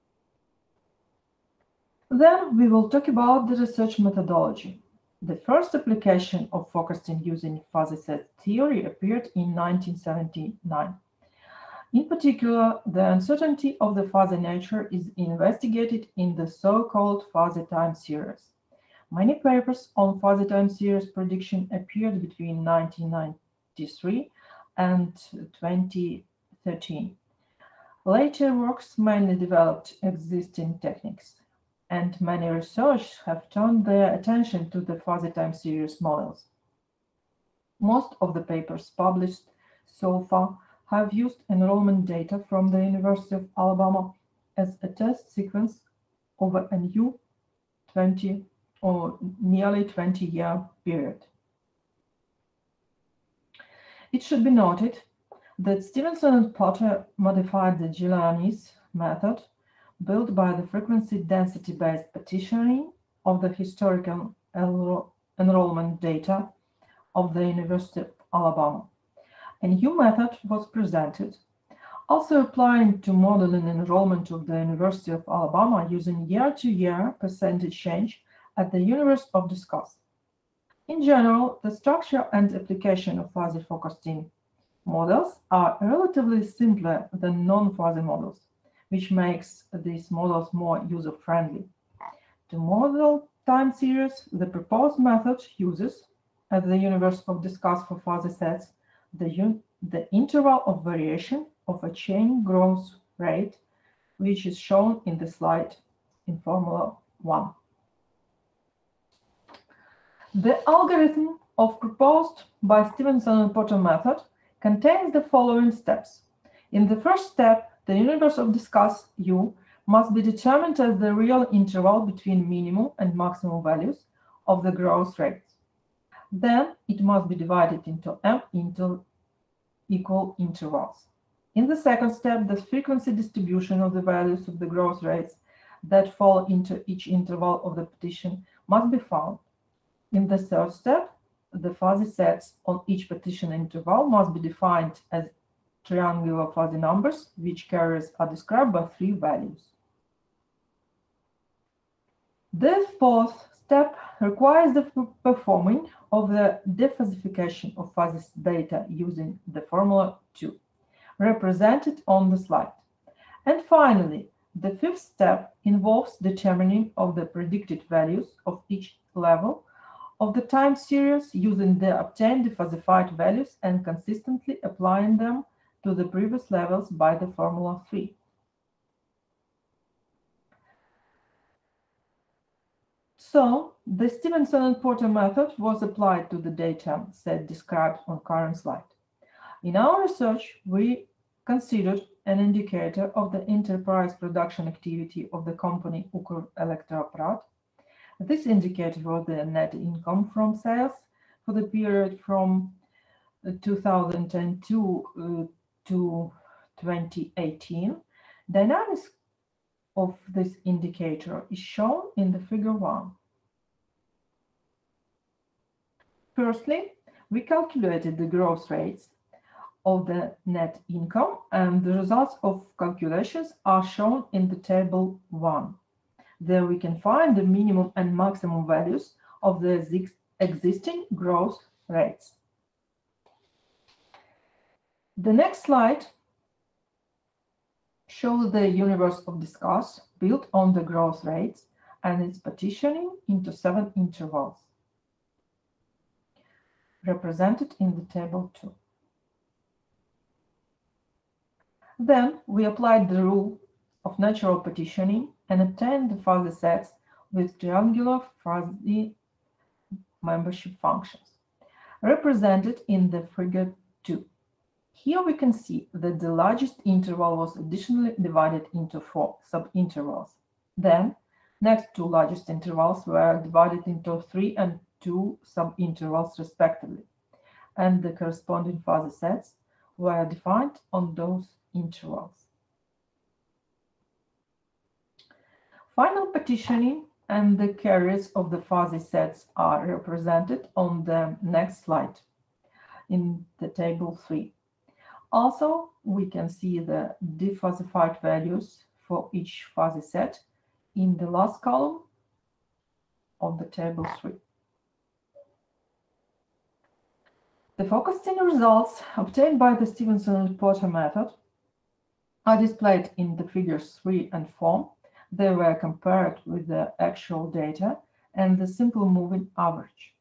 Then we will talk about the research methodology. The first application of forecasting using fuzzy set theory appeared in nineteen seventy-nine. In particular, the uncertainty of the fuzzy nature is investigated in the so-called fuzzy time series. Many papers on fuzzy time series prediction appeared between nineteen ninety-three and twenty thirteen. Later works mainly developed existing techniques, and many researchers have turned their attention to the fuzzy time series models. Most of the papers published so far have used enrollment data from the University of Alabama as a test sequence over a new twenty or nearly twenty year period. It should be noted that Stevenson and Potter modified the Giuliani's method built by the frequency density-based partitioning of the historical enrollment data of the University of Alabama. A new method was presented, also applying to modeling enrollment of the University of Alabama using year-to-year percentage change at the University of Discuss. In general, the structure and application of fuzzy focused-in models are relatively simpler than non-fuzzy models, which makes these models more user-friendly. To model time series, the proposed method uses, at the University of Discuss for fuzzy sets, the, the interval of variation of a chain growth rate, which is shown in the slide in Formula one. The algorithm of proposed by Stevenson and Potter method contains the following steps. In the first step, the universe of Discuss U must be determined as the real interval between minimum and maximum values of the growth rates. Then it must be divided into m into equal intervals. In the second step, the frequency distribution of the values of the growth rates that fall into each interval of the partition must be found. In the third step, the fuzzy sets on each partition interval must be defined as triangular fuzzy numbers, which carriers are described by three values. The fourth step requires the performing of the defuzzification of fuzzy data using the formula two, represented on the slide. And finally, the fifth step involves determining of the predicted values of each level of the time series using the obtained defuzzified values and consistently applying them to the previous levels by the formula three. So, the Stevenson and Potter method was applied to the data set described on current slide. In our research, we considered an indicator of the enterprise production activity of the company Ukr-Elektroapparat. This indicator was the net income from sales for the period from two thousand two uh, to twenty eighteen. Dynamics of this indicator is shown in the figure one. Firstly, we calculated the growth rates of the net income, and the results of calculations are shown in the table one. There we can find the minimum and maximum values of the existing growth rates. The next slide shows the universe of Discuss built on the growth rates and its partitioning into seven intervals, represented in the table two. Then we applied the rule of natural partitioning and obtained the fuzzy sets with triangular fuzzy membership functions, represented in the figure two. Here we can see that the largest interval was additionally divided into four subintervals. Then, next two largest intervals were divided into three and two subintervals respectively, and the corresponding fuzzy sets were defined on those intervals. Final partitioning and the carriers of the fuzzy sets are represented on the next slide in the table three. Also, we can see the defuzzified values for each fuzzy set in the last column of the table three. The focused-in results obtained by the Stevenson and Potter method are displayed in the figures three and four. They were compared with the actual data and the simple moving average.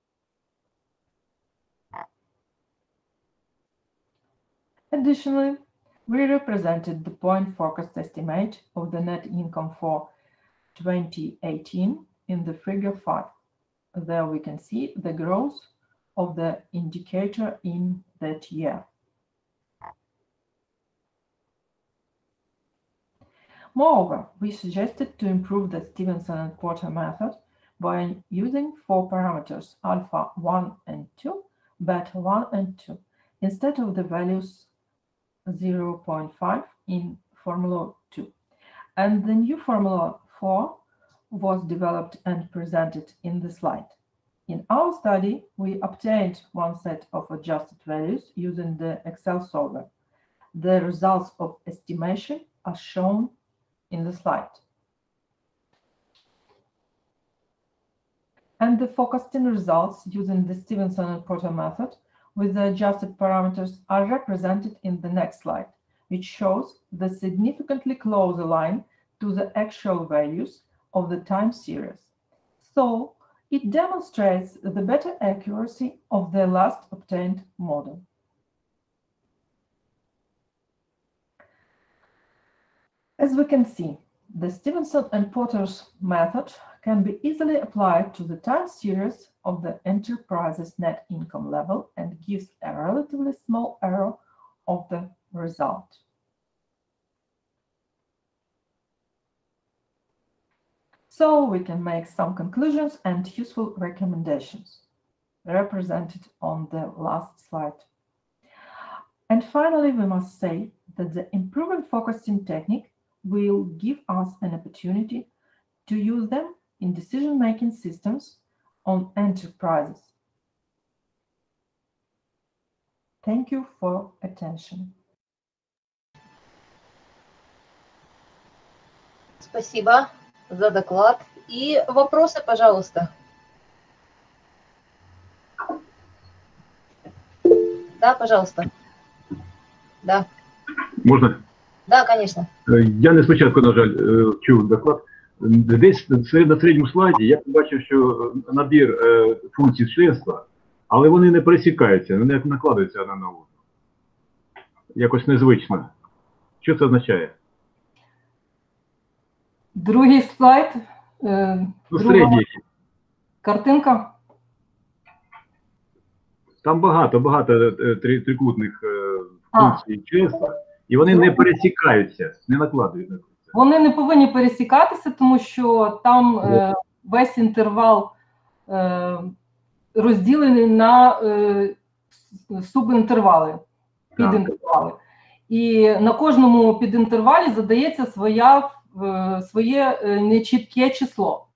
Additionally, we represented the point forecast estimate of the net income for twenty eighteen in the figure five. There we can see the growth of the indicator in that year. Moreover, we suggested to improve the Stevenson and Porter method by using four parameters, alpha one and two, beta one and two, instead of the values zero point five in Formula two. And the new Formula four was developed and presented in the slide. In our study, we obtained one set of adjusted values using the Excel solver. The results of estimation are shown in the slide. And the forecasting results using the Stevenson and Porter method with the adjusted parameters are represented in the next slide, which shows the significantly closer line to the actual values of the time series. So it demonstrates the better accuracy of the last obtained model. As we can see, the Stevenson and Porter's method can be easily applied to the time series of the enterprise's net income level and gives a relatively small error of the result. So we can make some conclusions and useful recommendations represented on the last slide. And finally, we must say that the improving forecasting technique will give us an opportunity to use them in decision-making systems on enterprises. Thank you for attention. Спасибо за доклад. И вопросы, пожалуйста. Да, пожалуйста. Да. Можна? Да, конечно. Я не спочатку, на жаль, чув доклад. Десь на середньому слайді я побачив, що набір функцій членства, але вони не пересікаються, вони не накладаються одна на одну. Якось незвично. Що це означає? Другий слайд. Ну, середній. Картинка. Там багато, багато трикутних функцій членства, і вони не пересікаються, не накладаються. Вони не повинні пересікатися, тому що там е, весь інтервал е, розділений на е, субінтервали, підінтервали. І на кожному підінтервалі задається своя, е, своє е, нечітке число.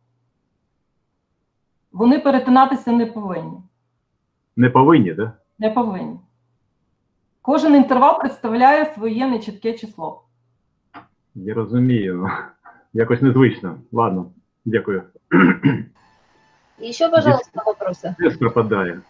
Вони перетинатися не повинні. Не повинні, так? Не повинні. Кожен інтервал представляє своє нечітке число. Я розумію. Якось незвично. Ладно, дякую. Еще, пожалуйста, вопросы. Связь пропадає.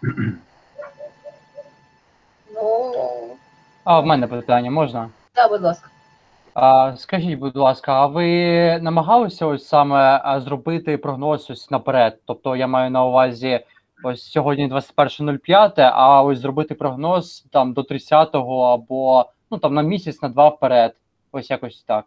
Ну, А в мене питання можна? да, будь ласка. А, скажіть, будь ласка, а ви намагалися ось саме а, зробити прогноз ось наперед? Тобто я маю на увазі ось сьогодні двадцять перше нуль п'яте, а ось зробити прогноз там до тридцятого або ну там на місяць, на два вперед. Ось якось так.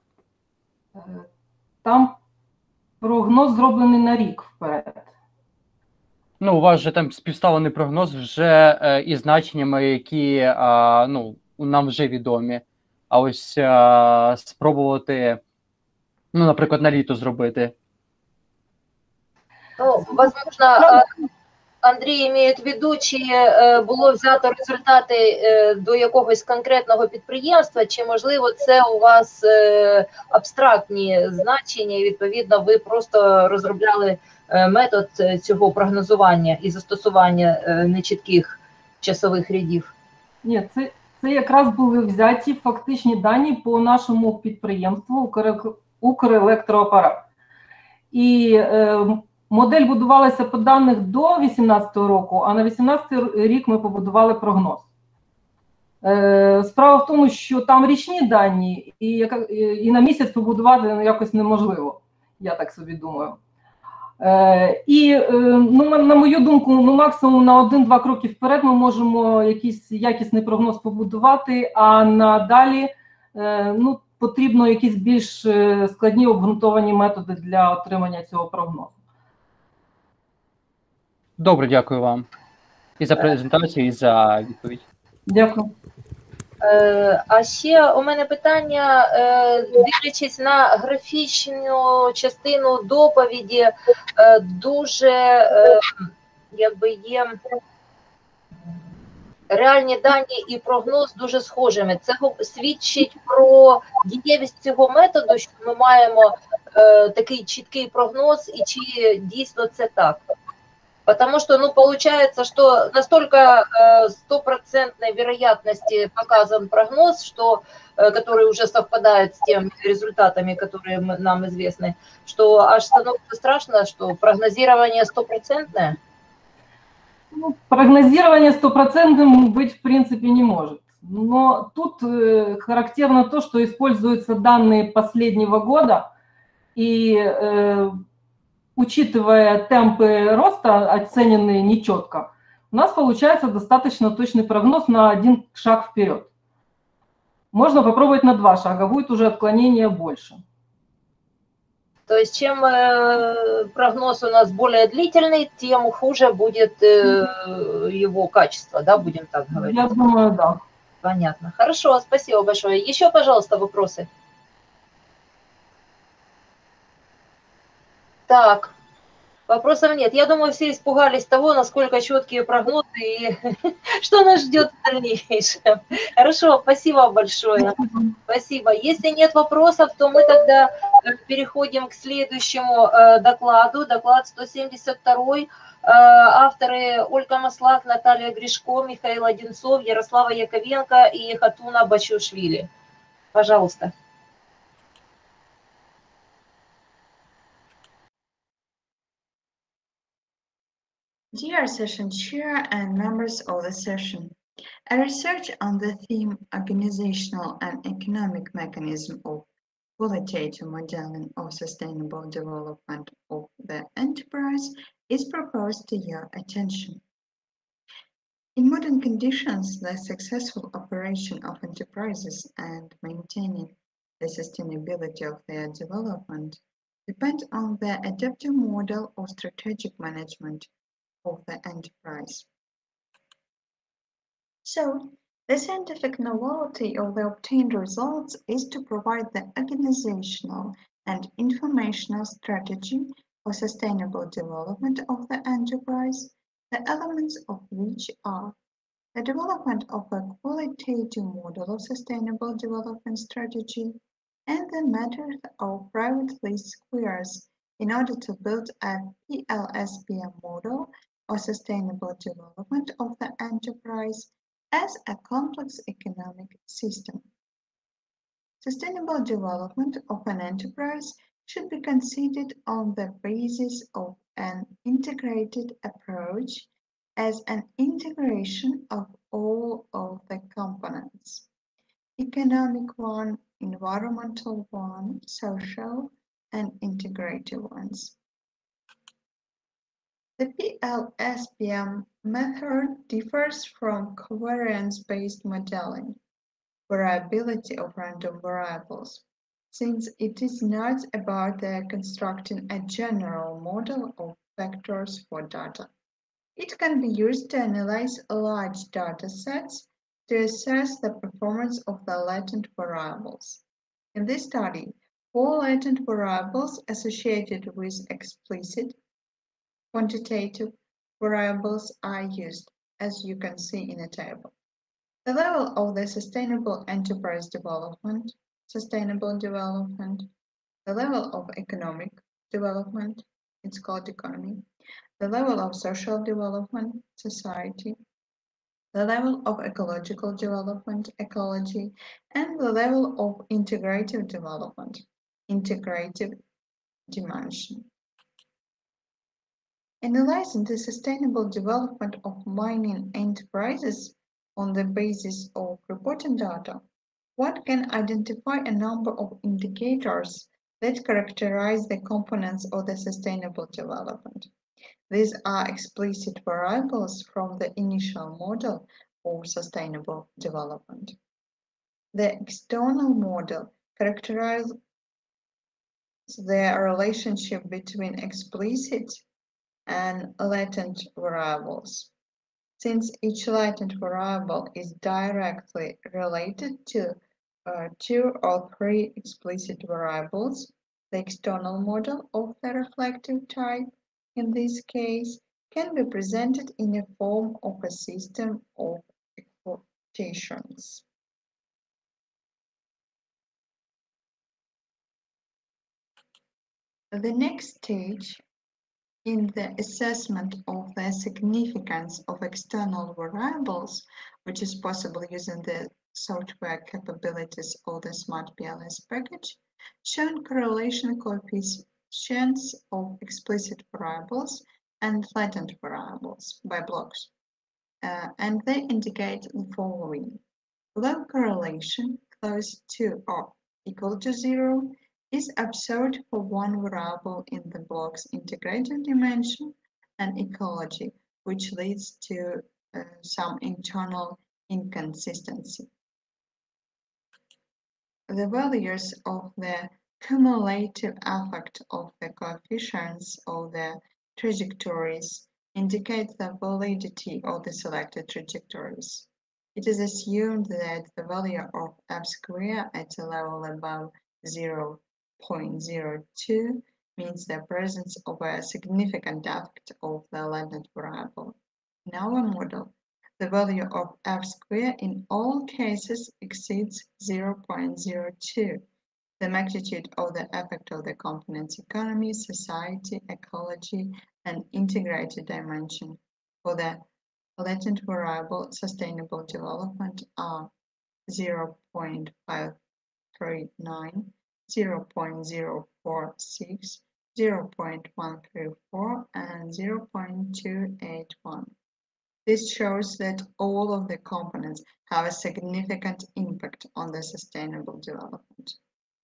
Там прогноз зроблений на рік вперед. Ну, у вас же там співставлений прогноз вже е, із значеннями, які е, ну, нам вже відомі. А ось е, спробувати, ну, наприклад, на літо зробити. Ну, возможно, Андрій имеет в виду, чи було взято результати до якогось конкретного підприємства, чи, можливо, це у вас абстрактні значення, і, відповідно, ви просто розробляли метод цього прогнозування і застосування нечітких часових рядів? Ні, це, це якраз були взяті фактичні дані по нашому підприємству Укрелектроапарат. І е, модель будувалася по даних до вісімнадцятого року, а на вісімнадцятий рік ми побудували прогноз. Справа в тому, що там річні дані, і, і на місяць побудувати ну, якось неможливо, я так собі думаю. І, ну, на мою думку, ну, максимум на один-два кроки вперед ми можемо якийсь якісний прогноз побудувати, а надалі ну, потрібно якісь більш складні обґрунтовані методи для отримання цього прогнозу. Добре, дякую вам і за презентацію, і за відповідь. Дякую. А ще у мене питання, дивлячись на графічну частину доповіді, дуже якби є реальні дані і прогноз дуже схожими. Це свідчить про дієвість цього методу, що ми маємо такий чіткий прогноз, і чи дійсно це так. Потому что, ну, получается, что настолько стопроцентной вероятности показан прогноз, что, который уже совпадает с теми результатами, которые нам известны, что аж становится страшно, что прогнозирование стопроцентное. Ну, прогнозирование стопроцентным быть, в принципе, не может. Но тут э, характерно то, что используются данные последнего года, и э, учитывая темпы роста, оцененные нечетко, у нас получается достаточно точный прогноз на один шаг вперед. Можно попробовать на два шага, будет уже отклонение больше. То есть чем э, прогноз у нас более длительный, тем хуже будет э, его качество, да, будем так говорить? Я думаю, да. Понятно. Хорошо, спасибо большое. Еще, пожалуйста, вопросы. Так, вопросов нет. Я думаю, все испугались того, насколько четкие прогнозы и что нас ждет в дальнейшем. Хорошо, спасибо большое. Спасибо. Если нет вопросов, то мы тогда переходим к следующему докладу. Доклад сто семьдесят два. Авторы Ольга Маслак, Наталья Гришко, Михаил Одинцов, Ярослава Яковенко и Хатуна Бачушвили. Пожалуйста. Dear session chair and members of the session, a research on the theme Organizational and Economic Mechanism of Qualitative Modeling of Sustainable Development of the Enterprise is proposed to your attention. In modern conditions, the successful operation of enterprises and maintaining the sustainability of their development depend on the adaptive model of strategic management of the enterprise. So, the scientific novelty of the obtained results is to provide the organizational and informational strategy for sustainable development of the enterprise, the elements of which are the development of a qualitative model of sustainable development strategy and the method of private lease squares in order to build a P L S P M model or sustainable development of the enterprise as a complex economic system. Sustainable development of an enterprise should be considered on the basis of an integrated approach as an integration of all of the components: economic one, environmental one, social, and integrative ones. The P L S P M method differs from covariance-based modeling, variability of random variables, since it is not about uh, constructing a general model of vectors for data. It can be used to analyze large data sets to assess the performance of the latent variables. In this study, four latent variables associated with explicit quantitative variables are used, as you can see in a table. The level of the sustainable enterprise development, sustainable development, the level of economic development, it's called economy, the level of social development, society, the level of ecological development, ecology, and the level of integrative development, integrative dimension. Analyzing the sustainable development of mining enterprises, on the basis of reporting data, one can identify a number of indicators that characterize the components of the sustainable development. These are explicit variables from the initial model of sustainable development. The external model characterizes the relationship between explicit and latent variables. Since each latent variable is directly related to uh, two or three explicit variables, the external model of the reflective type, in this case, can be presented in a form of a system of equations. The next stage in the assessment of the significance of external variables, which is possible using the software capabilities of the SmartPLS package, shown correlation coefficients of explicit variables and latent variables by blocks, uh, and they indicate the following. Low correlation, close to or equal to zero, is observed for one variable in the block's integrated dimension and ecology, which leads to uh, some internal inconsistency. The values of the cumulative effect of the coefficients of the trajectories indicate the validity of the selected trajectories. It is assumed that the value of f squared at a level above zero point zero two means the presence of a significant effect of the latent variable. In our model, the value of f squared in all cases exceeds zero point zero two. The magnitude of the effect of the components economy, society, ecology, and integrated dimension for the latent variable sustainable development are zero point five three nine, zero point zero four six, zero point one three four, and zero point two eight one. This shows that all of the components have a significant impact on the sustainable development.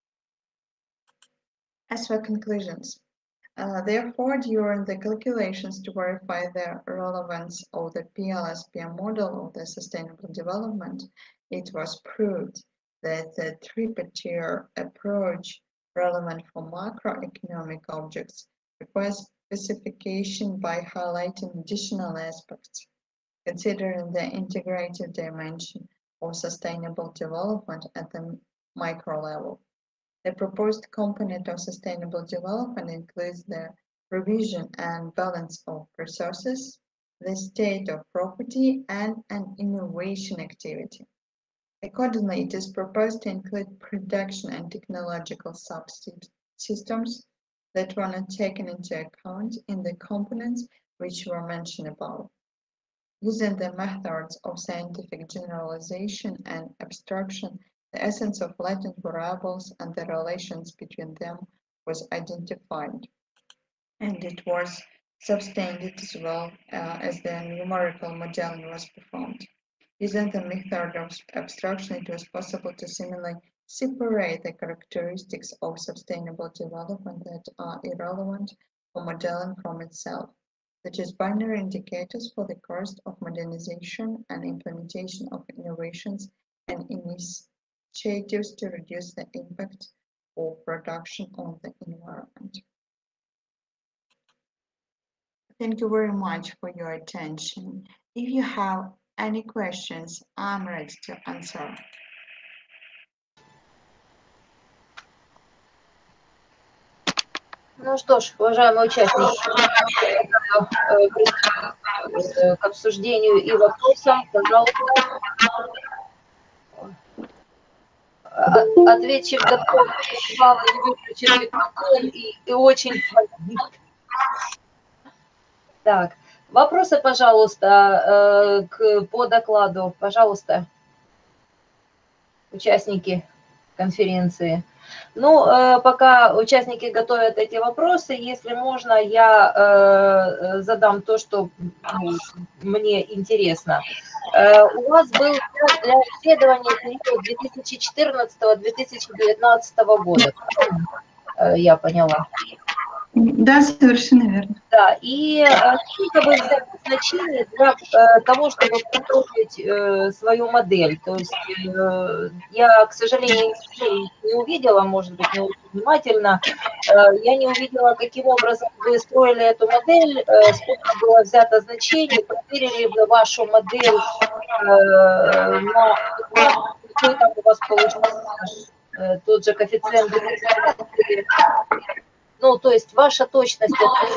As for conclusions, uh, therefore, during the calculations to verify the relevance of the P L S P M model of the sustainable development, it was proved that the tripartite approach relevant for macroeconomic objects requires specification by highlighting additional aspects, considering the integrated dimension of sustainable development at the micro level. The proposed component of sustainable development includes the provision and balance of resources, the state of property, and an innovation activity. Accordingly, it is proposed to include production and technological subsystems that were not taken into account in the components which were mentioned above. Using the methods of scientific generalization and abstraction, the essence of latent variables and the relations between them was identified, and it was substantiated as well uh, as the numerical modeling was performed. Using the method of abstraction, it was possible to similarly separate the characteristics of sustainable development that are irrelevant for modeling from itself, such as binary indicators for the cost of modernization and implementation of innovations and initiatives to reduce the impact of production on the environment. Thank you very much for your attention. If you have any questions, I'm ready to answer. Ну что ж, уважаемые участники, к обсуждению и вопросам, пожалуйста. Ответчик доктор Павел выключил микрофон и, и очень... Так, вопросы, пожалуйста, к, по докладу, пожалуйста, участники конференции. Ну, э, пока участники готовят эти вопросы, если можно, я э, задам то, что ну, мне интересно. Э, у вас был для исследования период две тысячи четырнадцатого — две тысячи девятнадцатого года, э, я поняла. Да, совершенно верно. Да, и сколько вы взяли значений для э, того, чтобы построить э, свою модель? То есть э, я, к сожалению, не увидела, может быть, не очень внимательно, э, я не увидела, каким образом вы строили эту модель, э, сколько было взято значений, проверили вы вашу модель э, на какой там у вас получился э, тот же коэффициент дифференциации. Ну, то есть ваша точность.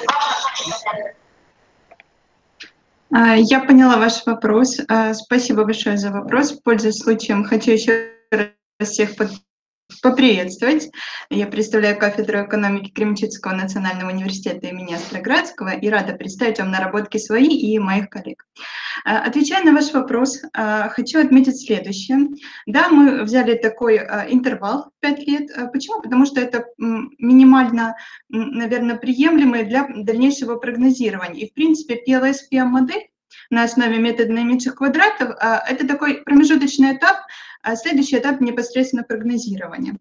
Я поняла ваш вопрос. Спасибо большое за вопрос. Пользуясь случаем, хочу еще раз всех поприветствовать. Я представляю кафедру экономики Кременчугского национального университета имени Остроградского и рада представить вам наработки свои и моих коллег. Отвечая на ваш вопрос, хочу отметить следующее. Да, мы взяли такой интервал пять лет. Почему? Потому что это минимально, наверное, приемлемый для дальнейшего прогнозирования. И, в принципе, пи эл эс пи эм-модель на основе метода наименьших квадратов – это такой промежуточный этап, следующий этап непосредственно прогнозирования.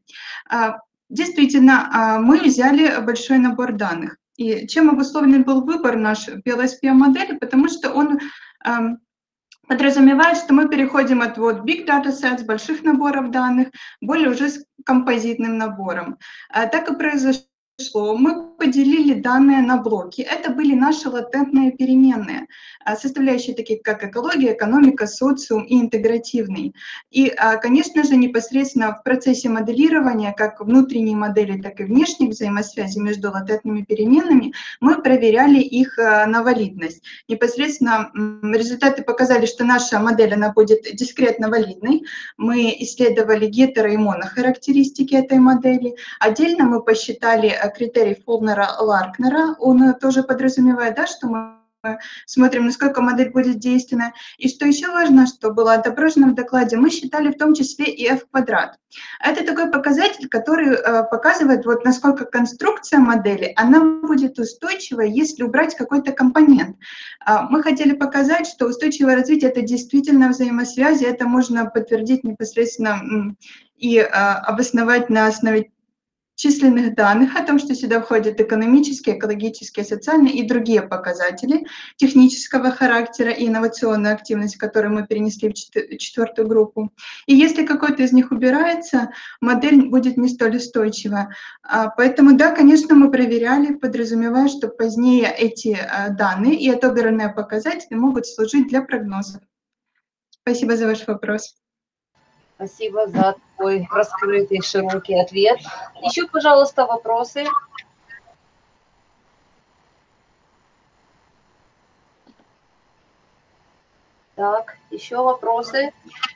Действительно, мы взяли большой набор данных. И чем обусловлен был выбор нашей пи эл эс пи эм-модели? Потому что он подразумевает, что мы переходим от вот big data sets, больших наборов данных, более уже с композитным набором. Так и произошло. Мы поделили данные на блоки. Это были наши латентные переменные, составляющие такие как экология, экономика, социум и интегративный. И, конечно же, непосредственно в процессе моделирования, как внутренней модели, так и внешних взаимосвязей между латентными переменными, мы проверяли их на валидность. Непосредственно результаты показали, что наша модель она будет дискретно валидной. Мы исследовали гетеро- и монохарактеристики этой модели. Отдельно мы посчитали критерий Фолнера-Ларкнера, он тоже подразумевает, да, что мы смотрим, насколько модель будет действенна. И что еще важно, что было отображено в докладе, мы считали в том числе и f квадрат. Это такой показатель, который показывает, вот, насколько конструкция модели, она будет устойчивой, если убрать какой-то компонент. Мы хотели показать, что устойчивое развитие – это действительно взаимосвязи, это можно подтвердить непосредственно и обосновать на основе численных данных о том, что сюда входят экономические, экологические, социальные и другие показатели технического характера и инновационную активность, которую мы перенесли в четвертую группу. И если какой-то из них убирается, модель будет не столь устойчива. Поэтому, да, конечно, мы проверяли, подразумевая, что позднее эти данные и отобранные показатели могут служить для прогнозов. Спасибо за ваш вопрос. Спасибо за такой раскрытый, широкий ответ. Еще, пожалуйста, вопросы. Так, еще вопросы.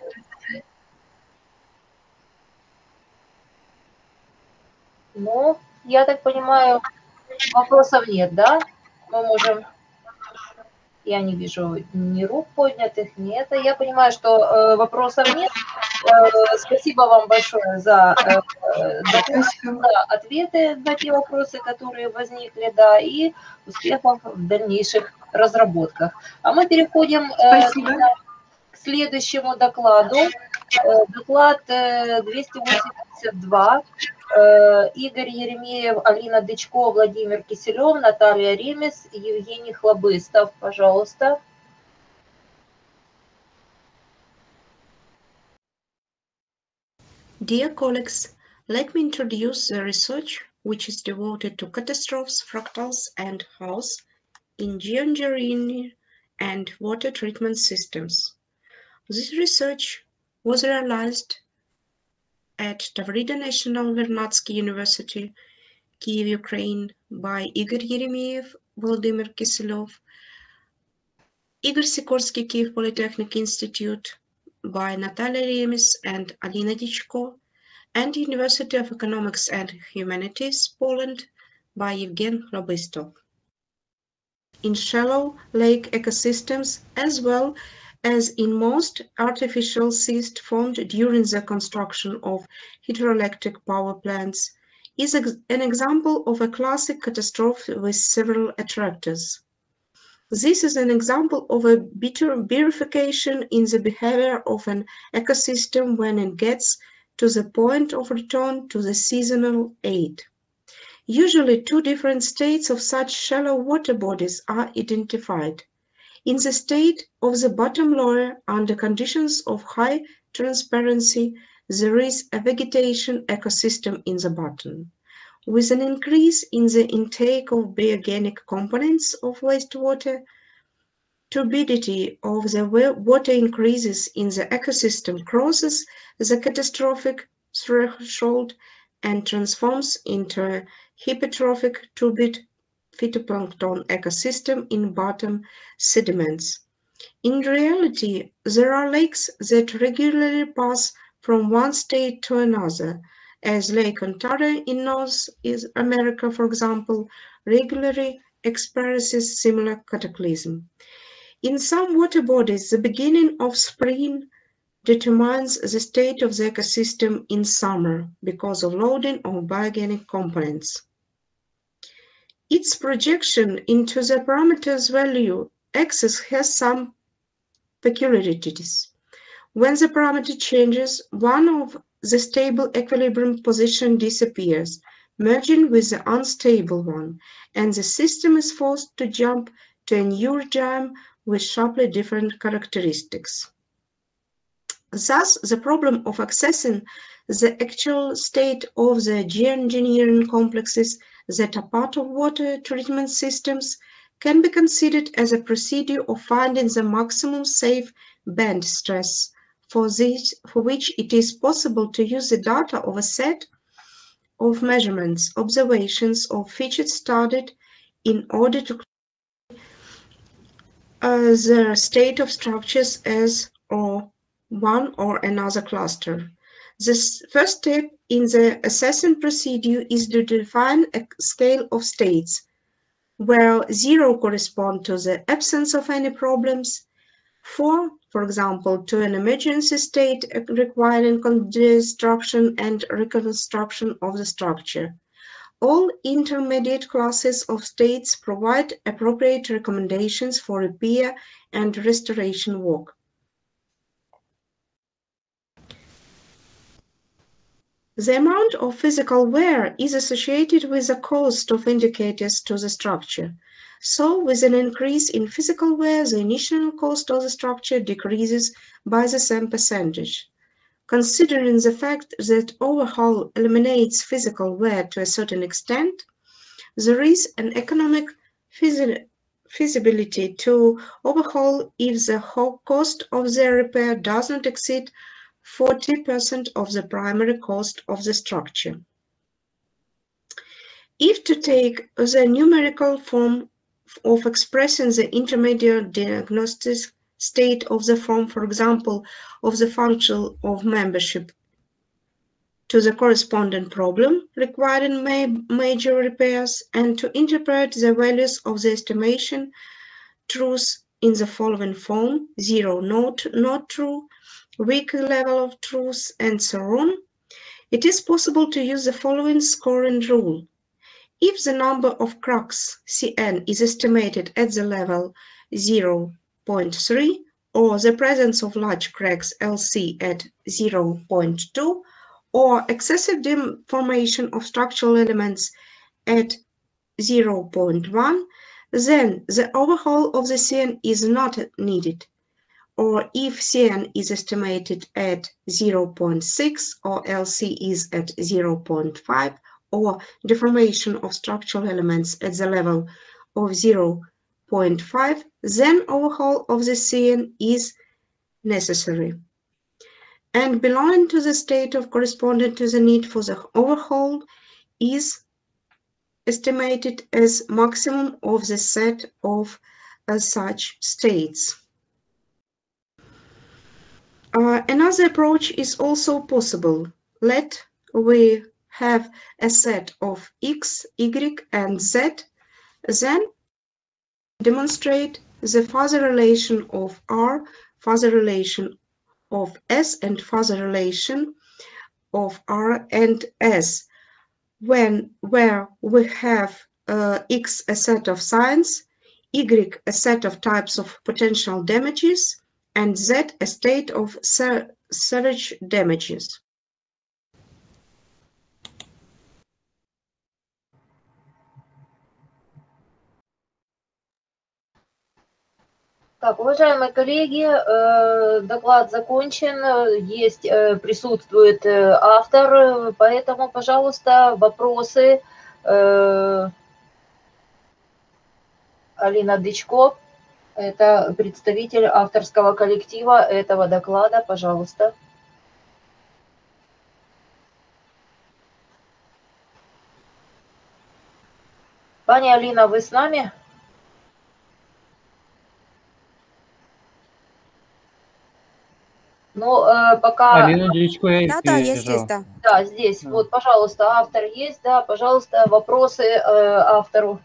Ну, я так понимаю, вопросов нет, да? Мы можем... Я не вижу ни рук поднятых, ни это. Я понимаю, что э, вопросов нет. Э, спасибо вам большое за, э, за ответы на те вопросы, которые возникли, да, и успехов в дальнейших разработках. А мы переходим э, к следующему докладу. Э, доклад э, двести восемьдесят два. Игорь Еремеев, Алина Дычко, Владимир Киселев, Наталья Ремес, Евгений Хлобыстов. Пожалуйста. Dear colleagues, let me introduce the research which is devoted to catastrophes, fractals, and house in geoengineering and water treatment systems. This research was realized at Tavrida National Vernadsky University, Kyiv, Ukraine, by Igor Yeremeyev, Vladimir Kiselov, Igor Sikorsky, Kyiv Polytechnic Institute, by Natalia Remes and Alina Dyczko, and University of Economics and Humanities, Poland, by Evgen Lobystov. In shallow lake ecosystems, as well as in most artificial cysts formed during the construction of hydroelectric power plants, is ex an example of a classic catastrophe with several attractors. This is an example of a bifurcation in the behavior of an ecosystem when it gets to the point of return to the seasonal aid. Usually, two different states of such shallow water bodies are identified. In the state of the bottom layer, under conditions of high transparency, there is a vegetation ecosystem in the bottom. With an increase in the intake of biogenic components of wastewater, turbidity of the water increases in the ecosystem crosses the catastrophic threshold and transforms into a hypertrophic turbid phytoplankton ecosystem in bottom sediments. In reality, there are lakes that regularly pass from one state to another, as Lake Ontario in North America, for example, regularly experiences similar cataclysm. In some water bodies, the beginning of spring determines the state of the ecosystem in summer because of loading of biogenic components. Its projection into the parameter's value axis has some peculiarities. When the parameter changes, one of the stable equilibrium position disappears, merging with the unstable one, and the system is forced to jump to a new regime with sharply different characteristics. Thus, the problem of accessing the actual state of the geoengineering complexes that are part of water treatment systems can be considered as a procedure of finding the maximum safe band stress, for, this, for which it is possible to use the data of a set of measurements, observations, or features studied in order to uh, the state of structures as or one or another cluster. The first step in the assessing procedure is to define a scale of states, where zero corresponds to the absence of any problems, four, for example, to an emergency state requiring destruction and reconstruction of the structure. All intermediate classes of states provide appropriate recommendations for repair and restoration work. The amount of physical wear is associated with the cost of indicators to the structure. So, with an increase in physical wear, the initial cost of the structure decreases by the same percentage. Considering the fact that overhaul eliminates physical wear to a certain extent, there is an economic feasibility to overhaul if the whole cost of the repair does not exceed forty percent of the primary cost of the structure. If to take the numerical form of expressing the intermediate diagnostic state of the form, for example, of the function of membership to the corresponding problem requiring ma major repairs, and to interpret the values of the estimation truth in the following form: zero, not, not true, weak level of truth, and so on, it is possible to use the following scoring rule. If the number of cracks C N is estimated at the level zero point three, or the presence of large cracks L C at zero point two, or excessive deformation of structural elements at zero point one, then the overhaul of the C N is not needed. Or if C N is estimated at zero point six, or L C is at zero point five, or deformation of structural elements at the level of zero point five, then overhaul of the C N is necessary. And belonging to the state of corresponding to the need for the overhaul is estimated as maximum of the set of uh, such states. Uh, another approach is also possible. Let we have a set of X, Y, and Z, then demonstrate the fuzzy relation of R fuzzy relation of S and fuzzy relation of R and S, when where we have uh, X a set of signs, Y a set of types of potential damages, and Z a state of ser surge damages. Так, уважаемые коллеги, доклад закончен, есть, присутствует автор, поэтому, пожалуйста, вопросы. Алина Дычко, это представитель авторского коллектива этого доклада, пожалуйста. Пани Алина, вы с нами? Ну, э, пока... Алина Дычко, я Да, да, я здесь, да. Да, здесь. Да. Вот, пожалуйста, автор есть, да, пожалуйста, вопросы э, автору.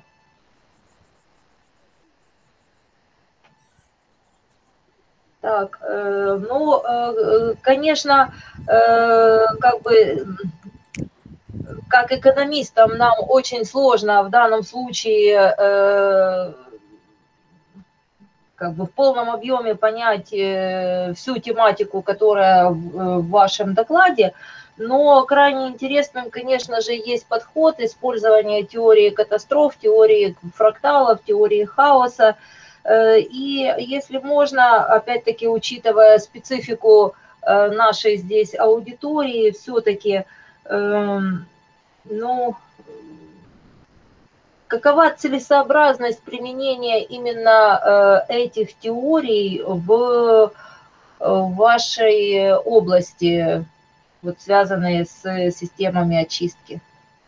Так, э, ну, э, конечно, э, как бы, как экономистам нам очень сложно в данном случае э, как бы в полном объеме понять э, всю тематику, которая в, в вашем докладе, но крайне интересным, конечно же, есть подход использования теории катастроф, теории фракталов, теории хаоса. Э, и если можно, опять-таки, учитывая специфику э, нашей здесь аудитории, все-таки, э, ну... какова целесообразность применения именно э, этих теорий в, в вашей области, вот, связанные с системами очистки?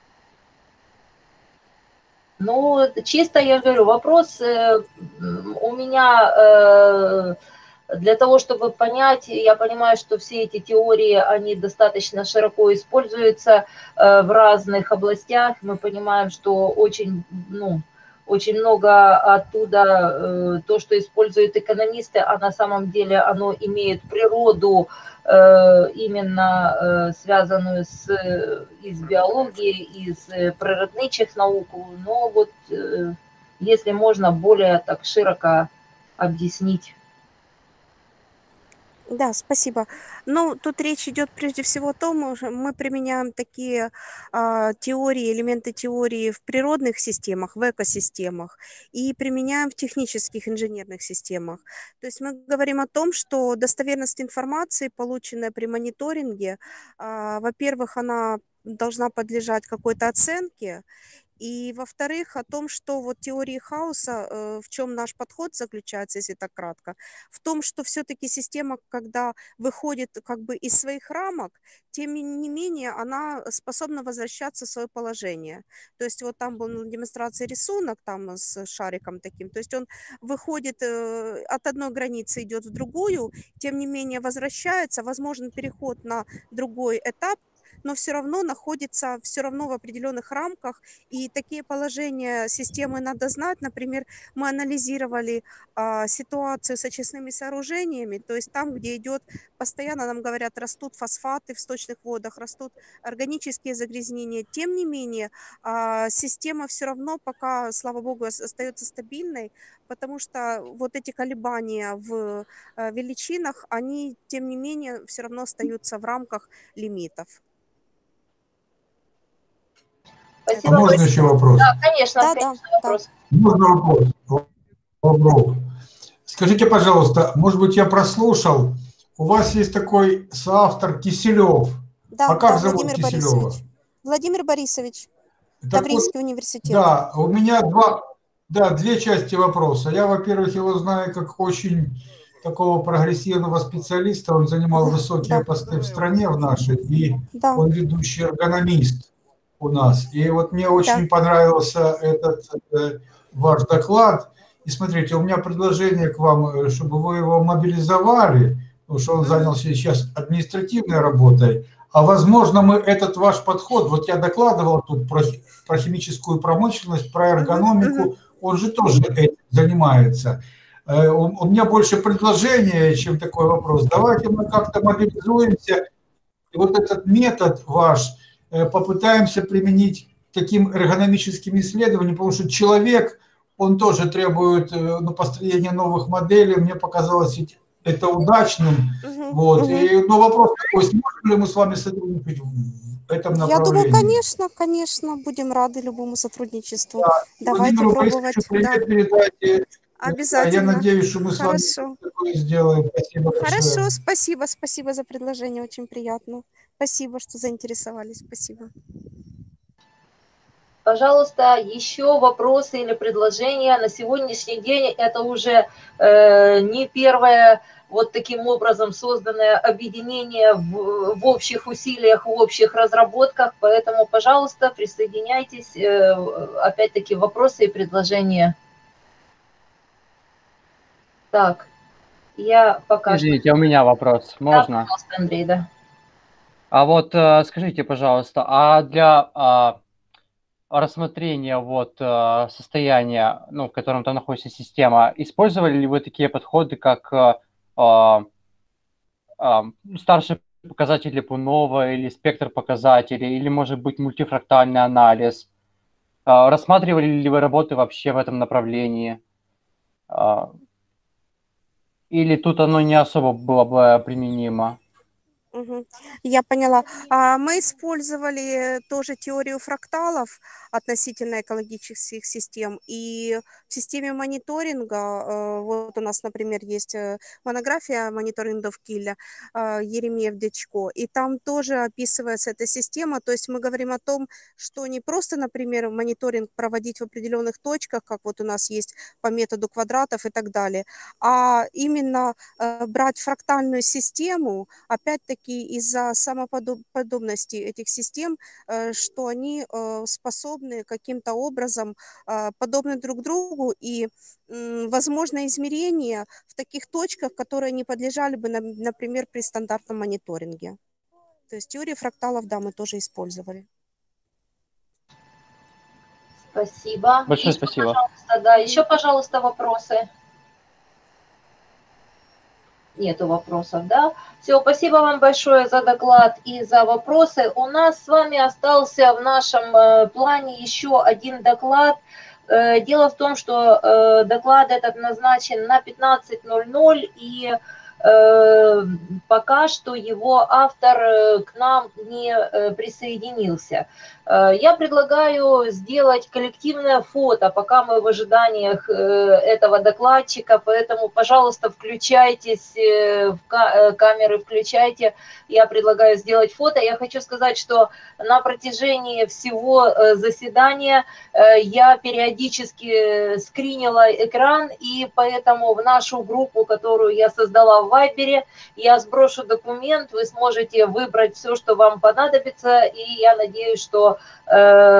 Ну, чисто я говорю, вопрос э, у меня э, для того, чтобы понять, я понимаю, что все эти теории, они достаточно широко используются э, в разных областях. Мы понимаем, что очень, ну, очень много оттуда, э, то, что используют экономисты, а на самом деле оно имеет природу э, именно э, связанную с, и с биологией, и с природничих наук. Но вот э, если можно более так широко объяснить. Да, спасибо. Ну, тут речь идет прежде всего о том, что мы применяем такие а, теории, элементы теории в природных системах, в экосистемах и применяем в технических инженерных системах. То есть мы говорим о том, что достоверность информации, полученная при мониторинге, а, во-первых, она должна подлежать какой-то оценке, и, во-вторых, о том, что вот теории хаоса, э, в чем наш подход заключается, если так кратко, в том, что все-таки система, когда выходит как бы из своих рамок, тем не менее она способна возвращаться в свое положение. То есть вот там был на демонстрации рисунок там с шариком таким, то есть он выходит э, от одной границы, идет в другую, тем не менее возвращается, возможен переход на другой этап, но все равно находится все равно в определенных рамках, и такие положения системы надо знать. Например, мы анализировали а, ситуацию с очистными сооружениями, то есть там, где идет постоянно, нам говорят, растут фосфаты в сточных водах, растут органические загрязнения. Тем не менее, а, система все равно пока, слава богу, остается стабильной, потому что вот эти колебания в а, величинах, они, тем не менее, все равно остаются в рамках лимитов. Спасибо. А можно еще вопрос? Да, конечно, да, конечно, да, вопрос. Можно вопрос? Вопрос. Скажите, пожалуйста, может быть, я прослушал, у вас есть такой соавтор Киселев. Да, а как да, зовут Владимир Киселева? Борисович. Владимир Борисович, Так Таврийский вот, университет. Да, у меня два, да, две части вопроса. Я, во-первых, его знаю как очень такого прогрессивного специалиста, он занимал Да, высокие да. посты в стране в нашей, и Да. он ведущий эргономист у нас. И вот мне очень Да. понравился этот э, ваш доклад. И смотрите, у меня предложение к вам, э, чтобы вы его мобилизовали, потому что он занялся сейчас административной работой. А возможно, мы этот ваш подход, вот я докладывал тут про, про химическую промышленность, про эргономику, он же тоже этим занимается. Э, У у меня больше предложение, чем такой вопрос. Давайте мы как-то мобилизуемся, и вот этот метод ваш э, попытаемся применить к таким эргономическим исследованиям, потому что человек, он тоже требует э, ну, построения новых моделей. Мне показалось ведь это удачным. Мгм, Вот. мгм. И, но вопрос такой, сможем ли мы с вами сотрудничать в этом Я думаю, направлении? конечно, конечно, будем рады любому сотрудничеству. Да. Давайте Владимиру пробовать, Борисовичу да, привет передайте. Да, я обязательно. надеюсь, что мы с вами Хорошо. такое сделаем. Спасибо большое. Хорошо, спасибо, спасибо за предложение, очень приятно. Спасибо, что заинтересовались, спасибо. Пожалуйста, еще вопросы или предложения. На сегодняшний день это уже э, не первое вот таким образом созданное объединение в, в общих усилиях, в общих разработках, поэтому, пожалуйста, присоединяйтесь. Э, опять-таки вопросы и предложения. Так, я пока что... Извините, у меня вопрос. Да, Можно? пожалуйста, Андрей, да. А вот э, скажите, пожалуйста, а для а, рассмотрения вот э, состояния, ну, в котором там находится система, использовали ли вы такие подходы, как э, а, а, старший показатель Липунова или спектр показателей, или, может быть, мультифрактальный анализ? А, рассматривали ли вы работы вообще в этом направлении? А, или тут оно не особо было бы применимо? Мгм. Я поняла. А, Мы использовали тоже теорию фракталов относительно экологических систем. И в системе мониторинга, э, вот у нас, например, есть э, монография мониторингов Килля, а, Еремеев Дечко, и там тоже описывается эта система. То есть мы говорим о том, что не просто, например, мониторинг проводить в определенных точках, как вот у нас есть по методу квадратов и так далее, а именно э, брать фрактальную систему, опять-таки из-за самоподобности этих систем, э, что они э, способны каким-то образом э, подобны друг другу, и м, возможно измерение в таких точках, которые не подлежали бы, нам- например, при стандартном мониторинге. То есть теорию фракталов, да, мы тоже использовали. Спасибо. Большое Еще, спасибо. пожалуйста, да, еще, пожалуйста, вопросы. Нету вопросов, да? Все, спасибо вам большое за доклад и за вопросы. У нас с вами остался в нашем э, плане еще один доклад. Э, Дело в том, что э, доклад этот назначен на пятнадцать ноль ноль, и э, пока что его автор э, к нам не э, присоединился. Э, Я предлагаю сделать коллективное фото, пока мы в ожиданиях э, этого докладчика, поэтому, пожалуйста, включайтесь э, в ка- э, камеры, включайте. Я предлагаю сделать фото. Я хочу сказать, что на протяжении всего э, заседания э, я периодически скринила экран, и поэтому в нашу группу, которую я создала в Вайбере, я сброшу документ, вы сможете выбрать все, что вам понадобится, и я надеюсь, что э,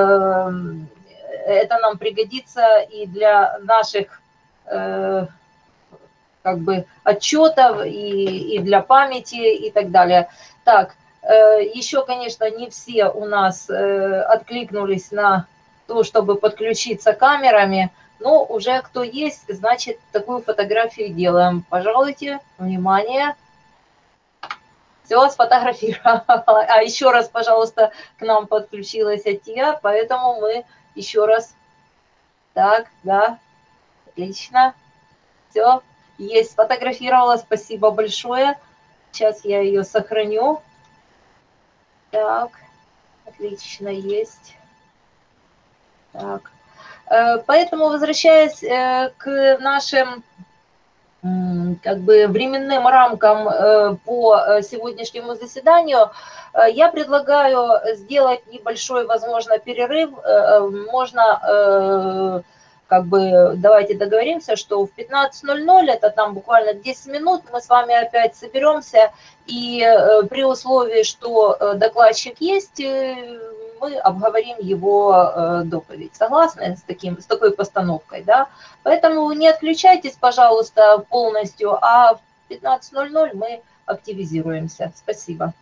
это нам пригодится и для наших э, как бы отчетов, и, и для памяти, и так далее. Так, э, еще, конечно, не все у нас э, откликнулись на то, чтобы подключиться камерами, но уже кто есть, значит, такую фотографию делаем. Пожалуйте, внимание. Все, сфотографировала. А еще раз, пожалуйста, к нам подключилась Атия, поэтому мы еще раз. Так, да, отлично. Все, есть, сфотографировала, спасибо большое. Сейчас я ее сохраню. Так, отлично, есть. Так. Поэтому, возвращаясь к нашим как бы временным рамкам по сегодняшнему заседанию, я предлагаю сделать небольшой, возможно, перерыв. Можно, как бы, давайте договоримся, что в пятнадцать ноль ноль, это там буквально десять минут, мы с вами опять соберемся, и при условии, что докладчик есть, мы обговорим его доповедь. Согласны с, таким, с такой постановкой, да? Поэтому не отключайтесь, пожалуйста, полностью, а в пятнадцать ноль ноль мы активизируемся. Спасибо.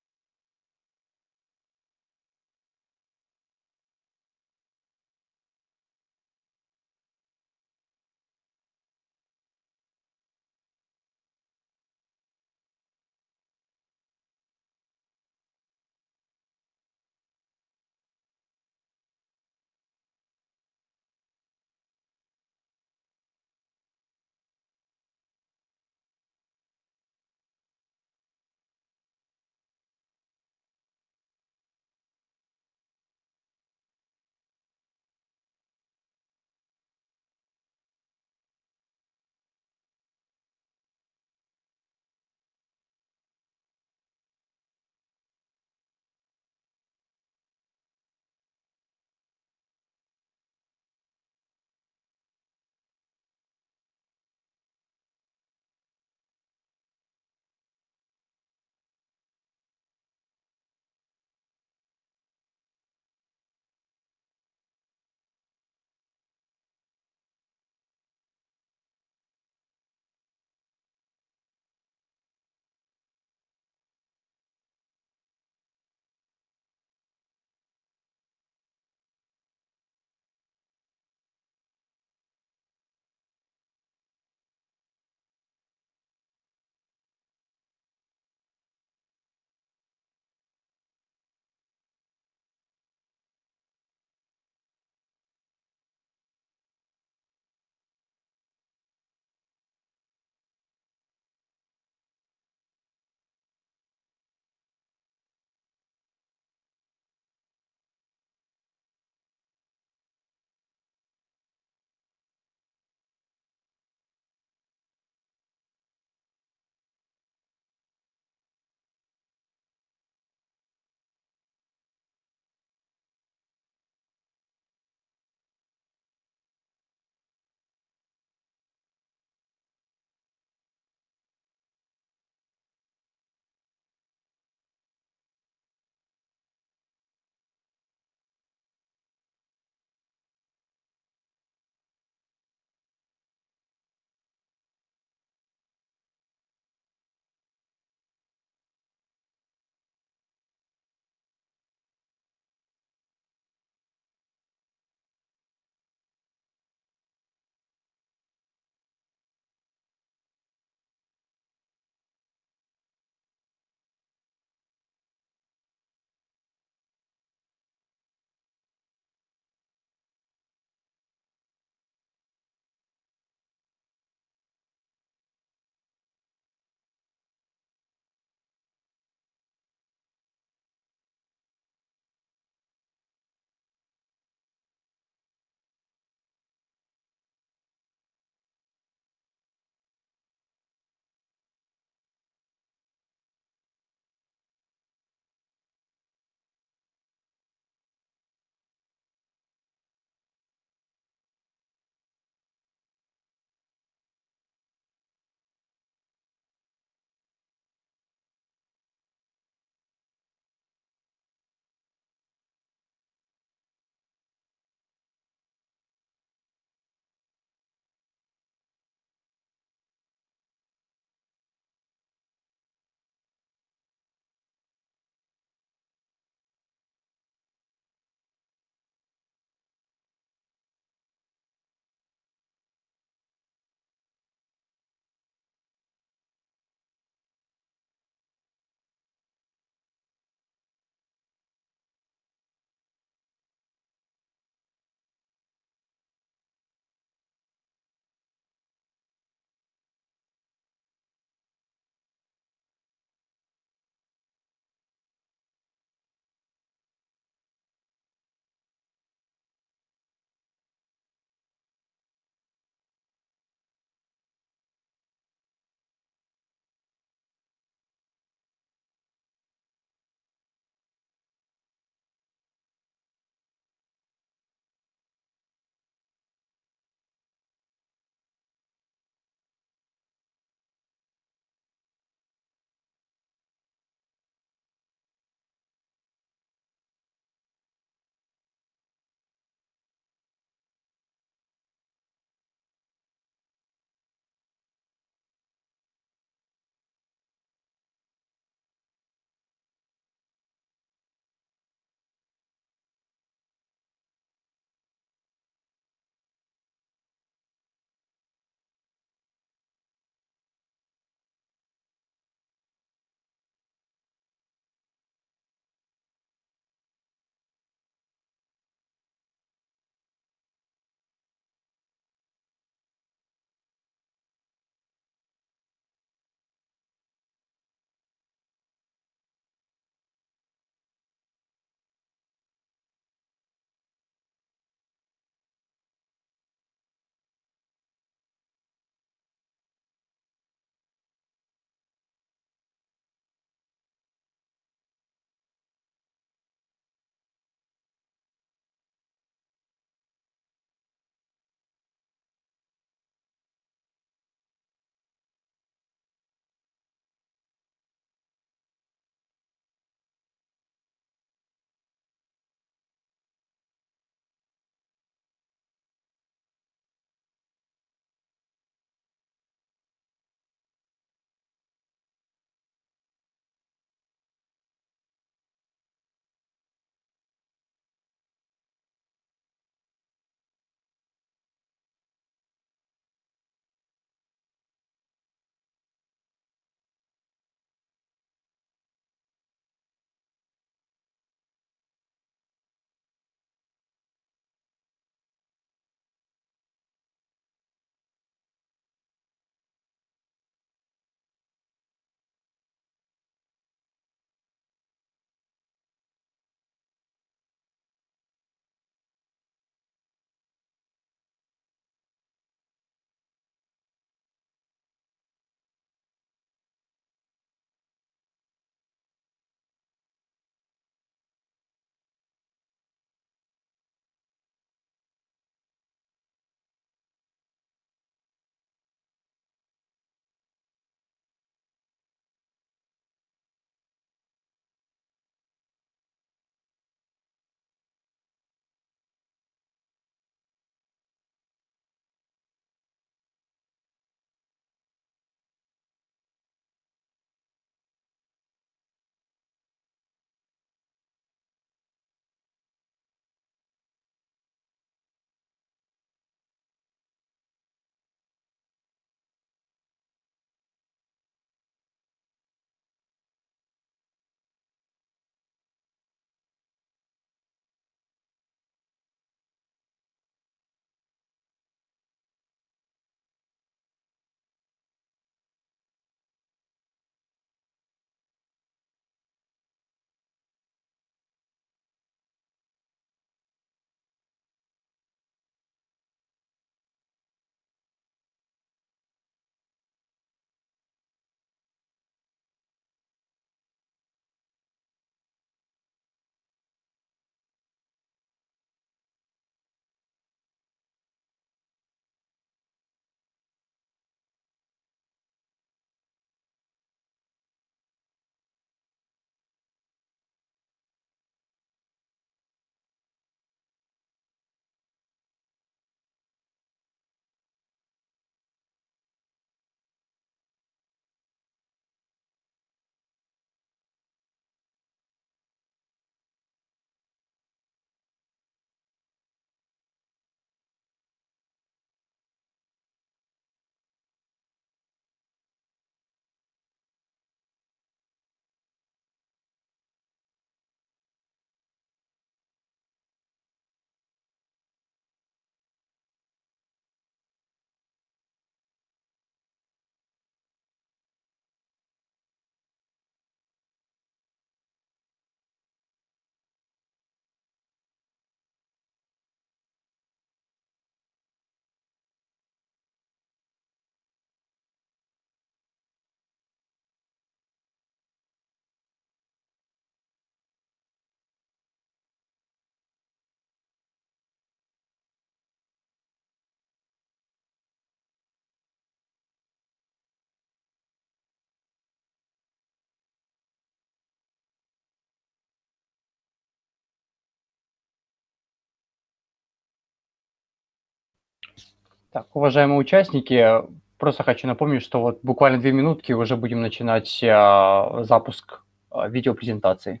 Так, уважаемые участники, просто хочу напомнить, что вот буквально две минутки уже будем начинать а, запуск а, видеопрезентации.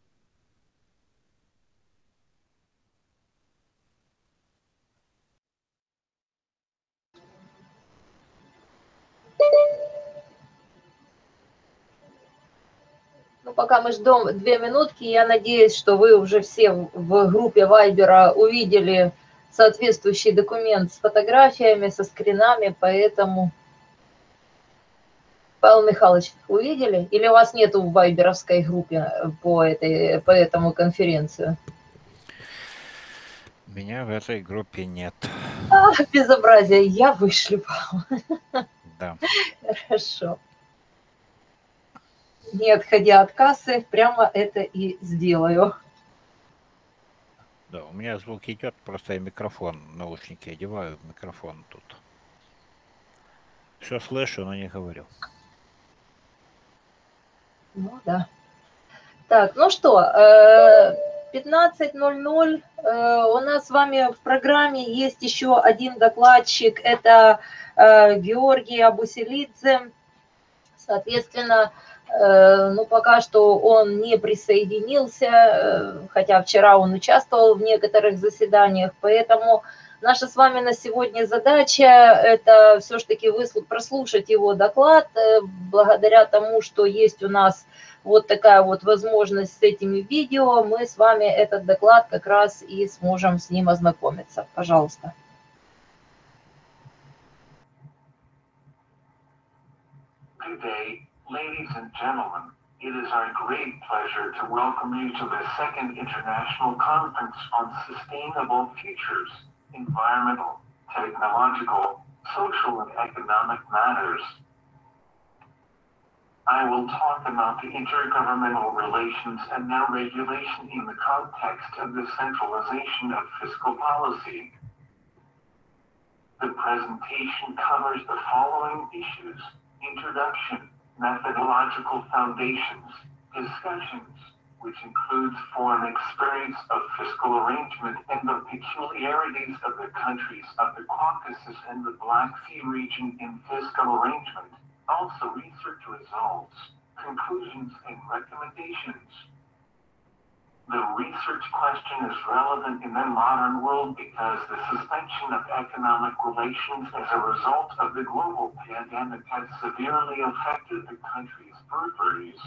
Ну, пока мы ждем две минутки, я надеюсь, что вы уже все в группе Вайбера увидели соответствующий документ с фотографиями, со скринами, поэтому... Павел Михайлович, увидели? Или у вас нету в вайберовской группе по, этой, по этому конференцию? Меня в этой группе нет. А, безобразие, я вышлю вам. Да. Хорошо. Не отходя от кассы, прямо это и сделаю. Да, у меня звук идет, просто я микрофон, наушники одеваю, микрофон тут. Все слышу, но не говорю. Ну да. Так, ну что, пятнадцать ноль ноль, у нас с вами в программе есть еще один докладчик, это Георгий Абуселидзе. Соответственно, ну пока что он не присоединился, хотя вчера он участвовал в некоторых заседаниях, поэтому наша с вами на сегодня задача – это все-таки прослушать его доклад, благодаря тому, что есть у нас вот такая вот возможность с этими видео, мы с вами этот доклад как раз и сможем с ним ознакомиться. Пожалуйста. Good day, ladies and gentlemen. It is our great pleasure to welcome you to the second International Conference on Sustainable Futures, Environmental, Technological, Social and Economic Matters. I will talk about the intergovernmental relations and their regulation in the context of the centralization of fiscal policy. The presentation covers the following issues: introduction, methodological foundations, discussions, which includes foreign experience of fiscal arrangement and the peculiarities of the countries of the Caucasus and the Black Sea region in fiscal arrangement, also research results, conclusions, and recommendations. The research question is relevant in the modern world because the suspension of economic relations as a result of the global pandemic has severely affected the country's peripheries.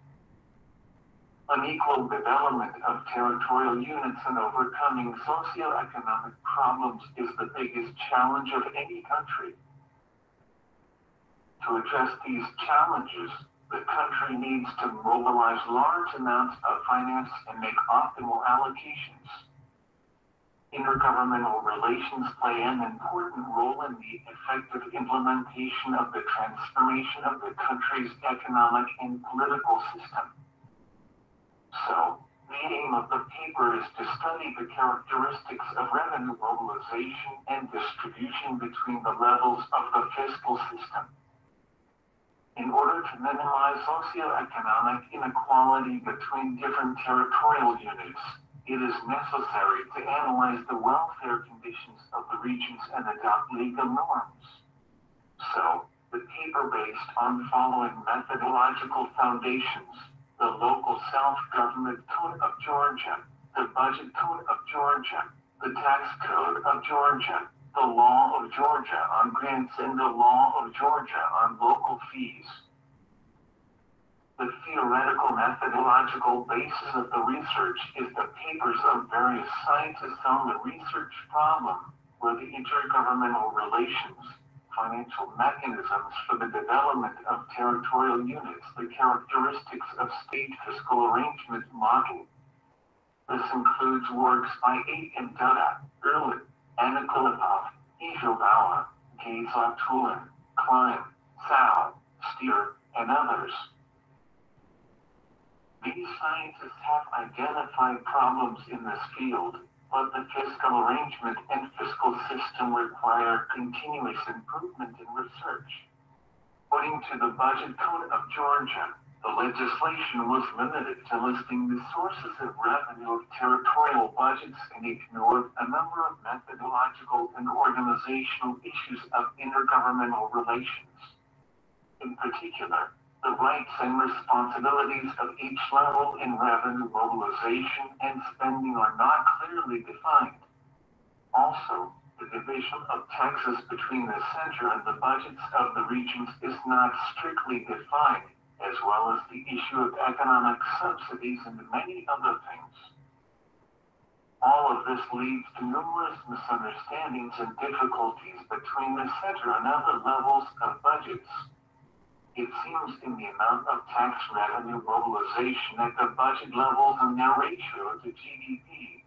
Unequal development of territorial units and overcoming socioeconomic problems is the biggest challenge of any country. To address these challenges, the country needs to mobilize large amounts of finance and make optimal allocations. Intergovernmental relations play an important role in the effective implementation of the transformation of the country's economic and political system. So, the aim of the paper is to study the characteristics of revenue mobilization and distribution between the levels of the fiscal system. In order to minimize socioeconomic inequality between different territorial units, it is necessary to analyze the welfare conditions of the regions and adopt legal norms. So, the paper based on following methodological foundations: the Local Self-Government Code of Georgia, the Budget Code of Georgia, the Tax Code of Georgia, the Law of Georgia on Grants, and the Law of Georgia on Local Fees. The theoretical methodological basis of the research is the papers of various scientists on the research problem, where the intergovernmental relations, financial mechanisms for the development of territorial units, the characteristics of state fiscal arrangement model. This includes works by Aitken Dutta, Erlich, Anna Kulipov, Ijel Bauer, Geza Tulin, Klein, Sao, Stier, and others. These scientists have identified problems in this field, but the fiscal arrangement and fiscal system require continuous improvement in research. According to the Budget Code of Georgia, The legislation was limited to listing the sources of revenue of territorial budgets and ignored a number of methodological and organizational issues of intergovernmental relations. In particular, the rights and responsibilities of each level in revenue mobilization and spending are not clearly defined. Also, the division of taxes between the center and the budgets of the regions is not strictly defined, as well as the issue of economic subsidies and many other things. All of this leads to numerous misunderstandings and difficulties between the center and other levels of budgets. It seems in the amount of tax revenue mobilization at the budget levels and their ratio to G D P.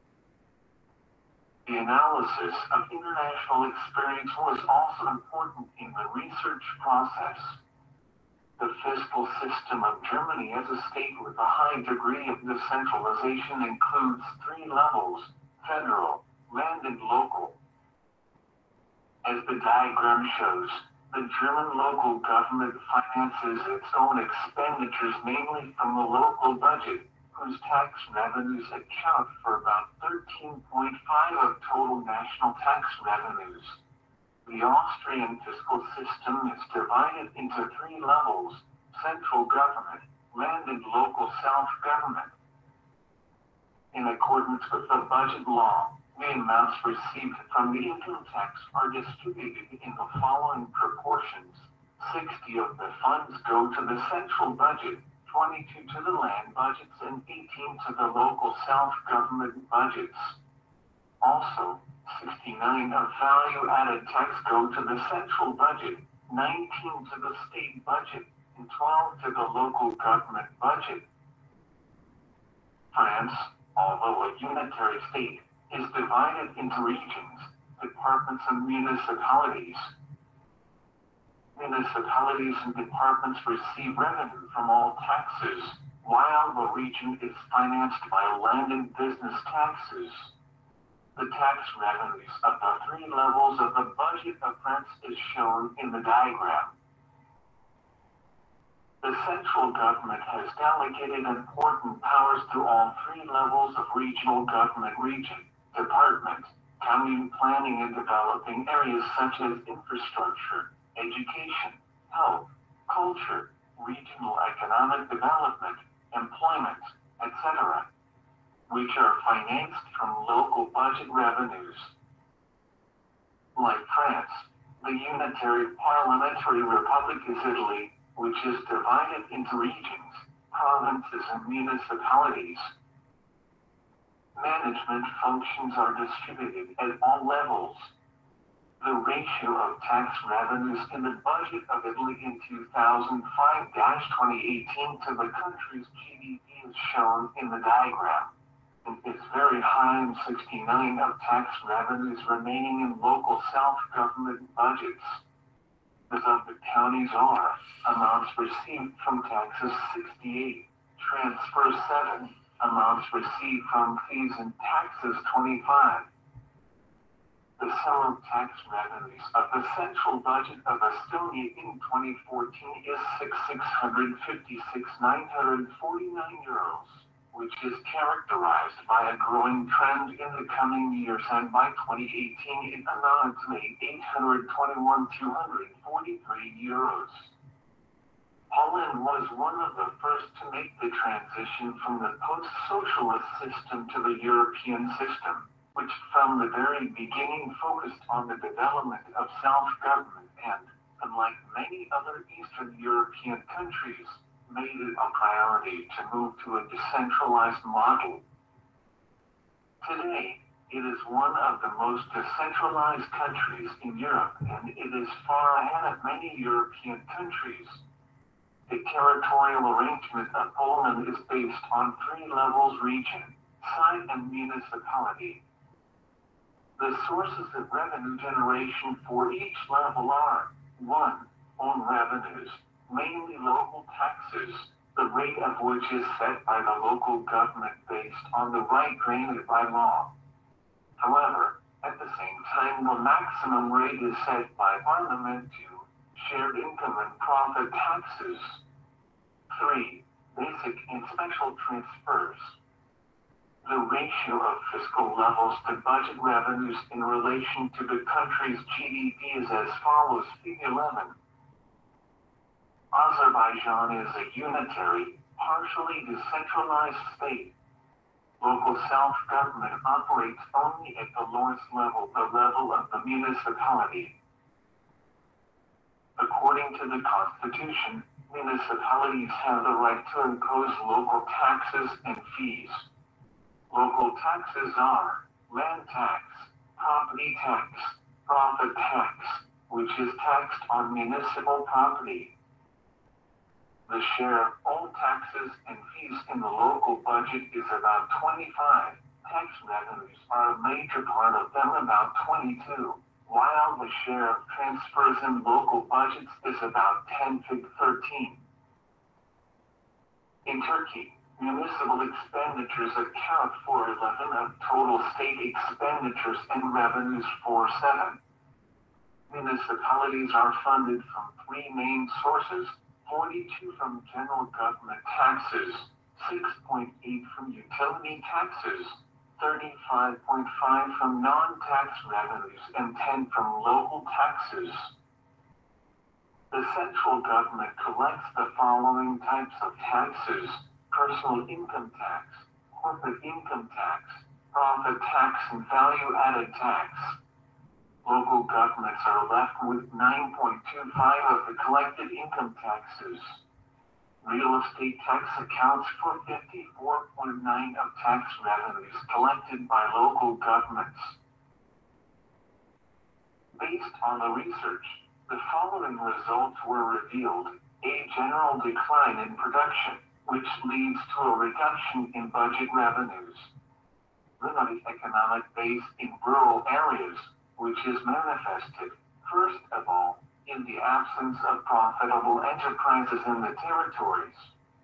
The analysis of international experience was also important in the research process. The fiscal system of Germany as a state with a high degree of decentralization includes three levels: federal, land, and local. As the diagram shows, the German local government finances its own expenditures mainly from the local budget, whose tax revenues account for about thirteen point five of total national tax revenues. The Austrian fiscal system is divided into three levels: central government, land, and local self-government. In accordance with the budget law, the amounts received from the income tax are distributed in the following proportions: sixty of the funds go to the central budget, twenty-two to the land budgets, and eighteen to the local self-government budgets. Also, sixty-nine of value-added tax go to the central budget, nineteen to the state budget, and twelve to the local government budget. France, although a unitary state, is divided into regions, departments, and municipalities. Municipalities and departments receive revenue from all taxes, while the region is financed by land and business taxes. The tax revenues of the three levels of the budget of France is shown in the diagram. The central government has delegated important powers to all three levels of regional government: region, department, commune planning and developing areas such as infrastructure, education, health, culture, regional economic development, employment, et cetera, which are financed from local budget revenues. Like France, the unitary parliamentary republic is Italy, which is divided into regions, provinces, and municipalities. Management functions are distributed at all levels. The ratio of tax revenues in the budget of Italy in two thousand five to twenty eighteen to the country's G D P is shown in the diagram. It is very high, in sixty-nine of tax revenues remaining in local self-government budgets. As of the counties are, amounts received from taxes sixty-eight, transfers seven, amounts received from fees and taxes twenty-five. The sum of tax revenues of the central budget of Estonia in twenty fourteen is six hundred fifty-six thousand nine hundred forty-nine euros, which is characterized by a growing trend in the coming years, and by twenty eighteen it amounted to eight hundred twenty-one thousand two hundred forty-three euros. Poland was one of the first to make the transition from the post-socialist system to the European system, which from the very beginning focused on the development of self-government and, unlike many other Eastern European countries, made it a priority to move to a decentralized model. Today, it is one of the most decentralized countries in Europe, and it is far ahead of many European countries. The territorial arrangement of Poland is based on three levels: region, site, and municipality. The sources of revenue generation for each level are: one. Own revenues, mainly local taxes, the rate of which is set by the local government based on the right granted by law. However, at the same time, the maximum rate is set by Parliament to shared income and profit taxes. Three, basic and special transfers. The ratio of fiscal levels to budget revenues in relation to the country's G D P is as follows. Figure eleven. Azerbaijan is a unitary, partially decentralized state. Local self-government operates only at the lowest level, the level of the municipality. According to the Constitution, municipalities have the right to impose local taxes and fees. Local taxes are land tax, property tax, profit tax, which is taxed on municipal property. The share of all taxes and fees in the local budget is about twenty-five. Tax revenues are a major part of them, about twenty-two, while the share of transfers in local budgets is about ten to thirteen. In Turkey, municipal expenditures account for eleven of total state expenditures and revenues for seven. Municipalities are funded from three main sources: forty-two from general government taxes, six point eight from utility taxes, thirty-five point five from non-tax revenues, and ten from local taxes. The central government collects the following types of taxes: personal income tax, corporate income tax, profit tax, and value-added tax. Local governments are left with nine point two five of the collected income taxes. Real estate tax accounts for fifty-four point nine of tax revenues collected by local governments. Based on the research, the following results were revealed: a general decline in production, which leads to a reduction in budget revenues. Limited economic base in rural areas, which is manifested, first of all, in the absence of profitable enterprises in the territories.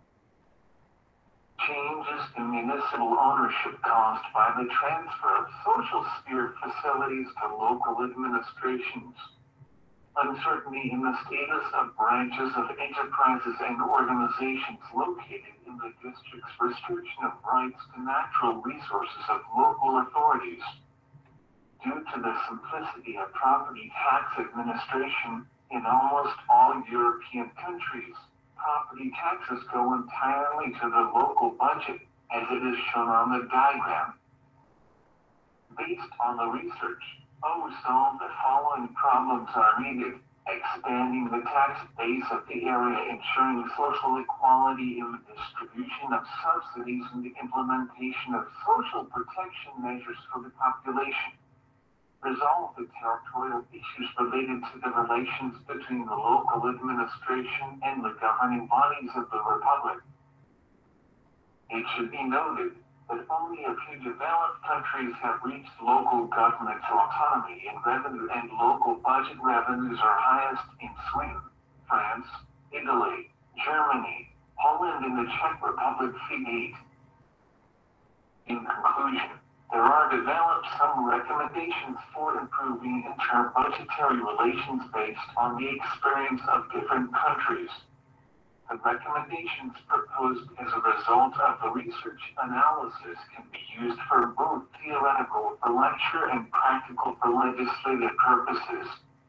Changes in municipal ownership caused by the transfer of social sphere facilities to local administrations. Uncertainty in the status of branches of enterprises and organizations located in the district's restriction of rights to natural resources of local authorities. Due to the simplicity of property tax administration, in almost all European countries, property taxes go entirely to the local budget, as it is shown on the diagram. Based on the research, O solve the following problems are needed: expanding the tax base of the area, ensuring social equality in the distribution of subsidies, and the implementation of social protection measures for the population. Resolve the territorial issues related to the relations between the local administration and the governing bodies of the Republic. It should be noted that only a few developed countries have reached local government autonomy in revenue, and local budget revenues are highest in Sweden, France, Italy, Germany, Poland, and the Czech Republic. Fig eight. In conclusion, there are developed some recommendations for improving inter-budgetary relations based on the experience of different countries. The recommendations proposed as a result of the research analysis can be used for both theoretical for lecture and practical for legislative purposes.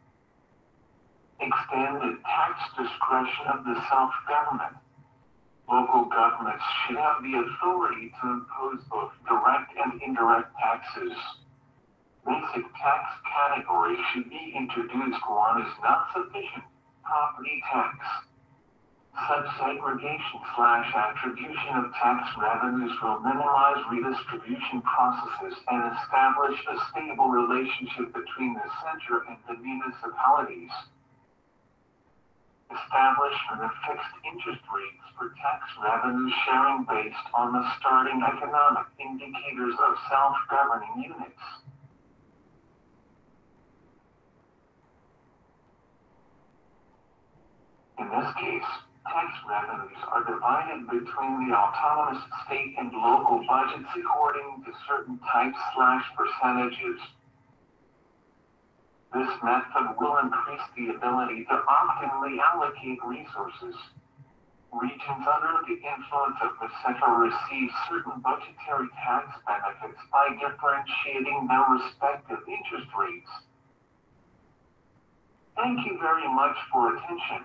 Extended tax discretion of the self-government. Local governments should have the authority to impose both direct and indirect taxes. Basic tax categories should be introduced. One is not sufficient: property tax. Such segregation slash attribution of tax revenues will minimize redistribution processes and establish a stable relationship between the center and the municipalities. Establishment of fixed interest rates for tax revenue sharing based on the starting economic indicators of self-governing units. In this case, tax revenues are divided between the autonomous state and local budgets according to certain types slash percentages. This method will increase the ability to optimally allocate resources. Regions under the influence of Meseta receive certain budgetary tax benefits by differentiating their respective interest rates. Thank you very much for attention.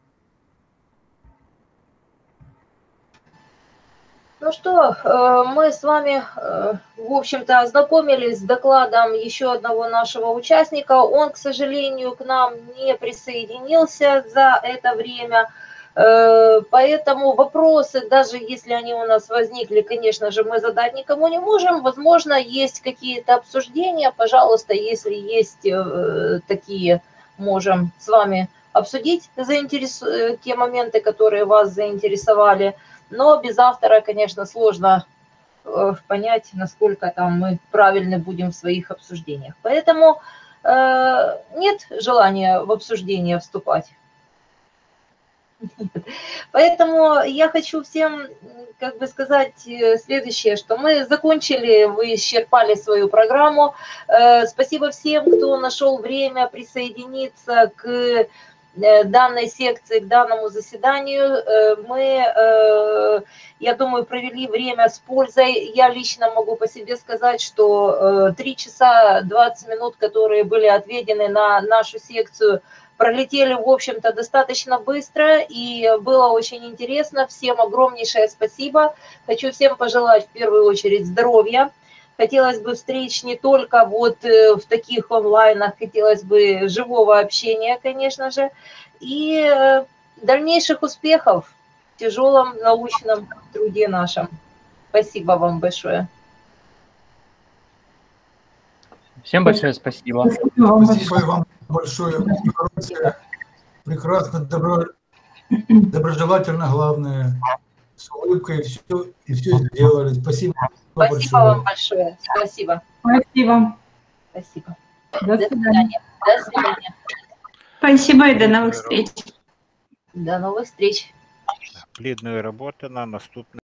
Ну что, мы с вами, в общем-то, ознакомились с докладом еще одного нашего участника. Он, к сожалению, к нам не присоединился за это время. Поэтому вопросы, даже если они у нас возникли, конечно же, мы задать никому не можем. Возможно, есть какие-то обсуждения. Пожалуйста, если есть такие, можем с вами обсудить заинтерес... те моменты, которые вас заинтересовали. Но без автора, конечно, сложно понять, насколько там мы правильно будем в своих обсуждениях. Поэтому э, нет желания в обсуждение вступать. Поэтому я хочу всем, как бы сказать, следующее, что мы закончили, вы исчерпали свою программу. Спасибо всем, кто нашел время присоединиться к данной секции, к данному заседанию. Мы, я думаю, провели время с пользой. Я лично могу по себе сказать, что три часа двадцать минут, которые были отведены на нашу секцию, пролетели, в общем-то, достаточно быстро, и было очень интересно. Всем огромнейшее спасибо. Хочу всем пожелать в первую очередь здоровья. Хотелось бы встреч не только вот в таких онлайнах, хотелось бы живого общения, конечно же, и дальнейших успехов в тяжелом научном труде нашем. Спасибо вам большое. Всем большое спасибо. Спасибо вам большое. Прекрасно, добро, доброжелательно, главное, с улыбкой все, и все сделали. Спасибо. Спасибо большое. вам большое. Спасибо. Спасибо. Спасибо. До свидания. До свидания. Спасибо и до новых встреч. До новых встреч. Плідної роботи на наступний.